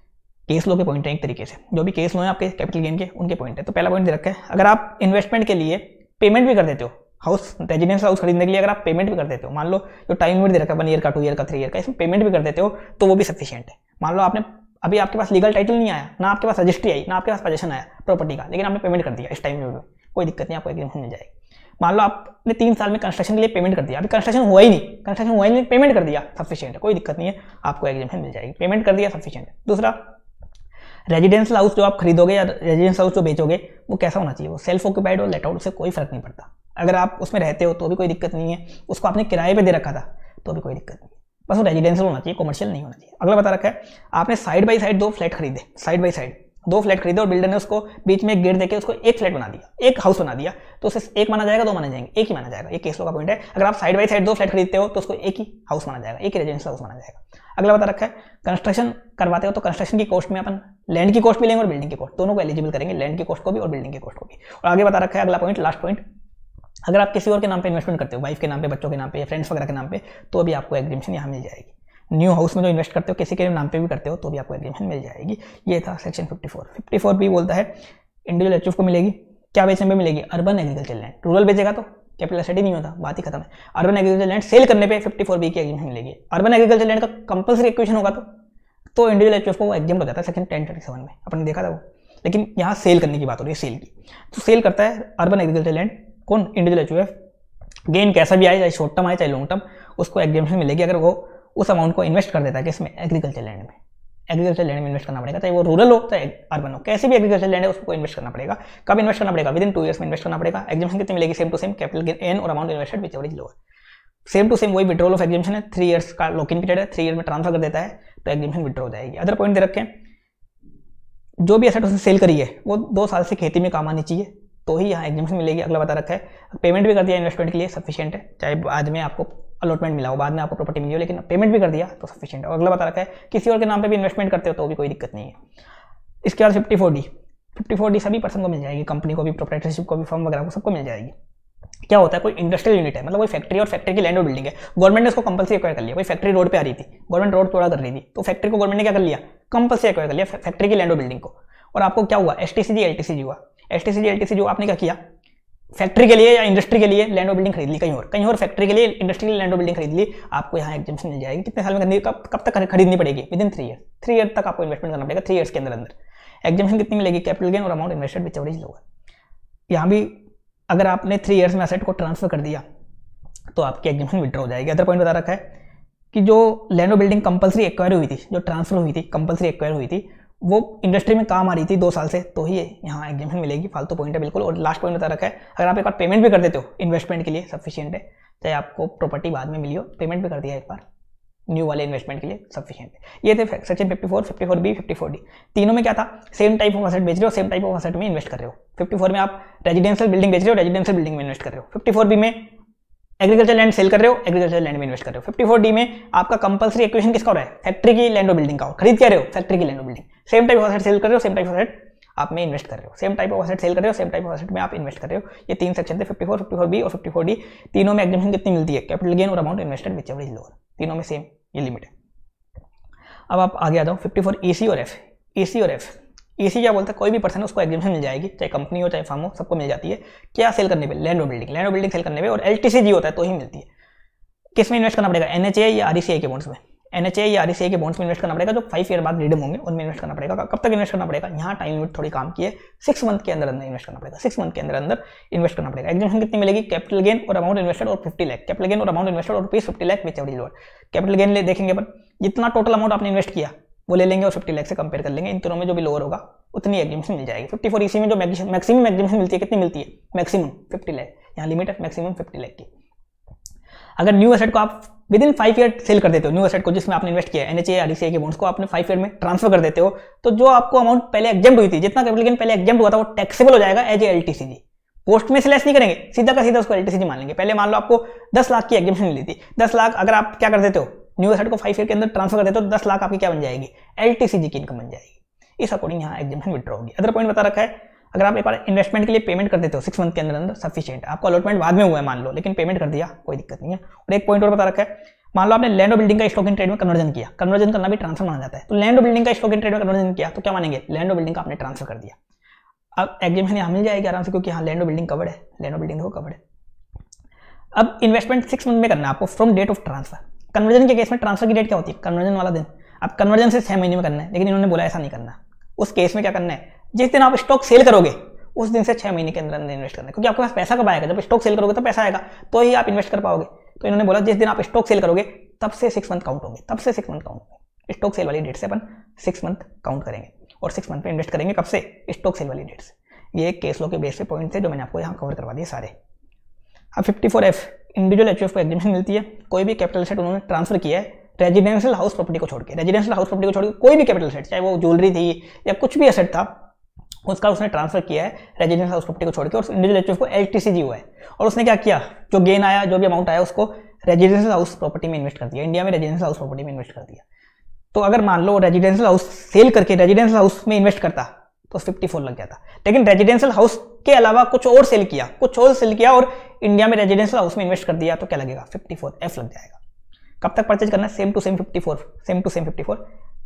केस लॉ के पॉइंट है एक तरीके से, जो भी केस लॉ है आपके कैपिटल गेन के उनके पॉइंट है। तो पहला पॉइंट दे रखा है, अगर आप इन्वेस्टमेंट के लिए पेमेंट भी कर देते हो, हाउस रेजिडेंशियल हाउस खरीदने के लिए अगर आप पेमेंट भी कर देते हो, मान लो जो टाइम लिमिट दे रखा है वन ईयर का, टू ईयर का, थ्री ईयर का, इसमें पेमेंट भी कर देते हो तो वो भी सफिशिएंट है। मान लो आपने अभी आपके पास लीगल टाइटल नहीं आया, ना आपके पास रजिस्ट्री आई, ना आपके पास पोजीशन आया प्रॉपर्टी का, लेकिन आपने पेमेंट कर दिया इस टाइम में, कोई दिक्कत नहीं, आपको एग्रीमेंट मिल जाएगी। मान लो आपने तीन साल में कंस्ट्रक्शन के लिए पेमेंट कर दिया, अभी कंस्ट्रक्शन हुआ ही नहीं, कंस्ट्रक्शन हुआ ही नहीं, पेमेंट कर दिया, सफिशिएंट है, कोई दिक्कत नहीं है, आपको एग्रीमेंट मिल जाएगी, पेमेंट कर दिया सफिशिएंट है। दूसरा, रेजिडेंशियल हाउस जो आप खरीदोगे या रेजिडेंशियल हाउस जो बेचोगे वो कैसा होना चाहिए, वो सेल्फ ऑक्यूपाइड और लेट आउट, उससे कोई फर्क नहीं पड़ता। अगर आप उसमें रहते हो तो भी कोई दिक्कत नहीं है, उसको आपने किराए पे दे रखा था तो भी कोई दिक्कत नहीं है, बस वो रेजिडेंशियल होना चाहिए, कॉमर्शियल नहीं होना चाहिए। अगला बता रखा है आपने साइड बाई साइड दो फ्लैट खरीदे, साइड बाई साइड दो फ्लैट खरीदे और बिल्डर ने उसको बीच में एक गेट देके उसको एक फ्लैट बना दिया, एक हाउस बना दिया, तो उसे एक माना जाएगा, दो माना जाएंगे, एक ही माना जाएगा। ये केस लॉ का पॉइंट है। अगर आप साइड बाई साइड दो फ्लैट खरीदते हो तो उसको एक ही हाउस माना जाएगा, एक ही रेजिडेंशियल हाउस माना जाएगा। अगला बता रखा है कंस्ट्रक्शन करवाते हो तो कंस्ट्रक्शन की कॉस्ट में अपन लैंड की कॉस्ट भी लेंगे और बिल्डिंग की कॉस्ट, दोनों को एलिजिबल करेंगे, लैंड की कॉस्ट को भी और बिल्डिंग की कॉस्ट को भी। और आगे बता रखा है अगला पॉइंट, लास्ट पॉइंट, अगर आप किसी और के नाम पे इन्वेस्टमेंट करते हो, वाइफ के नाम पे, बच्चों के नाम पे या फ्रेंड्स वगैरह के नाम पे, तो भी आपको एग्जीम्शन यहाँ मिल जाएगी। न्यू हाउस में जो इन्वेस्ट करते हो किसी के नाम पे भी करते हो तो भी आपको एग्जीम्शन मिल जाएगी। ये था section fifty four. Fifty four भी बोलता है इंडिविजुअल एचयूएफ को मिलेगी, क्या बेचने में मिलेगी, अर्बन एग्रीकल्चर लैंड। रूरल बेचेगा तो कैपिटल एसेट ही नहीं होता, बात ही खत्म है। अर्बन एग्रीकल्चर लैंड सेल करने पे फिफ्टी फोर बी की एग्जीम्शन मिलेगी। अर्बन एग्रीकल्चर लैंड का कंपल्सरी एक्विजिशन होगा तो तो इंडिविजुअल एचयूएफ को वो एग्जाम हो जाता है सेक्शन टेन थर्टी सेवन में, अपने देखा था वो। लेकिन यहाँ सेल करने की बात हो रही है, सेल की, तो सेल करता है अर्बन एग्रीकल्चर लैंड कौन, इंडिविजुअल एचयूएफ। गेन कैसा भी आए, चाहे शॉर्ट टर्म आए चाहे लॉन्ग टर्म, उसको एग्जाम्शन मिलेगी अगर वो उस अमाउंट को इन्वेस्ट कर देता है किसमें, एग्रीकल्चर लैंड में। एग्रीकल्चर लैंड में इन्वेस्ट करना पड़ेगा, चाहे वो रूरल हो चाहे अर्बन हो, कैसे भी एग्रीकल्चर लैंड है उसको इन्वेस्ट करना पड़ेगा। कब इन्वेस्ट करना पड़ेगा, विद इन टू ईयर्स में इन्वेस्ट करना पड़ेगा। एग्जाम्शन कितनी मिलेगी, same to same, capital gain और amount invested which ever is lower. Same to same वही विड्रॉल ऑफ एग्जाम्शन है, थ्री इयर्स का लॉक इन पीरियड है, थ्री ईयर में ट्रांसफर कर देता है तो एग्जाम्शन विड्रॉ हो जाएगी। अदर पॉइंट दे रखे हैं, जो भी एसेट उसने सेल करी है वो दो साल से खेती में काम आनी चाहिए तो ही यहाँ एग्जाम्शन मिलेगी। अगला बता रखा है पेमेंट भी कर दिया इन्वेस्टमेंट के लिए सफिशिएंट है, चाहे बाद में आपको अलॉटमेंट मिला हो, बाद में आपको प्रॉपर्टी मिली हो, लेकिन पेमेंट भी कर दिया तो सफिशिएंट है। अगला बता रखा है किसी और के नाम पे भी इन्वेस्टमेंट करते हो तो भी कोई दिक्कत नहीं है। इसके बाद fifty four D, fifty four D सभी पर्सन को मिल जाएगी, कंपनी को भी, प्रोप्राइटरशिप को भी, फर्म वगैरह को, सबको मिल जाएगी। क्या होता है, कोई इंडस्ट्रियल यूनिट है, मतलब कोई फैक्ट्री और फैक्ट्री की लैंड और बिल्डिंग है, गवर्नमेंट ने उसको कंपल्सरी एक्वायर कर लिया। कोई फैक्ट्री रोड पे आ रही थी, गवर्नमेंट रोड चौड़ा कर रही थी, तो फैक्ट्री को गवर्नमेंट ने क्या कर लिया, कंपल्सरी एक्वायर कर लिया फैक्ट्री की लैंड और बिल्डिंग को। और आपको क्या हुआ, एसटीसीजी एलटीसीजी हुआ। एसटीसीजी एलटीसीजी आपने क्या किया, फैक्ट्री के लिए या इंडस्ट्री के लिए लैंड और बिल्डिंग खरीद ली, कहीं और कहीं और फैक्ट्री के लिए इंडस्ट्री के लिए लैंड और बिल्डिंग खरीद ली, आपको यहाँ एग्जाम्शन मिल जाएगी। कितने साल में करनी, कब कब तक खरीदनी पड़ेगी, within three year, three year तक आपको इन्वेस्टमेंट करना पड़ेगा, थ्री ईयर्स के अंदर अंदर। एग्जाम्शन कितनी मिलेगी, कैपिटल गेन और amount invested which ever is lower. यहाँ भी अगर आपने थ्री ईयर्स में एसेट को ट्रांसफर कर दिया तो आपकी एग्जाम्शन विड्रॉ हो जाएगी। अदर पॉइंट बता रखा है कि जो लैंड और बिल्डिंग कंपल्सरी एक्वायर हुई थी, जो ट्रांसफर हुई थी, कंपल्सरी एक्वायर हुई थी, वो इंडस्ट्री में काम आ रही थी दो साल से, तो ही यहाँ एग्जाम्शन मिलेगी। फालतू पॉइंट है बिल्कुल। और लास्ट पॉइंट बता रखा है अगर आप एक बार पेमेंट भी कर देते हो इन्वेस्टमेंट के लिए सफिशिएंट है, चाहे आपको प्रॉपर्टी बाद में मिली हो, पेमेंट भी कर दिया एक बार न्यू वाले इन्वेस्टमेंट के लिए सफिशिएंट है। ये थे section fifty four, fifty four B, fifty four D. तीनों में क्या था, सेम टाइप ऑफ एसेट बेच रहे हो, सेम टाइप ऑफ एसेट में इन्वेस्ट कर रहे हो। फिफ्टी फोर में आप रेजिडेंशियल बिल्डिंग बेच रहे हो, रेजिडेंशियल बिल्डिंग में इन्वेस्ट कर रहे हो। फिफ्टी फोर बी में एग्रीकल्चर लैंड सेल कर रहे हो, एग्रीकल्चर लैंड में इन्वेस्ट कर रहे हो। फिफ्टी फोर डी में आपका कंपल्सरी एक्विजिशन किसका हो रहा है, फैक्ट्री की लैंड और बिल्डिंग का हो, खरीद क्या रहे हो, फैक्ट्री की लैंड और building. Same type of asset sale कर रहे हो, सेम टाइप ऑफ एसेट आप में इन्वेस्ट कर रहे हो, same type of asset sale कर रहे हो, सेम टाइप ऑफ एसेट में आप इन्वेस्ट कर रहे हो। ये तीन सेक्शन थे, fifty four, fifty four B और फिफ्टी फोर डी। तीनों में एग्जाम्शन कितनी मिलती है, कैपिटल गेन और amount invested which ever is lower, तीनों में सेम ये लिमिट है। अब आप आगे आ जाओ फिफ्टी फोर ई सी और एफ। ई सी और एफ, ई सी क्या बोलता है, कोई भी पर्सन उसको एग्जाम्शन मिल जाएगी, चाहे कंपनी हो चाहे फर्म हो, सबको मिल जाती है। क्या सेल करने पे, लैंड और बिल्डिंग, लैंड और बिल्डिंग सेल करने पे। और एलटीसीजी होता है तो ही मिलती है। किस में इन्वेस्ट करना पड़ेगा, एनएचए या आरईसीआई के बॉन्ड्स में, एनएचए या आरईसीआई के बॉन्ड्स में इन्वेस्ट करना पड़ेगा, जो फाइव ईयर बाद रिडीम होंगे उनमें इन्वेस्ट करना पड़ेगा। कब तक इन्वेस्ट करना पड़ेगा, यहाँ टाइम लिमिट थोड़ी काम की है, सिक्स मंथ के अंदर अंदर इन्वेस्ट करना पड़ेगा, सिक्स मंथ के अंदर अंदर इन्वेस्ट करना पड़ेगा। एग्जाम्शन कितनी मिलेगी, कैपिटल गेन और अमाउंट इन्वेस्टेड और फिफ्टी लाख, कैपिटल गेन और अमाउंट इन्वेस्टेड और rupees fifty lakh which ever is lower. Capital gain ले देखेंगे अपन, जितना टोटल अमाउंट आपने इन्वेस्ट किया वो ले लेंगे और फिफ्टी लाख से कंपेयर कर लेंगे, इन तीनों में जो भी लोअर होगा उतनी एग्जाम्शन मिल जाएगी। फिफ्टी फोर इसी में जो मैक्सिमम एग्जाम्शन मिलती है, कितनी मिलती है, मैक्सिमम फिफ्टी लाख, यहाँ लिमिट है मैक्सिमम फिफ्टी लाख की। अगर न्यू एसेट को आप within five year sale कर देते हो, न्यू एसेट को जिसमें आपने इन्वेस्ट किया है, एनएचए आरईसीआई के बॉन्ड्स को आपने फाइव ईयर में ट्रांसफर कर देते हो, तो जो आपको अमाउंट पहले एग्जाम्प्ट हुई थी, जितना कैपिटल गेन पहले एग्जाम्प्ट हुआ था, वो टैक्सेबल हो जाएगा एज ए एलटीसीजी। पोस्ट में से लेस नहीं करेंगे, सीधा का सीधा उसको एलटीसीजी मान लेंगे। पहले मान लो आपको दस लाख की एग्जाम्शन मिली थी, दस लाख अगर आप क्या कर देते हो, न्यू एसेट को फाइव ईयर के अंदर ट्रांसफर कर देते हो, तो दस लाख आपकी क्या बन जाएगी, एलटीसीजी की इनकम बन जाएगी। इस अकॉर्डिंग यहाँ एग्जाम्शन विड्रॉ होगी। अदर पॉइंट बता रखा है, अगर आप एक बार इन्वेस्टमेंट के लिए पेमेंट कर देते हो सिक्स मंथ के अंदर अंदर सफिशिएंट, आपको अलॉटमेंट बाद में हुआ है मान लो, लेकिन पेमेंट कर दिया, कोई दिक्कत नहीं है। और एक पॉइंट और बता रखा है, मान लो आपने लैंड और बिल्डिंग का स्टॉक इन ट्रेड में कन्वर्जन किया, कन्वर्जन करना भी ट्रांसफर माना जाता है, तो लैंड और बिल्डिंग का स्टॉक इन ट्रेड में कन्वर्जन किया तो क्या मानेंगे, लैंड और बिल्डिंग का आपने ट्रांसफर कर दिया। अब एग्जाम्शन यहाँ मिल जाएगी आराम से, क्योंकि यहाँ लैंड और बिल्डिंग कवर्ड है, लैंड और बिल्डिंग को कवर्ड है। अब इन्वेस्टमेंट सिक्स मंथ में करना है आपको from date of transfer. Conversion के केस में ट्रांसफर की डेट क्या होती है, कन्वर्जन वाला दिन। अब कन्वर्जन से छह महीने में करना है, लेकिन इन्होंने बोला ऐसा नहीं करना। उस केस में क्या करना है, जिस दिन आप स्टॉक सेल करोगे उस दिन से छह महीने के अंदर अंदर इन्वेस्ट करना है, क्योंकि आपके पास पैसा कब आएगा, जब स्टॉक सेल करोगे तो पैसा आएगा, तो ही आप इन्वेस्ट कर पाओगे। तो इन्होंने बोला जिस दिन आप स्टॉक सेल करोगे तब से सिक्स मंथ काउंट होंगे, तब से सिक्स मंथ काउंट होंगे। स्टॉक सेल वाली डेट से अपन सिक्स मंथ काउंट करेंगे और सिक्स मंथ पे इन्वेस्ट करेंगे, कब से, स्टॉक सेल वाली डेट से। ये एक केस लो के बेस पे पॉइंट थे जो मैंने आपको यहाँ कवर करवा दिए सारे। अब fifty four F, individual HUF को एग्जाम्शन मिलती है, कोई भी कैपिटल एसेट उन्होंने ट्रांसफर किया है रेजिडेंशियल हाउस प्रॉपर्टी को छोड़ के, रेजिडेंशियल हाउस प्रॉपर्टी को छोड़ के कोई भी कैपिटल एसेट, चाहे वो ज्वेलरी थी या कुछ भी एसेट था, उसका उसने ट्रांसफर किया है रेजिडेंशियल हाउस प्रॉपर्टी को छोड़ के, और इंडिविजुअल एचयूएफ को एलटीसीजी हुआ है, और उसने क्या किया, जो गेन आया, जो भी अमाउंट आया, उसको रेजिडेंशियल हाउस प्रॉपर्टी में इन्वेस्ट कर दिया, इंडिया में रेजिडेंशियल हाउस प्रॉपर्टी में इन्वेस्ट कर दिया। तो अगर मान लो रेजिडेंशियल हाउस सेल करके रेजिडेंशियल हाउस में इन्वेस्ट करता तो चौवन लग जाता, लेकिन रेजिडेंशियल हाउस के अलावा कुछ और सेल किया, कुछ और सेल किया और इंडिया में रेजिडेंशियल हाउस में इन्वेस्ट कर दिया, तो क्या लगेगा, चौवन एफ लग जाएगा। कब तक परचेज करना है, सेम टू सेम चौवन, सेम टू सेम चौवन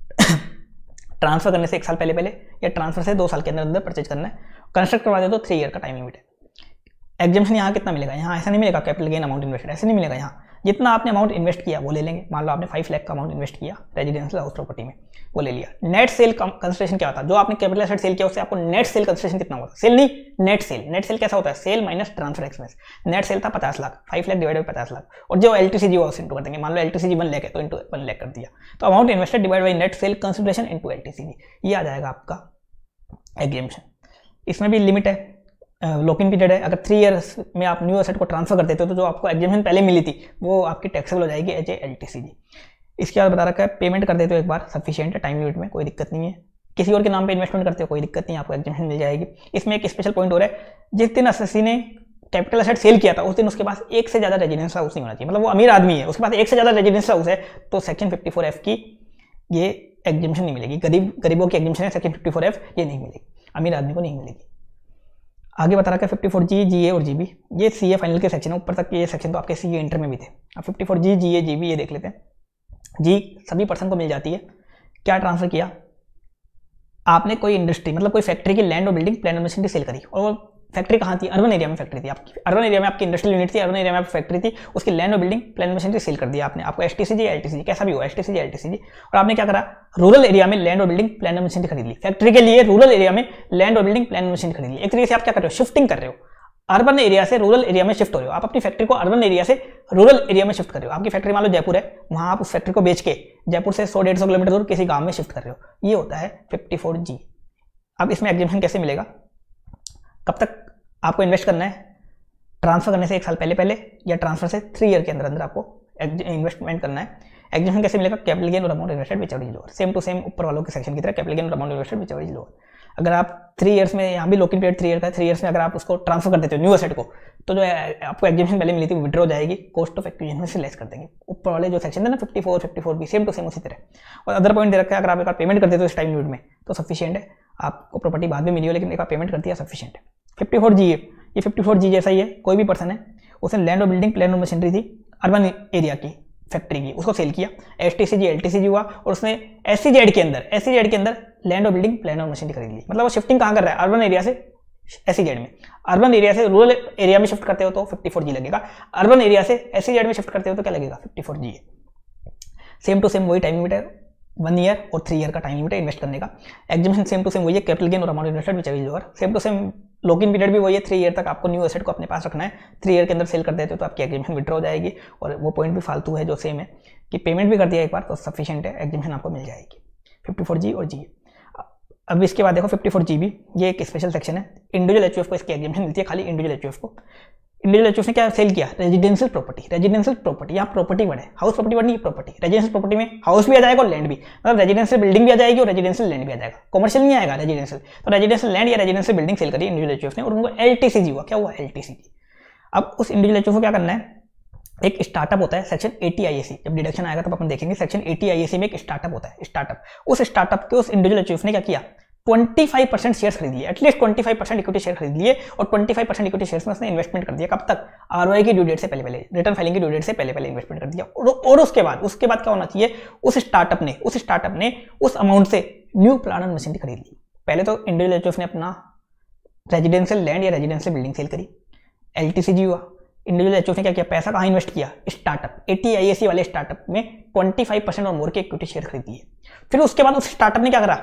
ट्रांसफर करने से एक साल पहले पहले या ट्रांसफर से दो साल के अंदर अंदर परचेज करना है। कंस्ट्रक्ट करवा दे तो थ्री ईयर का टाइम लिमिट है। एग्जाम्शन यहाँ कितना मिलेगा, यहाँ ऐसा नहीं मिलेगा कैपिटल गेन अमाउंट इन्वेस्टेड, ऐसे नहीं मिलेगा। यहाँ जितना आपने अमाउंट इन्वेस्ट किया वो ले लेंगे। मान लो आपने फाइव लाख का अमाउंट इन्वेस्ट किया रेजिडेंशियल हाउस प्रॉपर्टी में, वो ले लिया। नेट सेल कंसिडरेशन क्या होता है, जो आपने कैपिटल एसेट सेल किया उससे आपको नेट सेल कंसिडरेशन कितना होता है, सेल नहीं नेट सेल। नेट सेल कैसा होता है, sale minus transfer expense. Net sale था पचास lakh, five lakh divide by पचास लाख, और जो एलटीसीजी हुआ उसे इंटू कर देंगे। मान लो एलटीसीजी वन लाख है तो इंटू वन लाख कर दिया, तो amount invested divide by net sale consideration into LTCG, ये आ जाएगा आपका एग्जाम्शन। इसमें भी लिमिट है, लॉकिंग पीरियड है। अगर थ्री इयर्स में आप न्यू एसेट को ट्रांसफर कर देते हो तो जो आपको एग्जाम्शन पहले मिली थी वो आपकी टैक्सेबल हो जाएगी एज ए एलटीसीजी। इसके बाद बता रखा है पेमेंट कर देते हो एक बार, सफिशिएंट है, टाइम लिमिट में, कोई दिक्कत नहीं है। किसी और के नाम पे इन्वेस्टमेंट करते हो कोई दिक्कत नहीं, आपको एग्जाम्शन मिल जाएगी। इसमें एक स्पेशल पॉइंट हो रहा है, जिस दिन एसएससी ने कैपिटल एसेट सेल किया था उस दिन उसके पास एक से ज्यादा रेजिडेंशियल हाउस नहीं होना चाहिए। मतलब वो अमीर आदमी है, उसके पास एक से ज्यादा रेजिडेंशियल हाउस है तो सेक्शन फिफ्टी फोर एफ की ये एग्जाम्शन नहीं मिलेगी। गरीब गरीबों की एग्जाम्शन है सेक्शन फिफ्टी फोर एफ, ये नहीं मिलेगी, अमीर आदमी को नहीं मिलेगी। आगे बता रखा है फिफ्टी फोर जी, जीए और जीबी, ये सीए फाइनल के सेक्शन है। ऊपर तक ये सेक्शन तो आपके सीए इंटर में भी थे। अब fifty four G, GA, GB ये देख लेते हैं। जी सभी पर्सन को मिल जाती है। क्या ट्रांसफर किया आपने, कोई इंडस्ट्री मतलब कोई फैक्ट्री की लैंड और बिल्डिंग प्लांट और मशीनरी सेल करी, और वो फैक्ट्री कहाँ थी, अर्बन एरिया में फैक्ट्री थी आपकी, अर्बन एरिया में आपकी इंडस्ट्रियल यूनिट थी, अर्बन एरिया में आपकी फैक्ट्री थी, उसकी लैंड और बिल्डिंग प्लांट और मशीनरी सेल कर दिया आपने। आपको एसटीसीजी या एलटीसीजी कैसा भी हो, एसटीसीजी एलटीसीजी, और आपने क्या करा, रूरल एरिया में लैंड और बिल्डिंग प्लांट और मशीनरी खरीद ली। फैक्ट्री के लिए रूरल एरिया में लैंड और बिल्डिंग प्लांट और मशीनरी खरीद ली। एक तरीके से आप क्या कर रहे हो, शिफ्टिंग कर रहे हो, अर्बन एरिया से रूरल एरिया में शिफ्ट हो रहे हो। आप अपनी फैक्ट्री को अर्बन एरिया से रूरल एरिया में शिफ्ट कर रहे हो। आपकी फैक्ट्री मान लो जयपुर है, वहां आप उस फैक्ट्री को बेच के जयपुर से सौ डेढ़ सौ किलोमीटर दूर किसी गांव में शिफ्ट कर रहे हो। ये होता है फिफ्टी फोर जी। अब इसमें एग्जाम्शन कैसे मिलेगा, कब तक आपको इन्वेस्ट करना है, ट्रांसफर करने से एक साल पहले पहले या ट्रांसफर से थ्री ईयर के अंदर अंदर आपको इन्वेस्टमेंट करना है। एग्जाम्शन कैसे मिलेगा, कैपिटल गेन और amount invested which ever is lower, same to same ऊपर वालों के सेक्शन की तरह कैपिटल गेन और amount invested which ever is lower. अगर आप थ्री इयर्स में, यहाँ भी लॉकिंग पीरियड थ्री ईयर का है, थ्री इयर्स में अगर आप उसको ट्रांसफर कर देते हो न्यू एसेट को, तो जो आपको एग्जाम्शन पहले मिली थी विड्रॉ हो जाएगी, कॉस्ट ऑफ एक्विजिशन में से लेस कर देंगे। ऊपर वाले जो सेक्शन है ना फिफ्टी फोर, फिफ्टी फोर भी सेम टू सेम उसी तरह। और अदर पॉइंट दे रखा है, अगर आप एक बार पेमेंट कर देते हो इस टाइम लिमिट में तो सफिशिएंट है, आपको प्रॉपर्टी बाद में मिली हो लेकिन एक बार पेमेंट कर दिया सफिशिएंट है। फिफ्टी फोर जी ये फिफ्टी फोर जी जैसा ही है। कोई भी पर्सन है, उसने लैंड और बिल्डिंग प्लांट और मशीनरी थी अर्बन एरिया की फैक्ट्री की, उसको सेल किया, एसटीसीजी एलटीसीजी हुआ, और उसने एससीजेड के अंदर एससीजेड के अंदर लैंड और बिल्डिंग प्लांट और मशीनरी खरीद ली। मतलब वो शिफ्टिंग कहाँ कर रहा है, अर्बन एरिया से एससीजेड में। अर्बन एरिया से रूरल एरिया में शिफ्ट करते हो तो फिफ्टी फोर जी लगेगा, अर्बन एरिया से एससीजेड में शिफ्ट करते हो तो क्या लगेगा, फिफ्टी फोर जी है। सेम टू सेम वही टाइम लिमिट है, वन ईयर और थ्री ईयर का टाइम लिमिट है इन्वेस्ट करने का। एग्जाम्शन सेम टू सेम वही है, कैपिटल गेन और amount invested which ever is lower. Same to same locking period भी वही है, थ्री ईयर तक आपको न्यू एसेट को अपने पास रखना है। थ्री ईयर के अंदर सेल कर देते हो तो आपकी एग्जाम्शन विड्रॉ हो जाएगी। और वो पॉइंट भी फालतू है जो सेम है कि पेमेंट भी कर दिया एक बार तो सफिशिएंट है, एग्जाम्शन आपको मिल जाएगी। फिफ्टी फोर जी और जी। अब इसके बाद देखो फिफ्टी फोर जी भी, ये एक स्पेशल सेक्शन है। इंडिविजुअल एचयूएफ को इसकी एग्जाम्शन मिलती है, खाली इंडिविजुअल एचयूएफ को। इंडिविजुअल एचयूएफ ने क्या सेल किया, रेजिडेंशियल प्रॉपर्टी। रेजिडेंशियल प्रॉपर्टी, यहाँ प्रॉपर्टी वर्ड है, हाउस प्रॉपर्टी वर्ड नहीं, प्रॉपर्टी। रेजिडेंशियल प्रॉपर्टी में हाउस भी आ जाएगा और लैंड भी, मतलब रेजिडेंशियल बिल्डिंग भी आ जाएगी और रेजिडेंशियल लैंड भी आ जाएगा। कॉमर्शियल नहीं आएगा रेजिडेंशियल। तो रेजिडेंशियल लैंड या रेजिडेंशियल बिल्डिंग सेल करी इंडिविजुअल एचयूएफ ने और उनको एलटीसीजी हुआ। क्या हुआ, एलटीसीजी। अब उस इंडिविजुअल एचयूएफ को क्या करना है, एक स्टार्टअप होता है सेक्शन एटी आईएसी, जब डिडक्शन आएगा तब अपन देखेंगे। सेक्शन एटी आईएसी में एक स्टार्टअप होता है, स्टार्टअप। उस स्टार्टअप के उस इंडिविजुअल एचयूएफ ने क्या किया, पच्चीस परसेंट शेयर खरीद लिए, एटलीस्ट पच्चीस परसेंट इक्विटी शेयर खरीद लिए और पच्चीस परसेंट इक्विटी शेयर्स में उसने इन्वेस्टमेंट कर दिया। कब तक, आरओआई की ड्यू डेट से पहले पहले, रिटर्न फाइलिंग की ड्यू डेट से पहले पहले इन्वेस्टमेंट कर दिया। और, और उसके बाद उसके बाद क्या होना चाहिए, उस स्टार्टअप ने उस स्टार्टअप ने उस अमाउंट से न्यू प्लांट एंड मशीनरी खरीद ली। पहले तो इंडिविजुअल एचयूएफ ने अपना रेजिडेंशियल लैंड या रेजिडेंशियल बिल्डिंग सेल करी, एलटीसीजी हुआ। इंडिविजुअल एचयूएफ ने क्या किया, पैसा कहाँ इन्वेस्ट किया, स्टार्टअप, एटी आईएसी वाले स्टार्टअप में पच्चीस परसेंट और मोर के इक्विटी शेयर खरीद लिए। फिर उसके बाद उस स्टार्टअप ने क्या करा,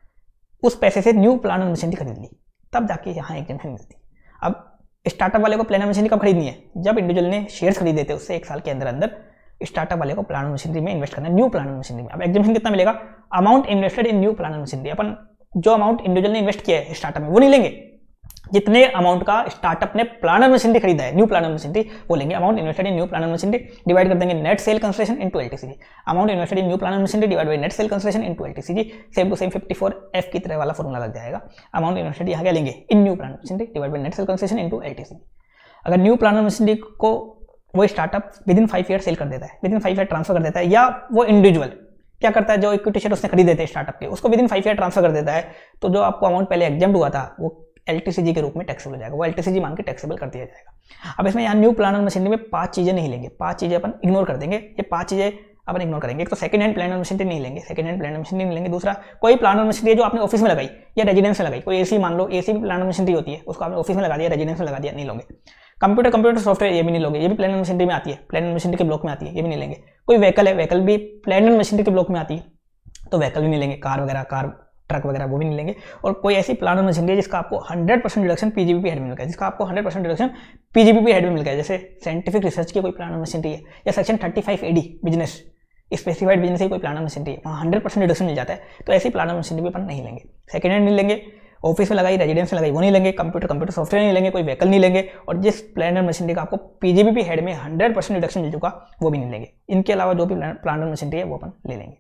उस पैसे से न्यू प्लांट एंड मशीनरी खरीद ली, तब जाके यहाँ एग्जाम्शन मिलती है। अब स्टार्टअप वाले को प्लांट एंड मशीनरी कब खरीदनी है, जब इंडिविजुअल ने शेयर्स खरीदे थे उससे एक साल के अंदर अंदर स्टार्टअप वाले को प्लांट एंड मशीनरी में इन्वेस्ट करना है, न्यू प्लांट एंड मशीनरी में। अब एग्जाम्शन कितना मिलेगा, amount invested in new plant and machinery. अपन जो अमाउंट इंडिविजुअल ने इन्वेस्ट किया है स्टार्टअप में वो नहीं लेंगे, जितने अमाउंट का स्टार्टअप ने प्लानर मशीनरी खरीदा है, न्यू प्लानर मशीनरी, वो लेंगे amount invested in new plant and machinery, divide कर देंगे net sale consideration into LTCG. Amount invested in new plant and machinery divide by net sale consideration into LTCG, same to same fifty four F की तरह वाला फॉर्मूला लग जाएगा। अमाउंट इन्वेस्टेड यहाँ क्या लेंगे, in new plant and machinery divide by net sale consideration into LTCG. अगर न्यू प्लानर मशीनरी को वो startup within five year sale कर देता है, within five year transfer कर देता है, या वो इंडिविजुअल क्या करता है, जो इक्विटी शेयर उसने खरीदे थे स्टार्टअप के, उसको within five year transfer कर देता है, तो जो आपको अमाउंट पहले एग्जाम्प्ट हुआ था वो एलटीसीजी के रूप में टैक्सेबल हो जाएगा, वो एलटीसीजी मान के टैक्सेबल कर दिया जाएगा। अब इसमें यहाँ न्यू प्लानर मशीनरी में पांच चीजें नहीं लेंगे, पांच चीजें अपन इग्नोर कर देंगे। ये पांच चीजें अपन इग्नोर करेंगे। एक तो सेकंड हैंड प्लानर मशीनरी नहीं लेंगे, सेकंड हैंड प्लानर मशीनरी नहीं लेंगे। दूसरा, कोई प्लानर मशीनरी जो आपने ऑफिस में लगाई या रेजिडेंस में लगाई, कोई एसी मान लो, एसी भी प्लानर मशीनरी होती है, उसको आपने ऑफिस में लगा दिया, रेजिडेंस में लगा दिया, नहीं लोगे। कंप्यूटर कंप्यूटर सॉफ्टवेयर ये भी नहीं लोगे, ये भी प्लानर मशीनरी में आती है, प्लानर मशीनरी के ब्लॉक में आती है, ये भी नहीं लेंगे। कोई व्हीकल है, व्हीकल भी प्लानर मशीनरी के ब्लॉक में आती है, तो व्हीकल भी नहीं लेंगे, कार वगैरह, कार ट्रक वगैरह वो भी नहीं लेंगे। और कोई ऐसी प्लानर मशीनरी है जिसका आपको hundred percent reduction PGBP head में मिल गया, जिसका आपको hundred percent reduction PGBP head में मिल गया, जैसे साइंटिफिक रिसर्च की कोई प्लानर मशीनरी है, या section thirty five AD business specified business की कोई प्लानर मशीनरी है, वहाँ हंड्रेड परसेंट रिडक्शन मिल जाता है, तो ऐसी प्लानर मशीनरी भी अपन नहीं लेंगे। सेकेंड हैंड नहीं लेंगे, ऑफिस में लगाई, रेजिडेंस में लगाई, वो नहीं लेंगे। कंप्यूटर कंप्यूटर सॉफ्टवेयर नहीं लेंगे, कोई व्हीकल नहीं लेंगे, और जिस प्लानर मशीनरी का आपको पीजीबीपी हेड में हंड्रेड परसेंट रिडक्शन मिल चुका वो भी नहीं लेंगे। इनके अलावा जो भी प्लानर मशीनरी है वो अपन ले लेंगे।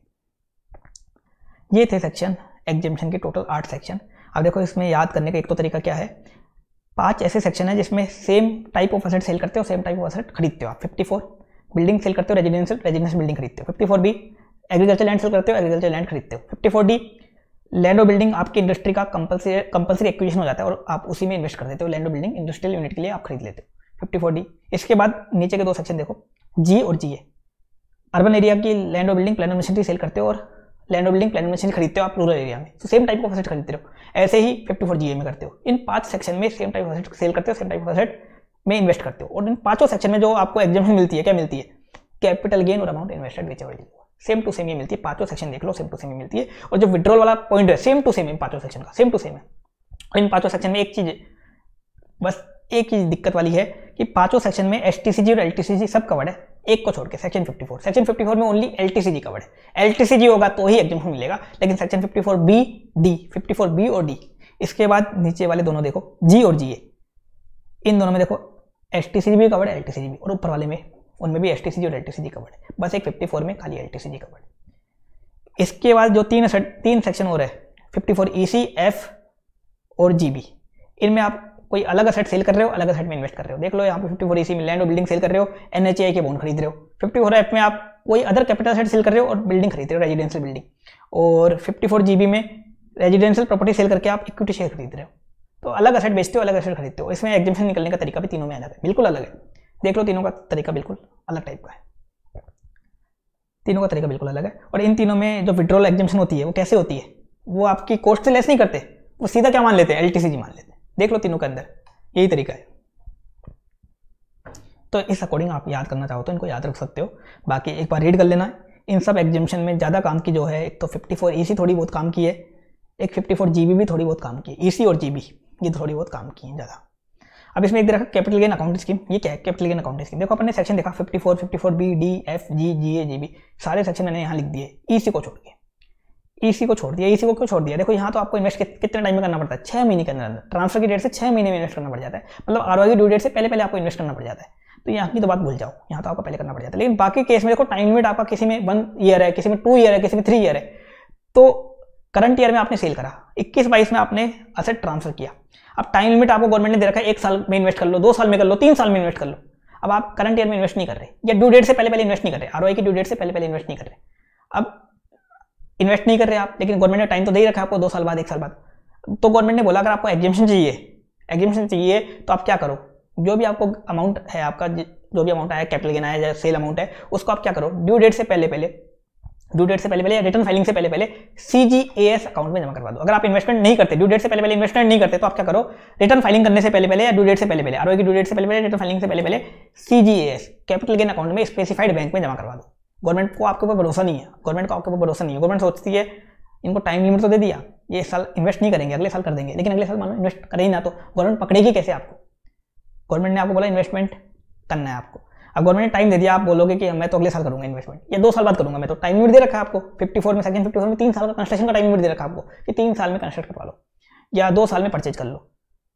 ये थे सेक्शन एग्जेम्पशन के टोटल आठ सेक्शन। अब देखो इसमें याद करने का एक तो तरीका क्या है, पांच ऐसे सेक्शन है जिसमें same type of asset sale करते हो, सेम टाइप ऑफ एसेट खरीदते हो आप। फिफ्टी फोर बिल्डिंग सेल करते हो, रेजिडेंशियल रेजिडेंशियल बिल्डिंग खरीदते हो। Fifty four B agriculture land sale करते हो, एग्रीकल्चर लैंड खरीदते हो। फिफ्टी फोर डी लैंड और बिल्डिंग आपकी इंडस्ट्री का कंपल्सरी कंपल्सरी एक्विजिशन हो जाता है और आप उसी में इन्वेस्ट कर देते हो, लैंड और बिल्डिंग इंडस्ट्रियल यूनिट के लिए आप खरीद लेते हो। Fifty four D. इसके बाद नीचे के दो सेक्शन देखो, जी और जी ए। अर्बन एरिया की लैंड और बिल्डिंग प्लानर मशीनरी सेल करते हो और लैंड और बिल्डिंग प्लानर मशीनरी खरीदते हो आप रूरल एरिया में, तो सेम टाइप ऑफ एसेट खरीदते हो। ऐसे ही फिफ्टी फोर जी ए में करते हो। इन पांच सेक्शन में same type of asset sale करते हो, सेम टाइप ऑफ एसेट में इन्वेस्ट करते हो। और इन पांचों सेक्शन में जो आपको एग्जाम्पशन मिलती है, क्या मिलती है, कैपिटल गेन और amount invested whichever same to same ये मिलती है। पांचों सेक्शन देख लो, सेम टू सेम ही मिलती है। और जो विड्रॉल वाला पॉइंट है सेम टू सेम इन पांचों सेक्शन का, सेम टू सेम है। और इन पांचों सेक्शन में एक चीज, बस एक चीज दिक्कत वाली है कि पांचों सेक्शन में एसटीसीजी और एलटीसीजी सब कवर्ड है, एक को छोड़ के section fifty four. Section fifty four में ओनली एलटीसीजी कवर्ड है। एलटीसीजी होगा तो ही एग्जाम्पशन मिलेगा, लेकिन section fifty four B, D, fifty four B और डी। इसके बाद नीचे वाले दोनों देखो, जी और जी ए, इन दोनों में देखो एसटीसीजी भी कवर्ड है, एलटीसीजी भी, और ऊपर वाले में उनमें भी एसटीसीजी और एलटीसीजी कवर्ड है। बस एक फिफ्टी फोर में खाली एलटीसीजी कवर्ड है। इसके बाद जो तीन तीन सेक्शन और है, फिफ्टी फोर ईसी, एफ और जीबी, इनमें आप कोई अलग असेट सेल कर रहे हो, अलग असेट में इन्वेस्ट कर रहे हो। देख लो यहाँ पे फिफ्टी फोर ईसी में लैंड और बिल्डिंग सेल कर रहे हो, एनएचए के बॉन्ड खरीद रहे हो। फिफ्टी फोर एफ में आप कोई अदर कैपिटल असेट सेल कर रहे हो और बिल्डिंग खरीद रहे हो, रेजिडेंशियल बिल्डिंग। और फिफ्टी फोर जीबी में रेजिडेंशियल प्रॉपर्टी सेल करके आप इक्विटी शेयर खरीद रहे हो। तो अलग असेट बेचते हो, अलग असेट खरीदते हो। इसमें एग्जाम्पशन निकलने का तरीका भी तीनों में अलग है, बिल्कुल अलग है। देख लो तीनों का तरीका बिल्कुल अलग टाइप का है, तीनों का तरीका बिल्कुल अलग है। और इन तीनों में जो विड्रॉल एग्जाम्पशन होती है वो कैसे होती है, वो आपकी कॉस्ट से लेस नहीं करते, वो सीधा क्या मान लेते हैं, एलटीसीजी मान लेते हैं। देख लो तीनों के अंदर यही तरीका है। तो इस अकॉर्डिंग आप याद करना चाहो तो इनको याद रख सकते हो। बाकी एक बार रीड कर लेना है। इन सब एग्जाम्पशन में ज़्यादा काम की जो है, एक तो फिफ्टी फोर ईसी थोड़ी बहुत काम की है, एक फिफ्टी फोर जीबी भी थोड़ी बहुत काम की है। ईसी और जीबी ये थोड़ी बहुत काम की है ज़्यादा। अब इसमें एक देखा कैपिटल गेन अकाउंट स्कीम, ये क्या है, कैपिटल गेन अकाउंट स्कीम। देखो अपन ने सेक्शन देखा fifty four, fifty four B, D, F, G, G A, GB, सारे सेक्शन मैंने यहाँ लिख दिए, ईसी को छोड़ के। ईसी को छोड़ दिया, ईसी को क्यों छोड़ दिया, देखो यहाँ तो आपको इन्वेस्ट कितने टाइम में करना पड़ता है, छह महीने के अंदर। ट्रांसफर की डेट से छह महीने में इन्वेस्ट करना पड़ जाता है, मतलब आरओआई की ड्यू डेट से पहले पहले आपको इन्वेस्ट करना पड़ जाता है। तो यहाँ की तो बात भूल जाओ, यहाँ तो आपको पहले करना पड़ जाता है। लेकिन बाकी केस में देखो टाइम लिमिट आपका किसी में वन ईयर है, किसी में टू ईयर है, किसी में थ्री ईयर है। तो करंट ईयर में आपने सेल करा, इक्कीस बाईस में आपने असेट ट्रांसफर किया। अब टाइम लिमिट आपको गवर्नमेंट ने दे रखा है, एक साल में इन्वेस्ट कर लो, दो साल में कर लो, तीन साल में इन्वेस्ट कर लो। अब आप करंट ईयर में इन्वेस्ट नहीं कर रहे, या ड्यू डेट से पहले पहले इन्वेस्ट नहीं कर रहे, आरओआई की ड्यू डेट से पहले पहले इन्वेस्ट नहीं कर रहे। अब इन्वेस्ट नहीं कर रहे आप, लेकिन गवर्नमेंट ने टाइम तो दे ही रखा है आपको, दो साल बाद, एक साल बाद। तो गवर्नमेंट ने बोला अगर आपको एग्जाम्पशन चाहिए, एग्जाम्पशन चाहिए तो आप क्या करो, जो भी आपको अमाउंट है, आपका जो भी अमाउंट आया, कैपिटल गेन आया या सेल अमाउंट है, उसको आप क्या करो, ड्यू डेट से पहले पहले ड्यू डेट से पहले पहले या रिटर्न फाइलिंग से पहले पहले सीजीएएस अकाउंट में जमा करवा दो। अगर आप इन्वेस्टमेंट नहीं करते, ड्यू डेट से पहले पहले इन्वेस्टमेंट नहीं करते, तो आप क्या करो, रिटर्न फाइलिंग करने से पहले पहले या ड्यू डेट से पहले पहले, आरओआई की ड्यू डेट से पहले पहले, रिटर्न फाइलिंग से पहले पहले सीजीएएस कैपिटल गेन अकाउंट में स्पेसिफाइड बैंक में जमा करवा दो। गवर्नमेंट को आपके ऊपर भरोसा नहीं है, गवर्नमेंट को आपके ऊपर भरोसा नहीं है। गवर्नमेंट सोचती है इनको टाइम लिमिट तो दे दिया, ये साल इन्वेस्ट नहीं करेंगे, अगले साल कर देंगे, लेकिन अगले साल मान लो इन्वेस्ट करें ही ना, तो गवर्नमेंट पकड़ेगी कैसे आपको। गवर्नमेंट ने आपको बोला इन्वेस्टमेंट करना है आपको, अब गवर्नमेंट ने टाइम दे दिया, आप बोलोगे कि मैं तो अगले साल करूंगा इन्वेस्टमेंट, या दो साल बाद करूंगा, मैं तो टाइम लिमिट दे रखा है आपको। फिफ्टी फोर में सेक्शन फिफ्टी फोर में तीन साल का कंस्ट्रक्शन का टाइम लिमिट दे रखा है आपको कि तीन साल में कंस्ट्रक्ट करवा लो या दो साल में परचेज कर लो।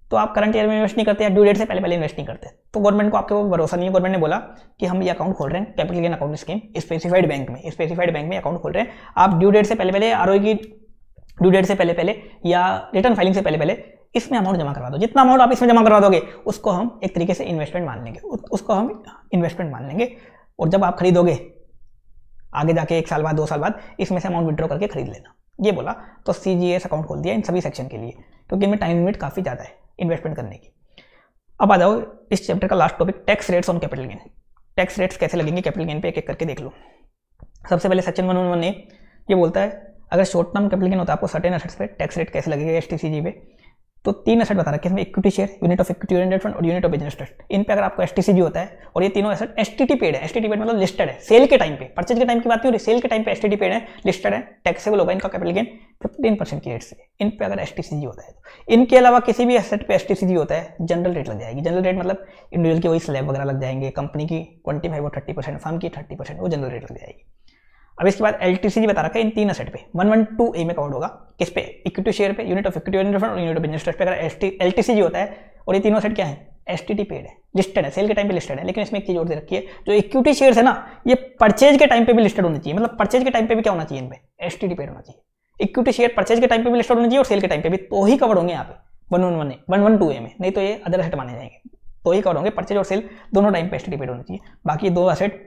तो आप करंट ईयर में इन्वेस्ट नहीं करते या ड्यू डेट से पहले पहले इन्वेस्ट नहीं करते, तो गवर्नमेंट को आपके ऊपर भरोसा नहीं है। गवर्नमेंट ने बोला कि हम ये अकाउंट खोल रहे हैं capital gain account scheme specified bank में, स्पेसिफाइड बैंक में अकाउंट खोल रहे हैं, आप ड्यू डेट से पहले पहले आरओई की ड्यू डेट से पहले पहले या रिटर्न फाइलिंग से पहले पहले इसमें अमाउंट जमा करवा दो। जितना अमाउंट आप इसमें जमा करवा दोगे उसको हम एक तरीके से इन्वेस्टमेंट मान लेंगे, उसको हम इन्वेस्टमेंट मान लेंगे। और जब आप खरीदोगे आगे जाके एक साल बाद दो साल बाद इसमें से अमाउंट विड्रॉ करके खरीद लेना, ये बोला। तो सीजीएस अकाउंट खोल दिया इन सभी सेक्शन के लिए, क्योंकि इनमें टाइम लिमिट काफ़ी ज़्यादा है इन्वेस्टमेंट करने की। अब आ जाओ इस चैप्टर का last topic, tax rates on capital gain. Tax rates कैसे लगेंगे कैपिटल गेन पे, एक एक करके देख लो। सबसे पहले section one one one A ये बोलता है अगर शॉर्ट टर्म कैपिटल गेन होता है आपको सर्टेन एसेट्स पे टैक्स रेट कैसे लगेगा एसटीसीजी पे। तो तीन एसेट बता रखे हैं इसमें, equity share, unit of equity oriented fund और यूनिट ऑफ बिजनेस ट्रस्ट। इन पे अगर आपको एसटीसीजी होता है और ये तीनों एसेट एसटीटी पेड है, एसटीटी पेड मतलब लिस्टेड है, सेल के टाइम पे, परचेज के टाइम की बात नहीं हो रही, सेल के टाइम पे एसटीटी पेड है, लिस्टेड है, टैक्सेबल होगा इनका कैपिटल गेन फिफ्टीन परसेंट की रेट से। इन पे अगर एसटीसीजी होता है तो इनके अलावा किसी भी एसेट पे एसटीसीजी होता है जनरल रेट लग जाएगी। जनरल रेट मतलब इंडिविजुअल की वही स्लैब वगैरह लग जाएंगे, कंपनी की ट्वेंटी फाइव और थर्टी परसेंट, फर्म की थर्टी परसेंट, वो जनरल रेट लग जाएगी। अब इसके बाद एलटीसीजी बता रखा है इन तीन एसेट पे, वन वन टू ए में कवर होगा, किस पे, इक्विटी शेयर पे, unit of equity oriented fund और यूनिट ऑफ बिजनेस ट्रस्ट पे अगर एलटीसीजी होता है। और ये तीनों एसेट क्या है, एसटीटी पेड है, लिस्टेड है, सेल के टाइम पे लिस्टेड है। लेकिन इसमें एक चीज और दे रखी है, जो इक्विटी शेयर्स है ना ये परचेज के टाइम पे भी लिस्टेड होनी चाहिए, मतलब परचेज के टाइम पे भी क्या होना चाहिए, इन पे एसटीटी पेड होना चाहिए। इक्विटी शेयर परचेज के टाइम पे भी लिस्टेड होनी चाहिए और सेल के टाइम पे भी, तो ही कवर होंगे यहाँ पे one one one A one one two A में, नहीं तो ये अदर एसेट माने जाएंगे, तो ही कवर होंगे। परचेज और सेल दोनों टाइम पे एसटीटी पेड होनी चाहिए, बाकी दो एसेट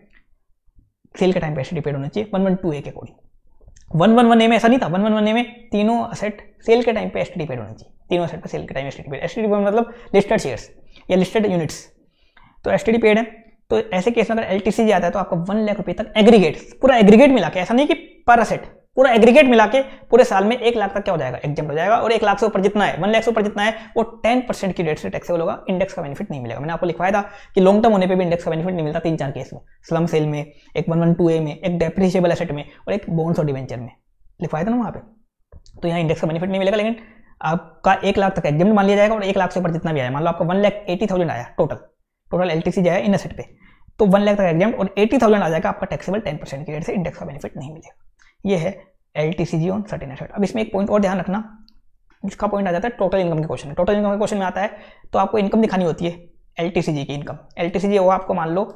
सेल के टाइम पे एसटीटी पेड होना चाहिए वन वन टू ए के according. One one one A में ऐसा नहीं था, वन वन वन ए में तीनों एसेट सेल के टाइम पे एसटीटी पेड होना चाहिए, तीनों एसेट पे सेल के time STT paid. STT paid मतलब लिस्टेड शेयर्स या लिस्टेड यूनिट्स, तो एसटीटी पेड है। तो ऐसे केस में अगर एलटीसीजी आता है तो आपको वन लाख रुपए तक एग्रीगेट, पूरा एग्रीगेट मिला के, ऐसा नहीं कि पर एसेट, पूरा एग्रीगेट मिला के पूरे साल में एक लाख तक क्या हो जाएगा, एग्जाम्प्ट हो जाएगा। और एक लाख से ऊपर जितना है, वन लाख से ऊपर जितना है वो टेन परसेंट की रेट से टैक्सेबल होगा, इंडेक्स का बेनिफिट नहीं मिलेगा। मैंने आपको लिखवाया था कि लॉन्ग टर्म होने पे भी इंडेक्स का बेनिफिट नहीं मिलता, तीन चार केस में, स्लम सेल में, एक वन वन टू ए में, एक डेप्रिशिएबल एसेट में और एक बॉन्ड्स और डिवेंचर में लिखवाया था ना वहाँ पे। तो यहाँ इंडेक्स का बेनिफिट नहीं मिलेगा, लेकिन आपका एक लाख तक एग्जाम्प्ट मान लिया जाएगा। और एक लाख से ऊपर जितना भी आया, मान लो आपका वन लाख एटी थाउजेंड आया टोटल, टोटल एलटीसी जो है इन एसेट पे, तो वन लाख तक एग्जाम्प्ट और एटी थाउजेंड आ जाएगा आपका टैक्सेबल टेन परसेंट की रेट से, इंडेक्स का बेनिफिट नहीं मिलेगा। ये है एलटीसीजी ऑन सर्टेन एसेट। अब इसमें एक पॉइंट और ध्यान रखना, इसका पॉइंट आ जाता है टोटल इनकम के क्वेश्चन। टोटल इनकम के क्वेश्चन में आता है तो आपको इनकम दिखानी होती है, एलटीसीजी की इनकम। एलटीसीजी हुआ आपको मान लो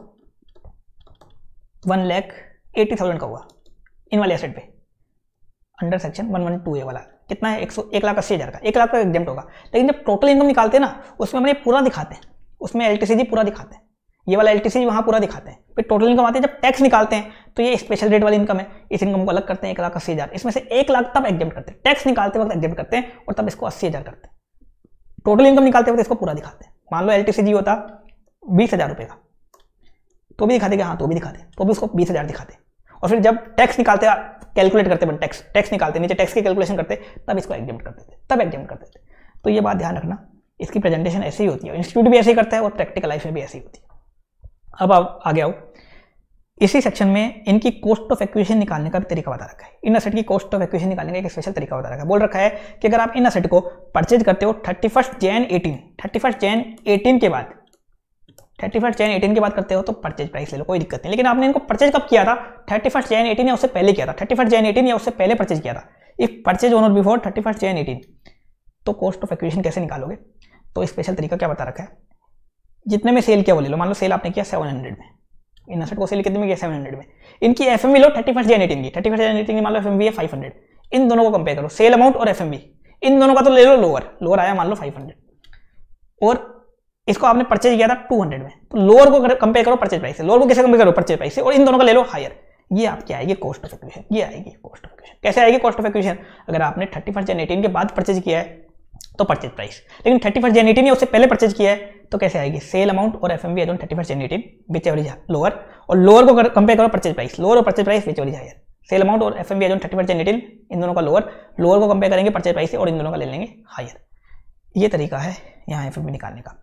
वन लाख एटी थाउजेंड का हुआ इन वाले एसेट पे, under section one one two A वाला कितना है, एक सौ एक लाख अस्सी हज़ार का, एक लाख का एग्जाम्प्ट होगा। लेकिन जब टोटल इनकम निकालते हैं ना उसमें अपने पूरा दिखाते हैं, उसमें एलटीसीजी पूरा दिखाते हैं, ये वाला एलटीसीजी वहाँ पूरा दिखाते हैं। फिर टोटल इनकम आती है, जब टैक्स निकालते हैं तो ये स्पेशल रेट वाली इनकम है, इस इनकम को अलग करते हैं एक लाख अस्सी हज़ार, इसमें से एक लाख तब एग्जाम्प्ट करते हैं, टैक्स निकालते वक्त एग्जाम्प्ट करते हैं और तब इसको अस्सी हज़ार करते हैं। टोटल इनकम निकालते वक्त इसको पूरा दिखाते हैं। मान लो एलटीसीजी होता बीस हज़ार रुपये का, तो भी दिखाते, हाँ तो भी दिखाते, तो भी उसको बीस हज़ार दिखाते। और फिर जब टैक्स निकालते कैलकुलेट करते बन टैक्स टैक्स निकालते नीचे टैक्स की कैलकुलेशन करते, तब इसको एग्जाम्प्ट करते थे, तब एग्जाम्प्ट करते थे। तो ये बात ध्यान रखना, इसकी प्रेजेंटेशन ऐसे ही होती है, इंस्टीट्यूट भी ऐसे ही करता है और प्रैक्टिकल लाइफ में भी ऐसी होती है। अब आप आगे आओ, इसी सेक्शन में इनकी कॉस्ट ऑफ एक्विजिशन निकालने का भी तरीका बता रखा है। इन एसेट की कॉस्ट ऑफ एक्विजिशन निकालने का एक स्पेशल तरीका बता रखा है। बोल रखा है कि अगर आप इन एसेट को परचेज करते हो thirty first Jan eighteen thirty first Jan eighteen के बाद थर्टी फर्स्ट जैन एटीन के बाद करते हो तो परचेज प्राइस ले लो, कोई दिक्कत नहीं। लेकिन आपने इनको परचेज कब किया था, थर्टी फर्स्ट जैन एटीन या उससे पहले किया था, थर्टी फर्स्ट जैन एटीन या उससे पहले परचेज किया था, इफ परचेज ऑन और before thirty first Jan eighteen, तो कॉस्ट ऑफ एक्विजिशन कैसे निकालोगे, तो स्पेशल तरीका क्या बता रखा है। जितने में सेल किया वो ले लो, मान लो सेल आपने किया सेवन हंड्रेड में, इन एसेट को सेल कितने में किया सेवन हंड्रेड में, इनकी एफएमवी लो थर्टी फर्स्ट जैन एटीन की, थर्टी फर्स्ट जैन एटीन की मान लो एफएमवी है फाइव हंड्रेड, इन दोनों को कंपेयर करो, सेल अमाउंट और एफएमवी, इन दोनों का तो ले लो लोअर, लोअर आया मान लो फाइव हंड्रेड, और इसको आपने परचेज किया था टू हंड्रेड में, तो लोअर को कंपेयर करो परचेज प्राइस से, लोअर को कैसे कंपेयर करो परचेज प्राइस से, और इन दोनों का ले लो हायर, ये आपकी आएगी कॉस्ट ऑफ एक्विजिशन। ये आएगी कॉस्ट ऑफ एक्विजिशन। कैसे आएगी कॉस्ट ऑफ एक्विजिशन, अगर आपने थर्टी फर्स्ट जैन एटीन के बाद परचेज किया है तो परचेज प्राइस, लेकिन थर्टी फर्स्ट जैन एटीन या उससे पहले परचेज किया है तो कैसे आएगी, सेल अमाउंट और FMV as on thirty first Jan eighteen whichever lower, और लोअर को कंपेयर करो परचेज प्राइस, लोअर और परचेज प्राइस विच एवरेज हायर, सेल अमाउंट और FMV as on thirty first Jan eighteen इन दोनों का लोअर, लोअर को कंपेयर करेंगे परचेज प्राइस से और इन दोनों का ले लेंगे हायर। ये तरीका है यहाँ एफएमवी निकालने का,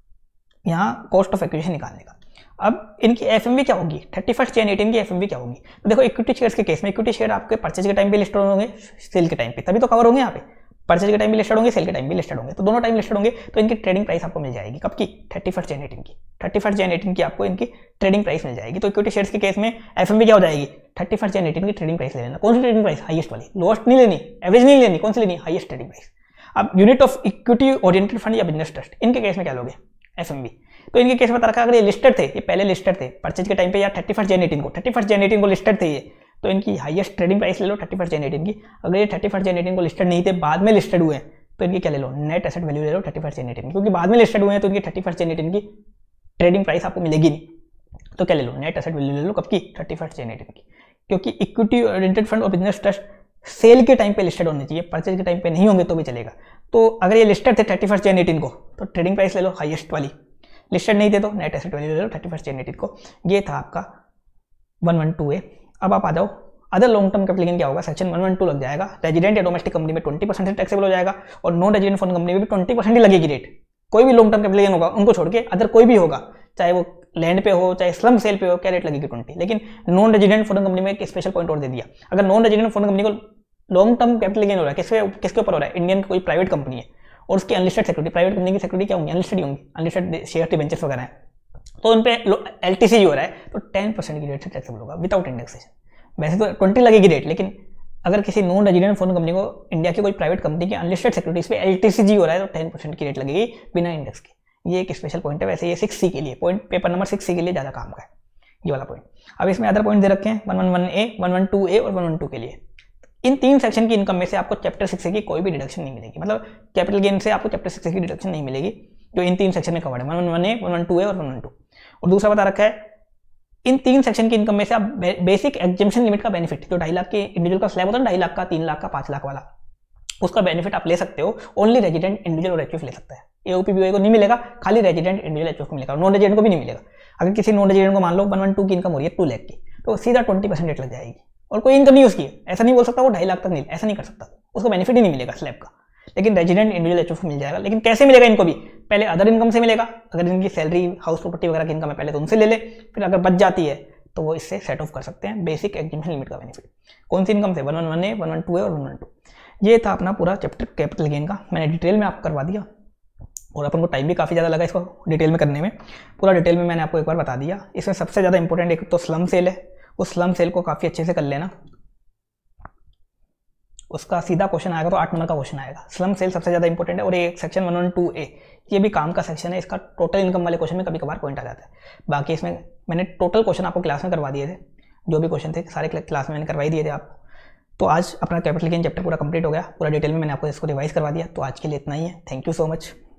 यहाँ कॉस्ट ऑफ एक्विजिशन निकालने का। अब इनकी एफएमवी क्या होगी, थर्टी फर्स्ट जैन एटीन की एफएमवी क्या होगी, तो देखो इक्विटी शेयर्स के केस में इक्विटी शेयर आपके परचेज के टाइम पे लिस्टेड होंगे, सेल के टाइम पे, तभी तो कवर होंगे यहाँ पे, परचेज के टाइम भी लिस्टेड होंगे, सेल के टाइम भी लिस्टेड होंगे, तो दोनों टाइम लिस्टेड होंगे, तो इनकी ट्रेडिंग प्राइस आपको मिल जाएगी कब की, थर्टी फर्स्ट जैन एटीन की, थर्टी फर्स्ट जैन एटीन की आपको इनकी ट्रेडिंग प्राइस मिल जाएगी। तो इक्विटी शेयर्स के केस में एफएमवी क्या हो जाएगी, थर्टी फर्स्ट जैन एटीन की ट्रेडिंग प्राइस ले लेना। कौन सी ट्रेडिंग प्राइस, हाईएस्ट वाली, लोएस्ट नहीं लेनी, एवरेज नहीं लेनी, कौन सी लेनी, हाईएस्ट ट्रेडिंग प्राइस। अब unit of equity oriented fund या बिजनेस ट्रस्ट, इनके केस में क्या लोगे, एफएमवी। तो इनके केस में बता रखा अगर ये लिस्टेड थे, ये पहले लिस्टेड थे परचेज के टाइम पे या थर्टी फर्स्ट जैन एटीन को थर्टी फर्स्ट जैन एटीन को लिस्टेड थे ये, तो इनकी हाईएस्ट ट्रेडिंग प्राइस ले लो थर्टी फर्स्ट जैन एटीन की। अगर ये थर्टी फर्स्ट जैन एटीन को लिस्टेड नहीं थे, बाद में लिस्टेड हुए तो इनकी क्या ले लो, नेट एसेट वैल्यू ले लो थर्टी फर्स्ट जैन एटीन की, क्योंकि बाद में लिस्टेड हुए हैं तो इनकी थर्टी फर्स्ट जैन एटीन की ट्रेडिंग प्राइस आपको मिलेगी नहीं। तो क्या ले लो, नेट एसेट वैल्यू ले लो कब की, थर्टी फर्स्ट जैन एटीन की, क्योंकि इक्विटी ओरिएंटेड फंड और बिजनेस ट्रस्ट सेल के टाइम पे लिस्टेड होने चाहिए, परचेज के टाइम पे नहीं होंगे तो भी चलेगा। तो अगर ये लिस्टेड थे थर्टी फर्स्ट जैन एटीन को तो ट्रेडिंग प्राइस ले लो हाईएस्ट वाली, लिस्टेड नहीं थे तो नेट एसेट वैल्यू ले लो थर्टी फर्स्ट जैन एटीन को। ये था आपका वन वन टू ए। अब आप आ जाओ other long term capital gain क्या होगा, सेक्शन वन वन टू लग जाएगा। रेजिडेंट या डोमेस्टिक कंपनी में ट्वेंटी परसेंट टैक्सेबल हो जाएगा और नॉन रेजिडेंट फॉरेन कंपनी में भी ट्वेंटी परसेंट ही लगेगी रेट। कोई भी लॉन्ग टर्म कैपिटल गेन होगा उनको छोड़ के अदर कोई भी होगा, चाहे वो लैंड पे हो चाहे स्लम सेल पे हो, क्या रेट लगेगी ट्वेंटी। लेकिन नॉन रेजिडेंट फॉरेन कंपनी में एक स्पेशल पॉइंट और दे दिया, अगर नॉन रेजिडेंट फॉरेन कंपनी को लॉन्ग टर्म कैपिटल गेन हो रहा है, किसके किसके ऊपर हो रहा है, इंडियन कोई प्राइवेट कंपनी है और उसकी अनलिस्टेड सिक्योरिटी, प्राइवेट कंपनी की सिक्योरिटी क्या होंगी, अनलिस्टेड होंगी, अनलिस्टेड शेयर डिबेंचर्स वगैरह है, तो उन पे एलटीसी हो रहा है तो टेन परसेंट की रेट से टैक्सेबल होगा विदाउट इंडेक्सेशन। वैसे तो ट्वेंटी लगेगी रेट, लेकिन अगर किसी नॉन रेजिडेंट फॉरेन कंपनी को इंडिया की कोई प्राइवेट कंपनी की अनलिस्टेड सिक्योरिटीज पे एलटीसी हो रहा है तो टेन परसेंट की रेट लगेगी बिना इंडेक्स के। ये एक स्पेशल पॉइंट है। वैसे ये सिक्स सी के लिए point, paper number six C के लिए ज़्यादा काम का है ये वाला पॉइंट। अब इसमें अदर पॉइंट दे रखे हैं one one one A, one one two A और वन वन टू के लिए। इन तीन सेक्शन की इनकम में से आपको चैप्टर सिक्स की कोई भी डिडक्शन नहीं मिलेगी, मतलब कैपिटल गेन से आपको चैप्टर सिक्स की डिडक्शन नहीं मिलेगी जो इन तीन सेक्शन में कवर्ड है, one one one A, one one two A और वन वन टू। और दूसरा बता रखा है इन तीन सेक्शन की इनकम में से आप बेसिक एग्जेम्पशन लिमिट का बेनिफिट, जो ढाई लाख के इंडिविजुअल का स्लैब होता है, ढाई लाख का, तीन लाख का, पांच लाख वाला, उसका बेनिफिट आप ले सकते हो। ओनली रेजिडेंट इंडिविजुअल और एचयूएफ ले सकता है, एओपीबीओए को नहीं मिलेगा, खाली रेजिडेंट इंडिविजुअल एचयूएफ को मिलेगा, नॉन रेजिडेंट को भी नहीं मिलेगा। अगर किसी नॉन रेजिडेंट को मान लो वन वन टू की इनकम हो रही है टू लाख की, तो सीधा ट्वेंटी परसेंट रेट लग जाएगी और कोई इनकम नहीं उसकी, ऐसा नहीं बोल सकता वो ढाई लाख तक नहीं, ऐसा नहीं कर सकता, उसको बेनिफिट ही नहीं मिलेगा स्लैब का। लेकिन रेजिडेंट इंडिविजुअल एचयूएफ को मिल जाएगा। लेकिन कैसे मिलेगा इनको भी, पहले अदर इनकम से मिलेगा, अगर इनकी सैलरी हाउस प्रॉपर्टी वगैरह की इनकम है पहले तो उनसे ले ले, फिर अगर बच जाती है तो वो इससे सेट ऑफ कर सकते हैं बेसिक एग्जेम्पशन लिमिट का बेनिफिट। कौन सी इनकम से, one one one A, one one two A और वन वन टू। ये था अपना पूरा चैप्टर कैपिटल गेन का, मैंने डिटेल में आपको करवा दिया और अपन को टाइम भी काफ़ी ज़्यादा लगा इसको डिटेल में करने में। पूरा डिटेल में मैंने आपको एक बार बता दिया। इसमें सबसे ज़्यादा इंपॉर्टेंट एक तो स्लम सेल है, उस स्लम सेल को काफ़ी अच्छे से कर लेना, उसका सीधा क्वेश्चन आएगा तो आठ नंबर का क्वेश्चन आएगा। स्लम सेल सबसे ज़्यादा इंपॉर्टेंट है। और एक section one one two A, ये भी काम का सेक्शन है, इसका टोटल इनकम वाले क्वेश्चन में कभी कभार पॉइंट आ जाता है। बाकी इसमें मैंने टोटल क्वेश्चन आपको क्लास में करवा दिए थे, जो भी क्वेश्चन थे सारे क्लास में मैंने करवाई दिए थे आपको। तो आज अपना कैपिटल गेन चैप्टर पूरा कंप्लीट हो गया, पूरा डिटेल में मैंने आपको इसको रिवाइज करवा दिया। तो आज के लिए इतना ही है, थैंक यू सो मच।